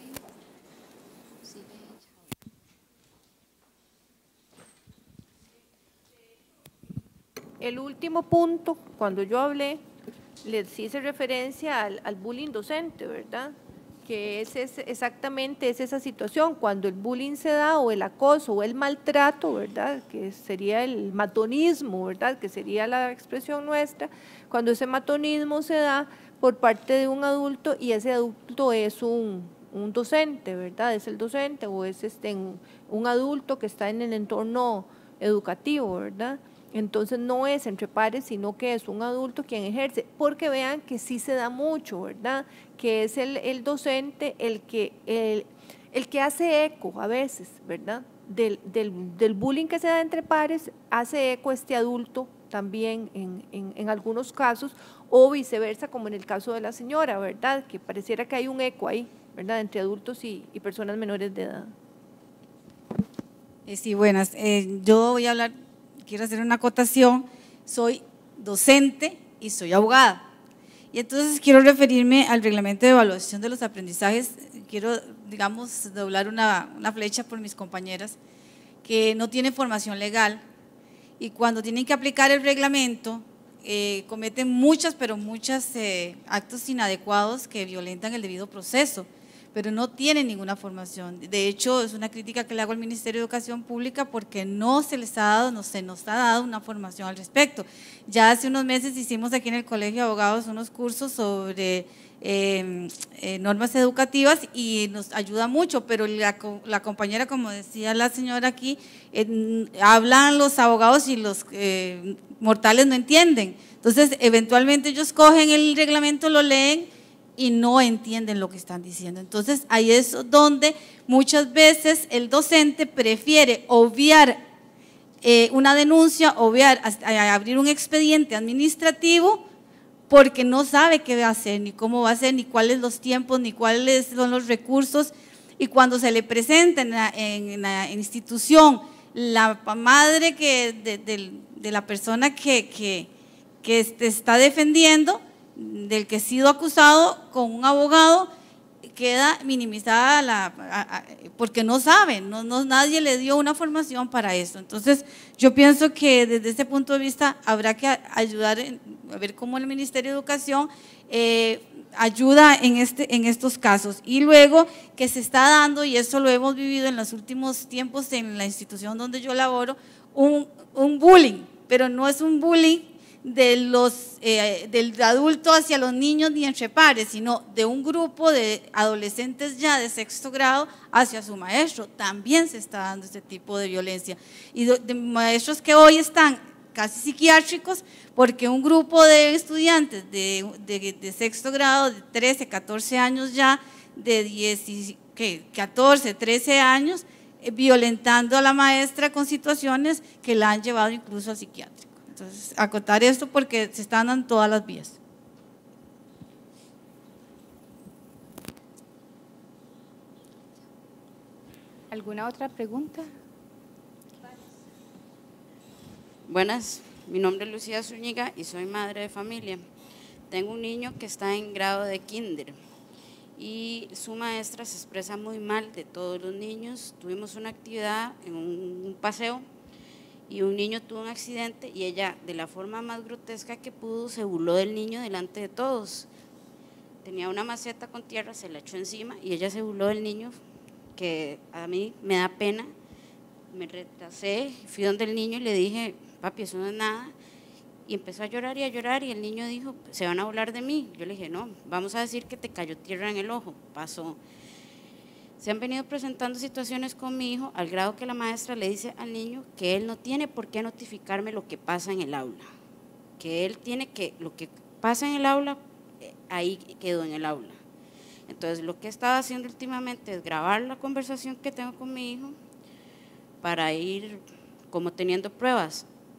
El último punto, cuando yo hablé, les hice referencia al, al bullying docente, ¿verdad?, que es, es exactamente es esa situación, cuando el bullying se da, o el acoso, o el maltrato, ¿verdad?, que sería el matonismo, ¿verdad?, que sería la expresión nuestra, cuando ese matonismo se da por parte de un adulto, y ese adulto es un, un docente, ¿verdad?, es el docente, o es este, un, un adulto que está en el entorno educativo, ¿verdad?, entonces no es entre pares, sino que es un adulto quien ejerce, porque vean que sí se da mucho, ¿verdad?, que es el, el docente el que, el, el que hace eco a veces, ¿verdad?, del, del, del bullying que se da entre pares, hace eco este adulto también en, en, en algunos casos, o viceversa, como en el caso de la señora, ¿verdad?, que pareciera que hay un eco ahí, ¿verdad?, entre adultos y, y personas menores de edad. Eh, sí, buenas. Eh, yo voy a hablar, quiero hacer una acotación, soy docente y soy abogada. Y entonces quiero referirme al reglamento de evaluación de los aprendizajes. Quiero, digamos, doblar una, una flecha por mis compañeras que no tienen formación legal y cuando tienen que aplicar el reglamento eh, cometen muchas, pero muchos eh, actos inadecuados que violentan el debido proceso, pero no tienen ninguna formación. De hecho, es una crítica que le hago al Ministerio de Educación Pública porque no se les ha dado, no se nos ha dado una formación al respecto. Ya hace unos meses hicimos aquí en el Colegio de Abogados unos cursos sobre eh, eh, normas educativas y nos ayuda mucho, pero la, la compañera, como decía la señora aquí, eh, hablan los abogados y los eh, mortales no entienden. Entonces, eventualmente ellos cogen el reglamento, lo leen, y no entienden lo que están diciendo. Entonces, ahí es donde muchas veces el docente prefiere obviar eh, una denuncia, obviar, a, abrir un expediente administrativo, porque no sabe qué va a hacer, ni cómo va a hacer, ni cuáles los tiempos, ni cuáles son los recursos, y cuando se le presenta en la, en la institución la madre que, de, de, de la persona que, que, que está defendiendo, del que ha sido acusado, con un abogado, queda minimizada la, a, a, porque no sabe, no, no, nadie le dio una formación para eso. Entonces, yo pienso que desde ese punto de vista habrá que ayudar en, a ver cómo el Ministerio de Educación eh, ayuda en, este, en estos casos. Y luego que se está dando, y eso lo hemos vivido en los últimos tiempos en la institución donde yo laboro, un, un bullying, pero no es un bullying de los, eh, del adulto hacia los niños ni entre pares, sino de un grupo de adolescentes ya de sexto grado hacia su maestro. También se está dando este tipo de violencia. Y de, de maestros que hoy están casi psiquiátricos porque un grupo de estudiantes de, de, de sexto grado, de trece, catorce años ya, de diez, ¿qué? catorce, trece años, eh, violentando a la maestra con situaciones que la han llevado incluso al psiquiátrico. Entonces, acotar esto porque se están dando todas las vías. ¿Alguna otra pregunta? Buenas, mi nombre es Lucía Zúñiga y soy madre de familia. Tengo un niño que está en grado de kinder y su maestra se expresa muy mal de todos los niños. Tuvimos una actividad en un, un paseo y un niño tuvo un accidente y ella, de la forma más grotesca que pudo, se burló del niño delante de todos. Tenía una maceta con tierra, se la echó encima y ella se burló del niño, que a mí me da pena. Me retrasé, fui donde el niño y le dije, papi, eso no es nada, y empezó a llorar y a llorar y el niño dijo, se van a burlar de mí. Yo le dije, no, vamos a decir que te cayó tierra en el ojo. Pasó. Se han venido presentando situaciones con mi hijo al grado que la maestra le dice al niño que él no tiene por qué notificarme lo que pasa en el aula, que él tiene que, lo que pasa en el aula, ahí quedó en el aula. Entonces, lo que he estado haciendo últimamente es grabar la conversación que tengo con mi hijo para ir como teniendo pruebas.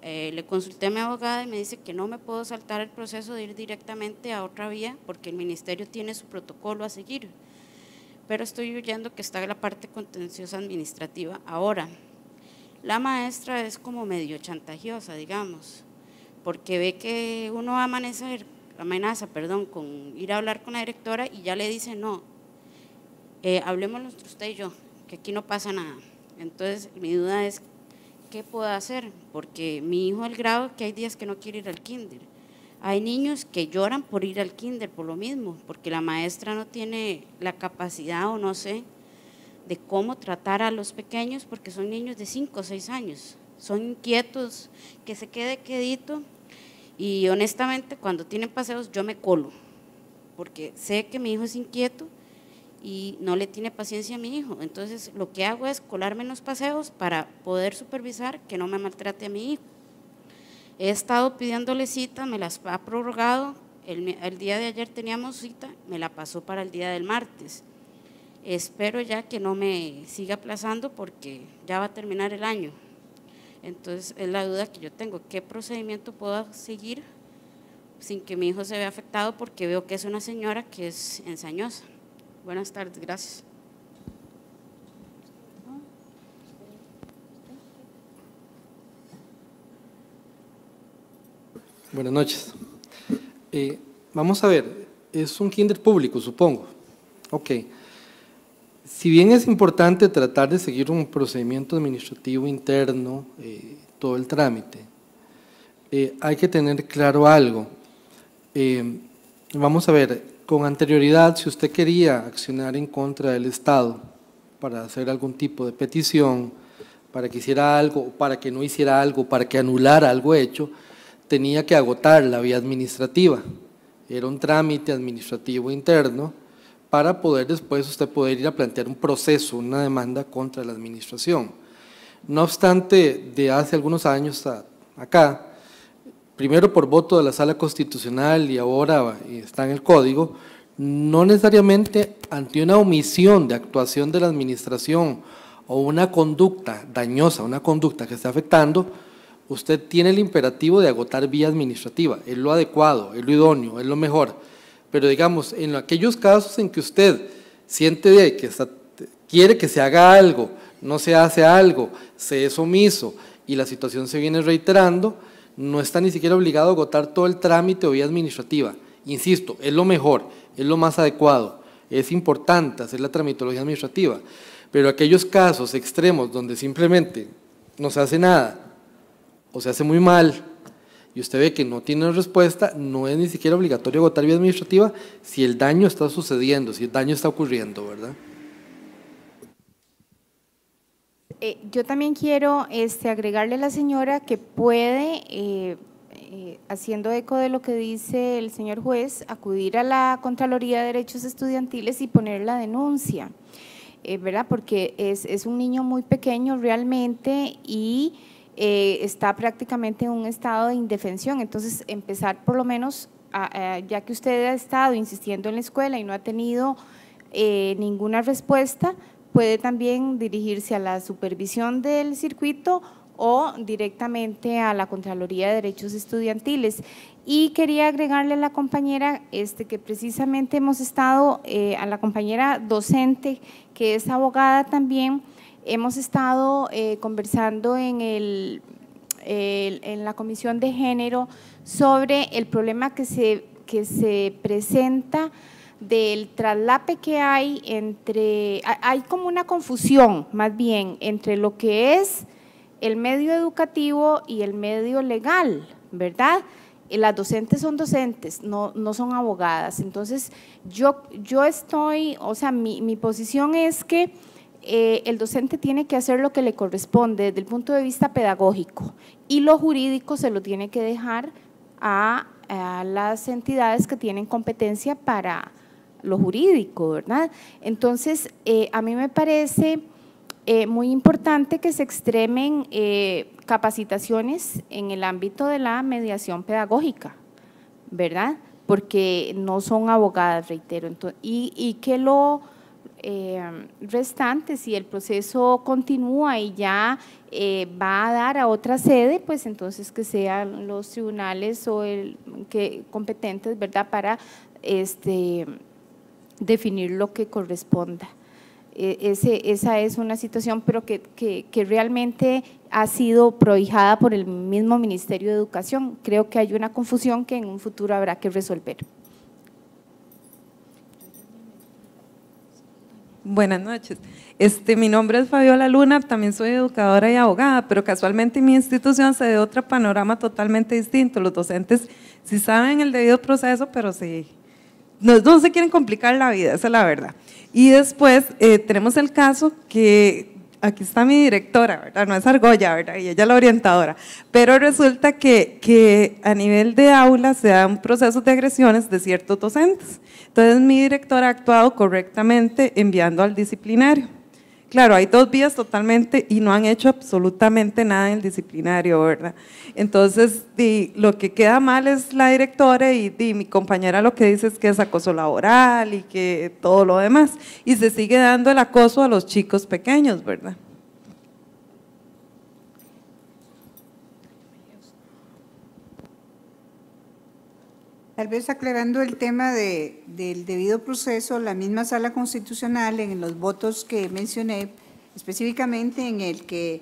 eh, le consulté a mi abogada y me dice que no me puedo saltar el proceso de ir directamente a otra vía porque el ministerio tiene su protocolo a seguir, pero estoy oyendo que está la parte contenciosa administrativa. Ahora, la maestra es como medio chantajiosa, digamos, porque ve que uno va a amanecer, amenaza, perdón, con ir a hablar con la directora y ya le dice no, eh, hablemos usted y yo, que aquí no pasa nada. Entonces mi duda es, ¿qué puedo hacer? Porque mi hijo el grado que hay días que no quiere ir al kinder, hay niños que lloran por ir al kinder por lo mismo, porque la maestra no tiene la capacidad o no sé de cómo tratar a los pequeños porque son niños de cinco o seis años, son inquietos, que se quede quedito y honestamente cuando tienen paseos yo me colo porque sé que mi hijo es inquieto y no le tiene paciencia a mi hijo, entonces lo que hago es colarme en los paseos para poder supervisar que no me maltrate a mi hijo. He estado pidiéndole cita, me las ha prorrogado, el, el día de ayer teníamos cita, me la pasó para el día del martes. Espero ya que no me siga aplazando porque ya va a terminar el año. Entonces es la duda que yo tengo, ¿qué procedimiento puedo seguir sin que mi hijo se vea afectado? Porque veo que es una señora que es ensañosa. Buenas tardes, gracias. Buenas noches. Eh, vamos a ver, es un kinder público, supongo. Ok. Si bien es importante tratar de seguir un procedimiento administrativo interno, eh, todo el trámite, eh, hay que tener claro algo. Eh, vamos a ver, con anterioridad, si usted quería accionar en contra del Estado para hacer algún tipo de petición, para que hiciera algo, para que no hiciera algo, para que anulara algo hecho, tenía que agotar la vía administrativa. Era un trámite administrativo interno para poder después usted poder ir a plantear un proceso, una demanda contra la administración. No obstante, de hace algunos años a acá, primero por voto de la Sala Constitucional y ahora está en el Código, no necesariamente ante una omisión de actuación de la administración o una conducta dañosa, una conducta que está afectando, usted tiene el imperativo de agotar vía administrativa, es lo adecuado, es lo idóneo, es lo mejor, pero digamos, en aquellos casos en que usted siente de que está, quiere que se haga algo, no se hace algo, se es omiso y la situación se viene reiterando, no está ni siquiera obligado a agotar todo el trámite o vía administrativa. Insisto, es lo mejor, es lo más adecuado, es importante hacer la tramitología administrativa, pero aquellos casos extremos donde simplemente no se hace nada o se hace muy mal y usted ve que no tiene respuesta, no es ni siquiera obligatorio agotar vía administrativa si el daño está sucediendo, si el daño está ocurriendo, ¿verdad? Eh, yo también quiero este, agregarle a la señora que puede, eh, eh, haciendo eco de lo que dice el señor juez, acudir a la Contraloría de Derechos Estudiantiles y poner la denuncia, eh, ¿verdad? Porque es, es un niño muy pequeño realmente y eh, está prácticamente en un estado de indefensión, entonces empezar por lo menos, a, a, ya que usted ha estado insistiendo en la escuela y no ha tenido eh, ninguna respuesta, puede también dirigirse a la supervisión del circuito o directamente a la Contraloría de Derechos Estudiantiles. Y quería agregarle a la compañera este, que precisamente hemos estado, eh, a la compañera docente que es abogada también, hemos estado eh, conversando en, el, el, en la Comisión de Género sobre el problema que se, que se presenta del traslape que hay entre, hay como una confusión más bien entre lo que es el medio educativo y el medio legal, ¿verdad? Las docentes son docentes, no, no son abogadas, entonces yo, yo estoy, o sea, mi, mi posición es que eh, el docente tiene que hacer lo que le corresponde desde el punto de vista pedagógico y lo jurídico se lo tiene que dejar a, a las entidades que tienen competencia para lo jurídico, ¿verdad? Entonces, eh, a mí me parece eh, muy importante que se extremen eh, capacitaciones en el ámbito de la mediación pedagógica, ¿verdad? Porque no son abogadas, reitero, entonces, y, y que lo, eh, restantes, si el proceso continúa y ya eh, va a dar a otra sede, pues entonces que sean los tribunales o el que competentes, ¿verdad?, para este, definir lo que corresponda. Ese, esa es una situación, pero que, que, que realmente ha sido prohijada por el mismo Ministerio de Educación. Creo que hay una confusión que en un futuro habrá que resolver. Buenas noches. Este, mi nombre es Fabiola Luna, también soy educadora y abogada, pero casualmente en mi institución se ve otro panorama totalmente distinto. Los docentes sí saben el debido proceso, pero sí, no, no se quieren complicar la vida, esa es la verdad. Y después eh, tenemos el caso que, aquí está mi directora, ¿verdad? No es Argolla, ¿verdad? Y ella es la orientadora, pero resulta que, que a nivel de aula se dan procesos de agresiones de ciertos docentes. Entonces mi directora ha actuado correctamente enviando al disciplinario. Claro, hay dos vías totalmente y no han hecho absolutamente nada en el disciplinario, ¿verdad? Entonces, di, lo que queda mal es la directora y di, mi compañera lo que dice es que es acoso laboral y que todo lo demás. Y se sigue dando el acoso a los chicos pequeños, ¿verdad? Tal vez aclarando el tema de, del debido proceso, la misma Sala Constitucional en los votos que mencioné, específicamente en el que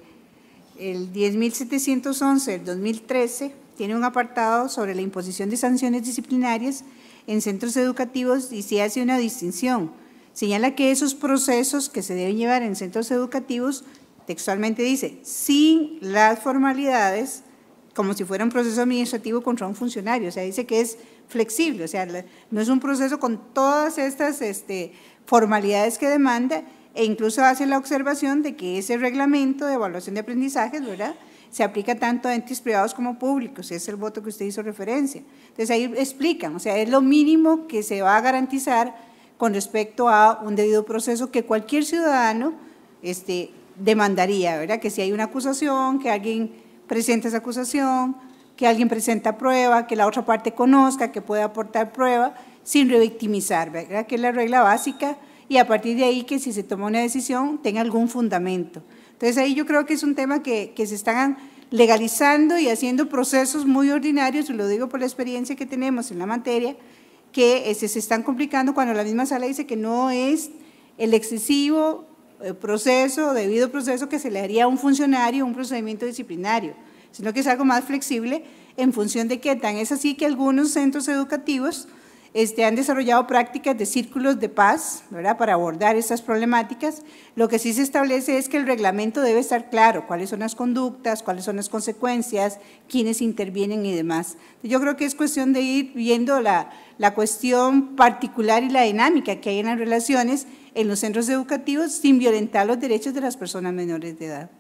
el diez mil setecientos once del dos mil trece tiene un apartado sobre la imposición de sanciones disciplinarias en centros educativos y se hace una distinción. Señala que esos procesos que se deben llevar en centros educativos, textualmente dice, sin las formalidades, como si fuera un proceso administrativo contra un funcionario, o sea, dice que es flexible, o sea, no es un proceso con todas estas este, formalidades que demanda, e incluso hace la observación de que ese reglamento de evaluación de aprendizajes, ¿verdad?, se aplica tanto a entes privados como públicos, ese es el voto que usted hizo referencia. Entonces ahí explican, o sea, es lo mínimo que se va a garantizar con respecto a un debido proceso que cualquier ciudadano este, demandaría, ¿verdad?, que si hay una acusación, que alguien presenta esa acusación, que alguien presenta prueba, que la otra parte conozca, que pueda aportar prueba, sin revictimizar, ¿verdad?, que es la regla básica, y a partir de ahí que si se toma una decisión tenga algún fundamento. Entonces ahí yo creo que es un tema que, que se están legalizando y haciendo procesos muy ordinarios, y lo digo por la experiencia que tenemos en la materia, que este, se están complicando cuando la misma sala dice que no es el excesivo proceso, debido proceso que se le haría a un funcionario un procedimiento disciplinario, sino que es algo más flexible en función de qué tan es así que algunos centros educativos este, han desarrollado prácticas de círculos de paz, ¿verdad?, para abordar estas problemáticas. Lo que sí se establece es que el reglamento debe estar claro, cuáles son las conductas, cuáles son las consecuencias, quiénes intervienen y demás. Yo creo que es cuestión de ir viendo la, la cuestión particular y la dinámica que hay en las relaciones en los centros educativos sin violentar los derechos de las personas menores de edad.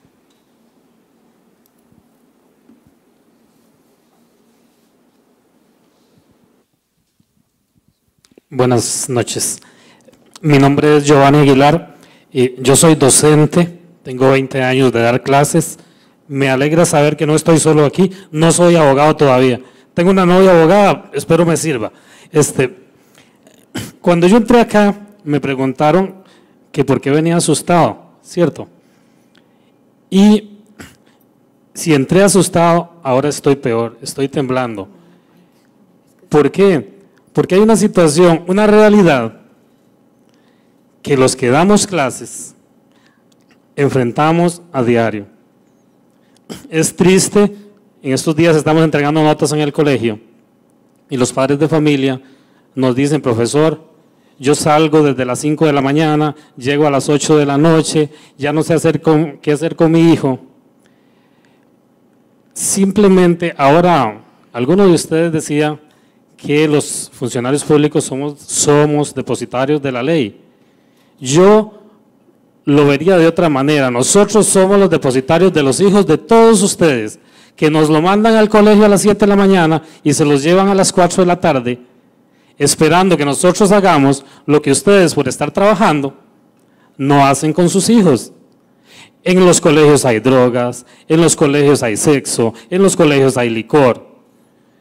Buenas noches. Mi nombre es Giovanni Aguilar y yo soy docente, tengo veinte años de dar clases. Me alegra saber que no estoy solo aquí, no soy abogado todavía. Tengo una novia abogada, espero me sirva. Este, cuando yo entré acá, me preguntaron que por qué venía asustado, ¿cierto? Y si entré asustado, ahora estoy peor, estoy temblando. ¿Por qué? Porque hay una situación, una realidad que los que damos clases enfrentamos a diario. Es triste, en estos días estamos entregando notas en el colegio y los padres de familia nos dicen, profesor, yo salgo desde las cinco de la mañana, llego a las ocho de la noche, ya no sé hacer con, qué hacer con mi hijo. Simplemente, ahora, alguno de ustedes decía que los funcionarios públicos somos, somos depositarios de la ley. Yo lo vería de otra manera. Nosotros somos los depositarios de los hijos de todos ustedes, que nos lo mandan al colegio a las siete de la mañana y se los llevan a las cuatro de la tarde, esperando que nosotros hagamos lo que ustedes, por estar trabajando, no hacen con sus hijos. En los colegios hay drogas, en los colegios hay sexo, en los colegios hay licor.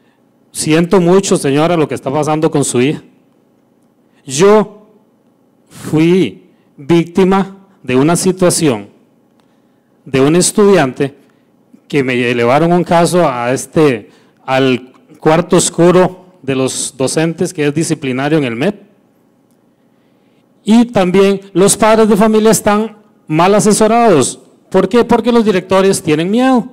Siento mucho, señora, lo que está pasando con su hija. Yo fui víctima de una situación de un estudiante que me elevaron un caso a este, al cuarto oscuro de los docentes, que es disciplinario en el M E P. Y también los padres de familia están mal asesorados. ¿Por qué? Porque los directores tienen miedo.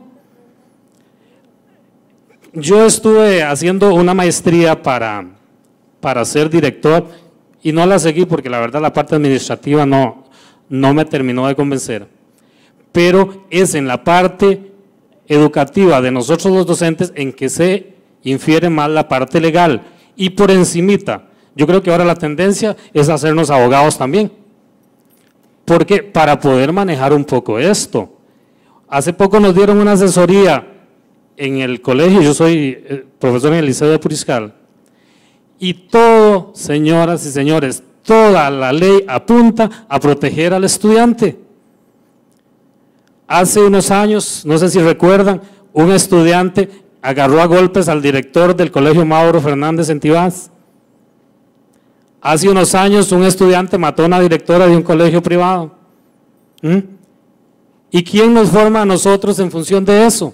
Yo estuve haciendo una maestría para, para ser director y no la seguí porque la verdad la parte administrativa no, no me terminó de convencer. Pero es en la parte educativa de nosotros los docentes en que se infiere más la parte legal y por encimita. Yo creo que ahora la tendencia es hacernos abogados también, porque para poder manejar un poco esto. Hace poco nos dieron una asesoría en el colegio, yo soy profesor en el Liceo de Puriscal, y todo, señoras y señores, toda la ley apunta a proteger al estudiante. Hace unos años, no sé si recuerdan, un estudiante agarró a golpes al director del colegio Mauro Fernández en Tibás. Hace unos años un estudiante mató a una directora de un colegio privado. ¿Mm? ¿Y quién nos forma a nosotros en función de eso?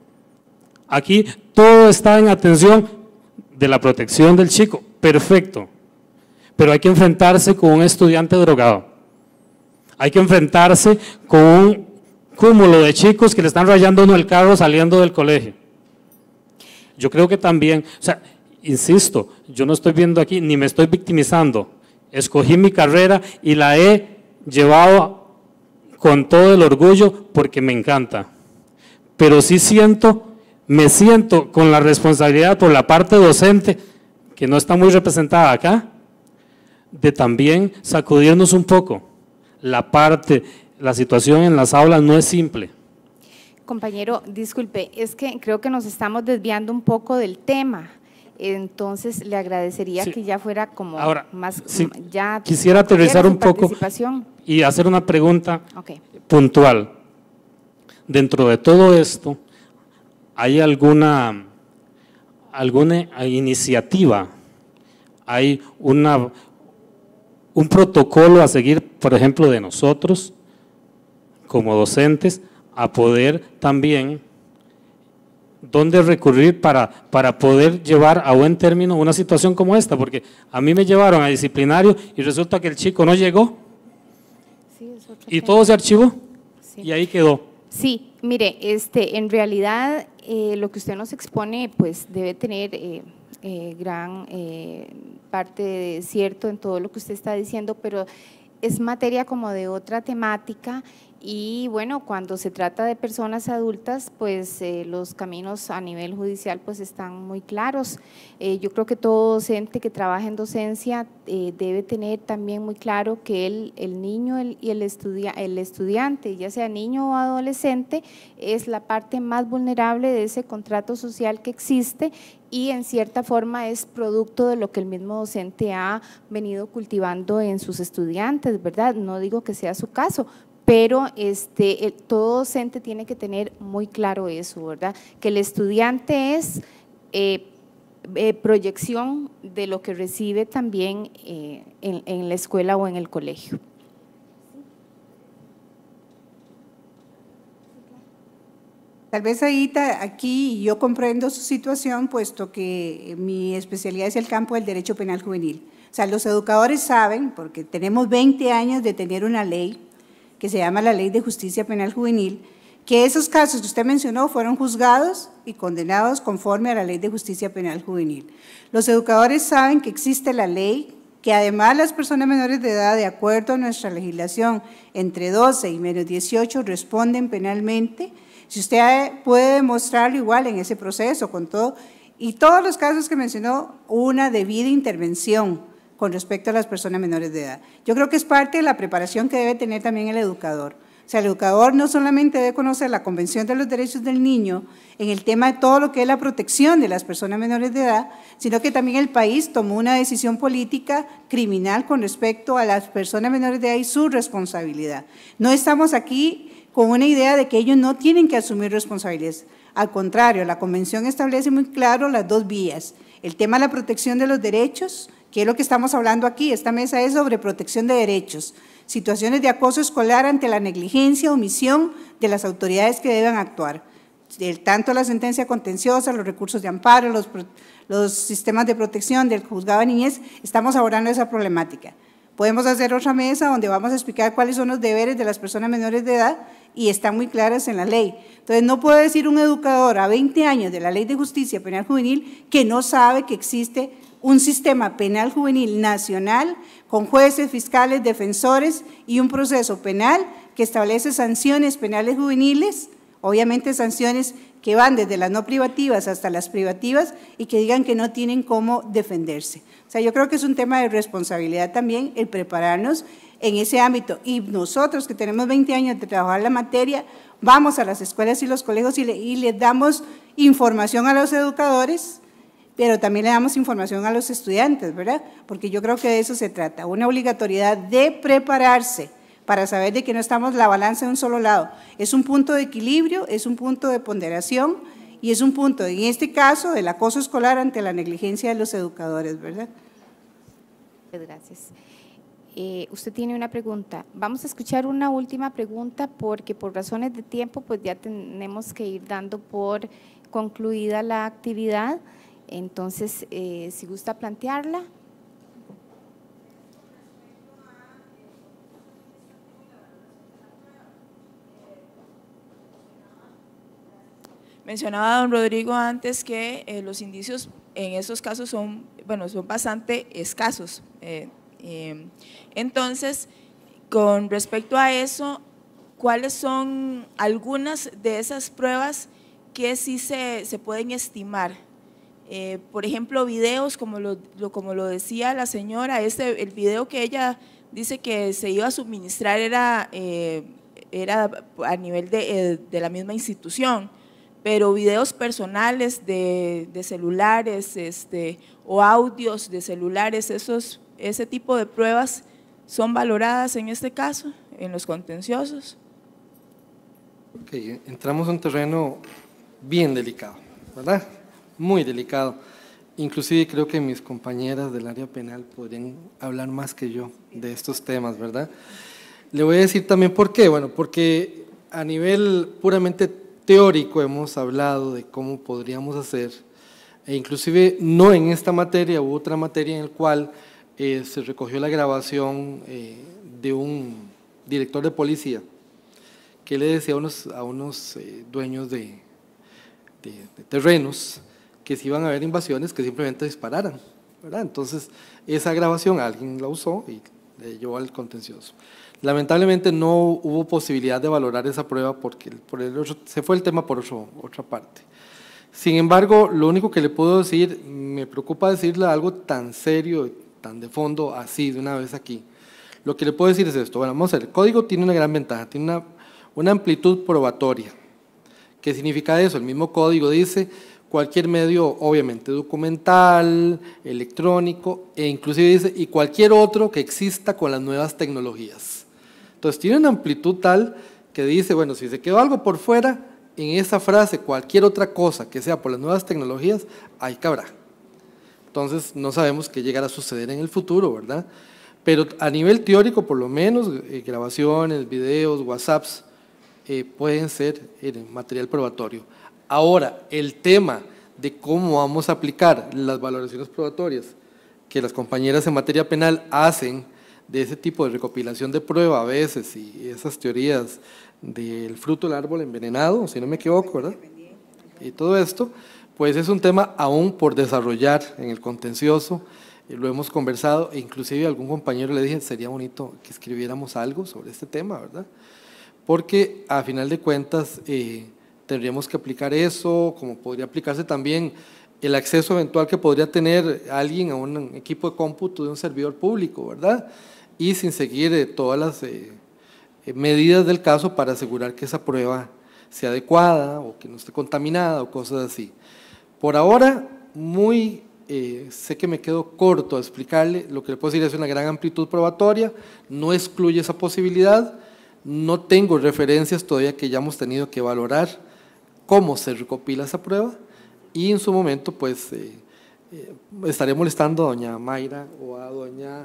Aquí todo está en atención de la protección del chico, perfecto, pero hay que enfrentarse con un estudiante drogado, hay que enfrentarse con un cúmulo de chicos que le están rayando uno el carro saliendo del colegio. Yo creo que también, o sea, insisto, yo no estoy viendo aquí, ni me estoy victimizando, escogí mi carrera y la he llevado con todo el orgullo porque me encanta, pero sí siento, me siento con la responsabilidad por la parte docente, que no está muy representada acá, de también sacudirnos un poco. La parte, la situación en las aulas no es simple. Compañero, disculpe, es que creo que nos estamos desviando un poco del tema. Entonces le agradecería sí. que ya fuera como Ahora, más, sí, ya quisiera aterrizar un poco y hacer una pregunta okay. puntual. Dentro de todo esto, ¿hay alguna, alguna iniciativa, hay una, un protocolo a seguir, por ejemplo, de nosotros como docentes, a poder también dónde recurrir para, para poder llevar a buen término una situación como esta? Porque a mí me llevaron a disciplinario y resulta que el chico no llegó sí, es otro y tema. Todo se archivó sí. y ahí quedó. Sí, mire, este, en realidad eh, lo que usted nos expone pues debe tener eh, eh, gran eh, parte de cierto en todo lo que usted está diciendo, pero es materia como de otra temática. Y bueno, cuando se trata de personas adultas, pues eh, los caminos a nivel judicial pues están muy claros. Eh, yo creo que todo docente que trabaja en docencia eh, debe tener también muy claro que el, el niño el, y el, estudia, el estudiante, ya sea niño o adolescente, es la parte más vulnerable de ese contrato social que existe y en cierta forma es producto de lo que el mismo docente ha venido cultivando en sus estudiantes, ¿verdad? No digo que sea su caso, pero este, el, todo docente tiene que tener muy claro eso, ¿verdad? Que el estudiante es eh, eh, proyección de lo que recibe también eh, en, en la escuela o en el colegio. Tal vez ahí, aquí yo comprendo su situación, puesto que mi especialidad es el campo del derecho penal juvenil. O sea, los educadores saben, porque tenemos veinte años de tener una ley que se llama la Ley de Justicia Penal Juvenil, que esos casos que usted mencionó fueron juzgados y condenados conforme a la Ley de Justicia Penal Juvenil. Los educadores saben que existe la ley, que además las personas menores de edad, de acuerdo a nuestra legislación, entre doce y menos dieciocho responden penalmente. Si usted puede demostrarlo igual en ese proceso, con todo, y todos los casos que mencionó, una debida intervención con respecto a las personas menores de edad. Yo creo que es parte de la preparación que debe tener también el educador. O sea, el educador no solamente debe conocer la Convención de los Derechos del Niño en el tema de todo lo que es la protección de las personas menores de edad, sino que también el país tomó una decisión política criminal con respecto a las personas menores de edad y su responsabilidad. No estamos aquí con una idea de que ellos no tienen que asumir responsabilidades. Al contrario, la Convención establece muy claro las dos vías. El tema de la protección de los derechos, ¿Qué es lo que estamos hablando aquí? Esta mesa es sobre protección de derechos, situaciones de acoso escolar ante la negligencia o omisión de las autoridades que deben actuar. Tanto la sentencia contenciosa, los recursos de amparo, los, los sistemas de protección del juzgado de niñez, estamos abordando esa problemática. Podemos hacer otra mesa donde vamos a explicar cuáles son los deberes de las personas menores de edad y están muy claras en la ley. Entonces, no puede decir un educador a veinte años de la Ley de Justicia Penal Juvenil que no sabe que existe un sistema penal juvenil nacional con jueces, fiscales, defensores y un proceso penal que establece sanciones penales juveniles, obviamente sanciones que van desde las no privativas hasta las privativas y que digan que no tienen cómo defenderse. O sea, yo creo que es un tema de responsabilidad también el prepararnos en ese ámbito. Y nosotros que tenemos veinte años de trabajar la materia, vamos a las escuelas y los colegios y, le, y les damos información a los educadores, pero también le damos información a los estudiantes, ¿verdad? Porque yo creo que de eso se trata, una obligatoriedad de prepararse para saber de que no estamos la balanza de un solo lado. Es un punto de equilibrio, es un punto de ponderación y es un punto, en este caso, del acoso escolar ante la negligencia de los educadores, ¿verdad? Gracias. Eh, usted tiene una pregunta. Vamos a escuchar una última pregunta porque por razones de tiempo pues ya tenemos que ir dando por concluida la actividad. Entonces, eh, si gusta plantearla. Mencionaba don Rodrigo antes que eh, los indicios en esos casos son, bueno, son bastante escasos. Eh, eh, entonces, con respecto a eso, ¿cuáles son algunas de esas pruebas que sí se, se pueden estimar? Eh, por ejemplo, videos, como lo, lo, como lo decía la señora, este, el video que ella dice que se iba a suministrar era, eh, era a nivel de, eh, de la misma institución, pero videos personales de, de celulares este, o audios de celulares, esos, ese tipo de pruebas son valoradas en este caso, en los contenciosos. Ok, entramos a un terreno bien delicado, ¿verdad? Muy delicado. Inclusive creo que mis compañeras del área penal podrían hablar más que yo de estos temas, ¿verdad? Le voy a decir también por qué. Bueno, porque a nivel puramente teórico hemos hablado de cómo podríamos hacer, e inclusive no en esta materia, hubo otra materia en la cual eh, se recogió la grabación eh, de un director de policía que le decía a unos, a unos eh, dueños de, de, de terrenos que si iban a haber invasiones que simplemente dispararan, ¿verdad? Entonces esa grabación alguien la usó y le llevó al contencioso. Lamentablemente no hubo posibilidad de valorar esa prueba porque por el otro, se fue el tema por otro, otra parte. Sin embargo, lo único que le puedo decir, me preocupa decirle algo tan serio, tan de fondo, así de una vez aquí. Lo que le puedo decir es esto, bueno, vamos a ver, el código tiene una gran ventaja, tiene una, una amplitud probatoria. ¿Qué significa eso? El mismo código dice cualquier medio, obviamente documental, electrónico, e inclusive dice, y cualquier otro que exista con las nuevas tecnologías. Entonces tiene una amplitud tal que dice, bueno, si se quedó algo por fuera, en esa frase, cualquier otra cosa que sea por las nuevas tecnologías, ahí cabrá. Entonces no sabemos qué llegará a suceder en el futuro, ¿verdad? Pero a nivel teórico, por lo menos, eh, grabaciones, videos, WhatsApps, eh, pueden ser eh, material probatorio. Ahora, el tema de cómo vamos a aplicar las valoraciones probatorias que las compañeras en materia penal hacen de ese tipo de recopilación de prueba a veces y esas teorías del fruto del árbol envenenado, si no me equivoco, ¿verdad? Y todo esto, pues es un tema aún por desarrollar en el contencioso, eh, lo hemos conversado e inclusive a algún compañero le dije, sería bonito que escribiéramos algo sobre este tema, ¿verdad? Porque a final de cuentas eh, tendríamos que aplicar eso, como podría aplicarse también el acceso eventual que podría tener alguien a un equipo de cómputo de un servidor público, ¿verdad? Y sin seguir eh, todas las eh, eh, medidas del caso para asegurar que esa prueba sea adecuada o que no esté contaminada o cosas así. Por ahora, muy, eh, sé que me quedo corto a explicarle, lo que le puedo decir es una gran amplitud probatoria, no excluye esa posibilidad, no tengo referencias todavía que ya hemos tenido que valorar cómo se recopila esa prueba y en su momento pues eh, Eh, estaré molestando a doña Mayra o a doña…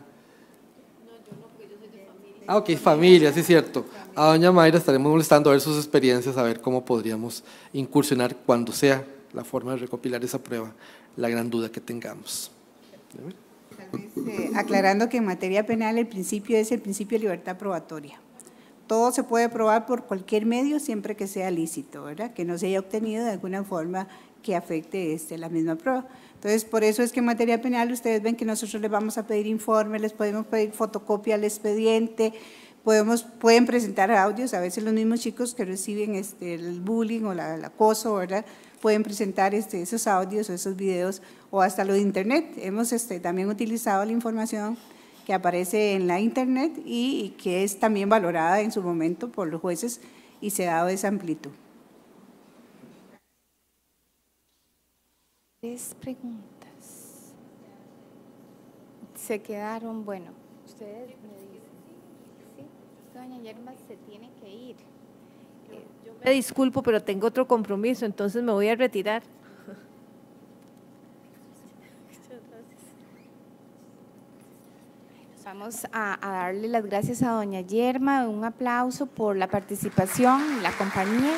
Ah, ok, familia, sí es cierto. A doña Mayra estaremos molestando a ver sus experiencias, a ver cómo podríamos incursionar cuando sea la forma de recopilar esa prueba, la gran duda que tengamos. Tal vez, eh, aclarando que en materia penal el principio es el principio de libertad probatoria. Todo se puede probar por cualquier medio siempre que sea lícito, ¿verdad? Que no se haya obtenido de alguna forma que afecte este, la misma prueba. Entonces, por eso es que en materia penal ustedes ven que nosotros les vamos a pedir informe, les podemos pedir fotocopia al expediente, podemos, pueden presentar audios, a veces los mismos chicos que reciben este, el bullying o la, el acoso, ¿verdad?, pueden presentar este, esos audios o esos videos o hasta lo de internet. Hemos este, también utilizado la información que aparece en la internet y, y que es también valorada en su momento por los jueces y se ha dado esa amplitud. Tres preguntas. Se quedaron, bueno, ustedes me dicen. Sí, doña Yerma se tiene que ir. Yo me disculpo, pero tengo otro compromiso, entonces me voy a retirar. Vamos a, a darle las gracias a doña Yerma, un aplauso por la participación y la compañía.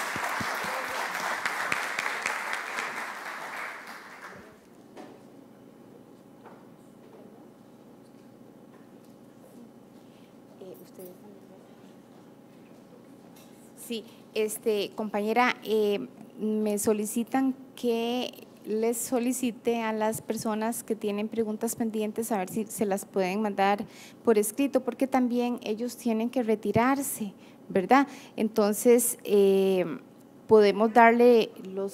Sí, este, compañera, eh, me solicitan que les solicite a las personas que tienen preguntas pendientes a ver si se las pueden mandar por escrito, porque también ellos tienen que retirarse, ¿verdad? Entonces, eh, podemos darle los…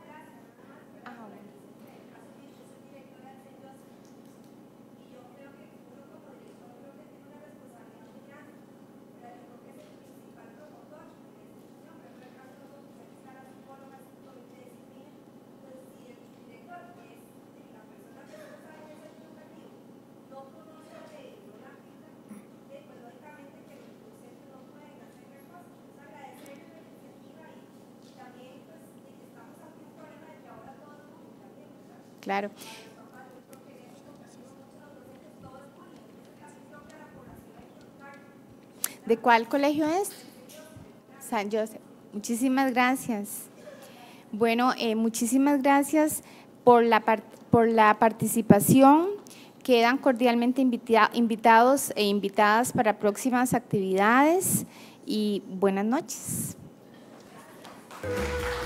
Claro. ¿De cuál colegio es? San José. Muchísimas gracias. Bueno, eh, muchísimas gracias por la, por la participación. Quedan cordialmente invita invitados e invitadas para próximas actividades y buenas noches.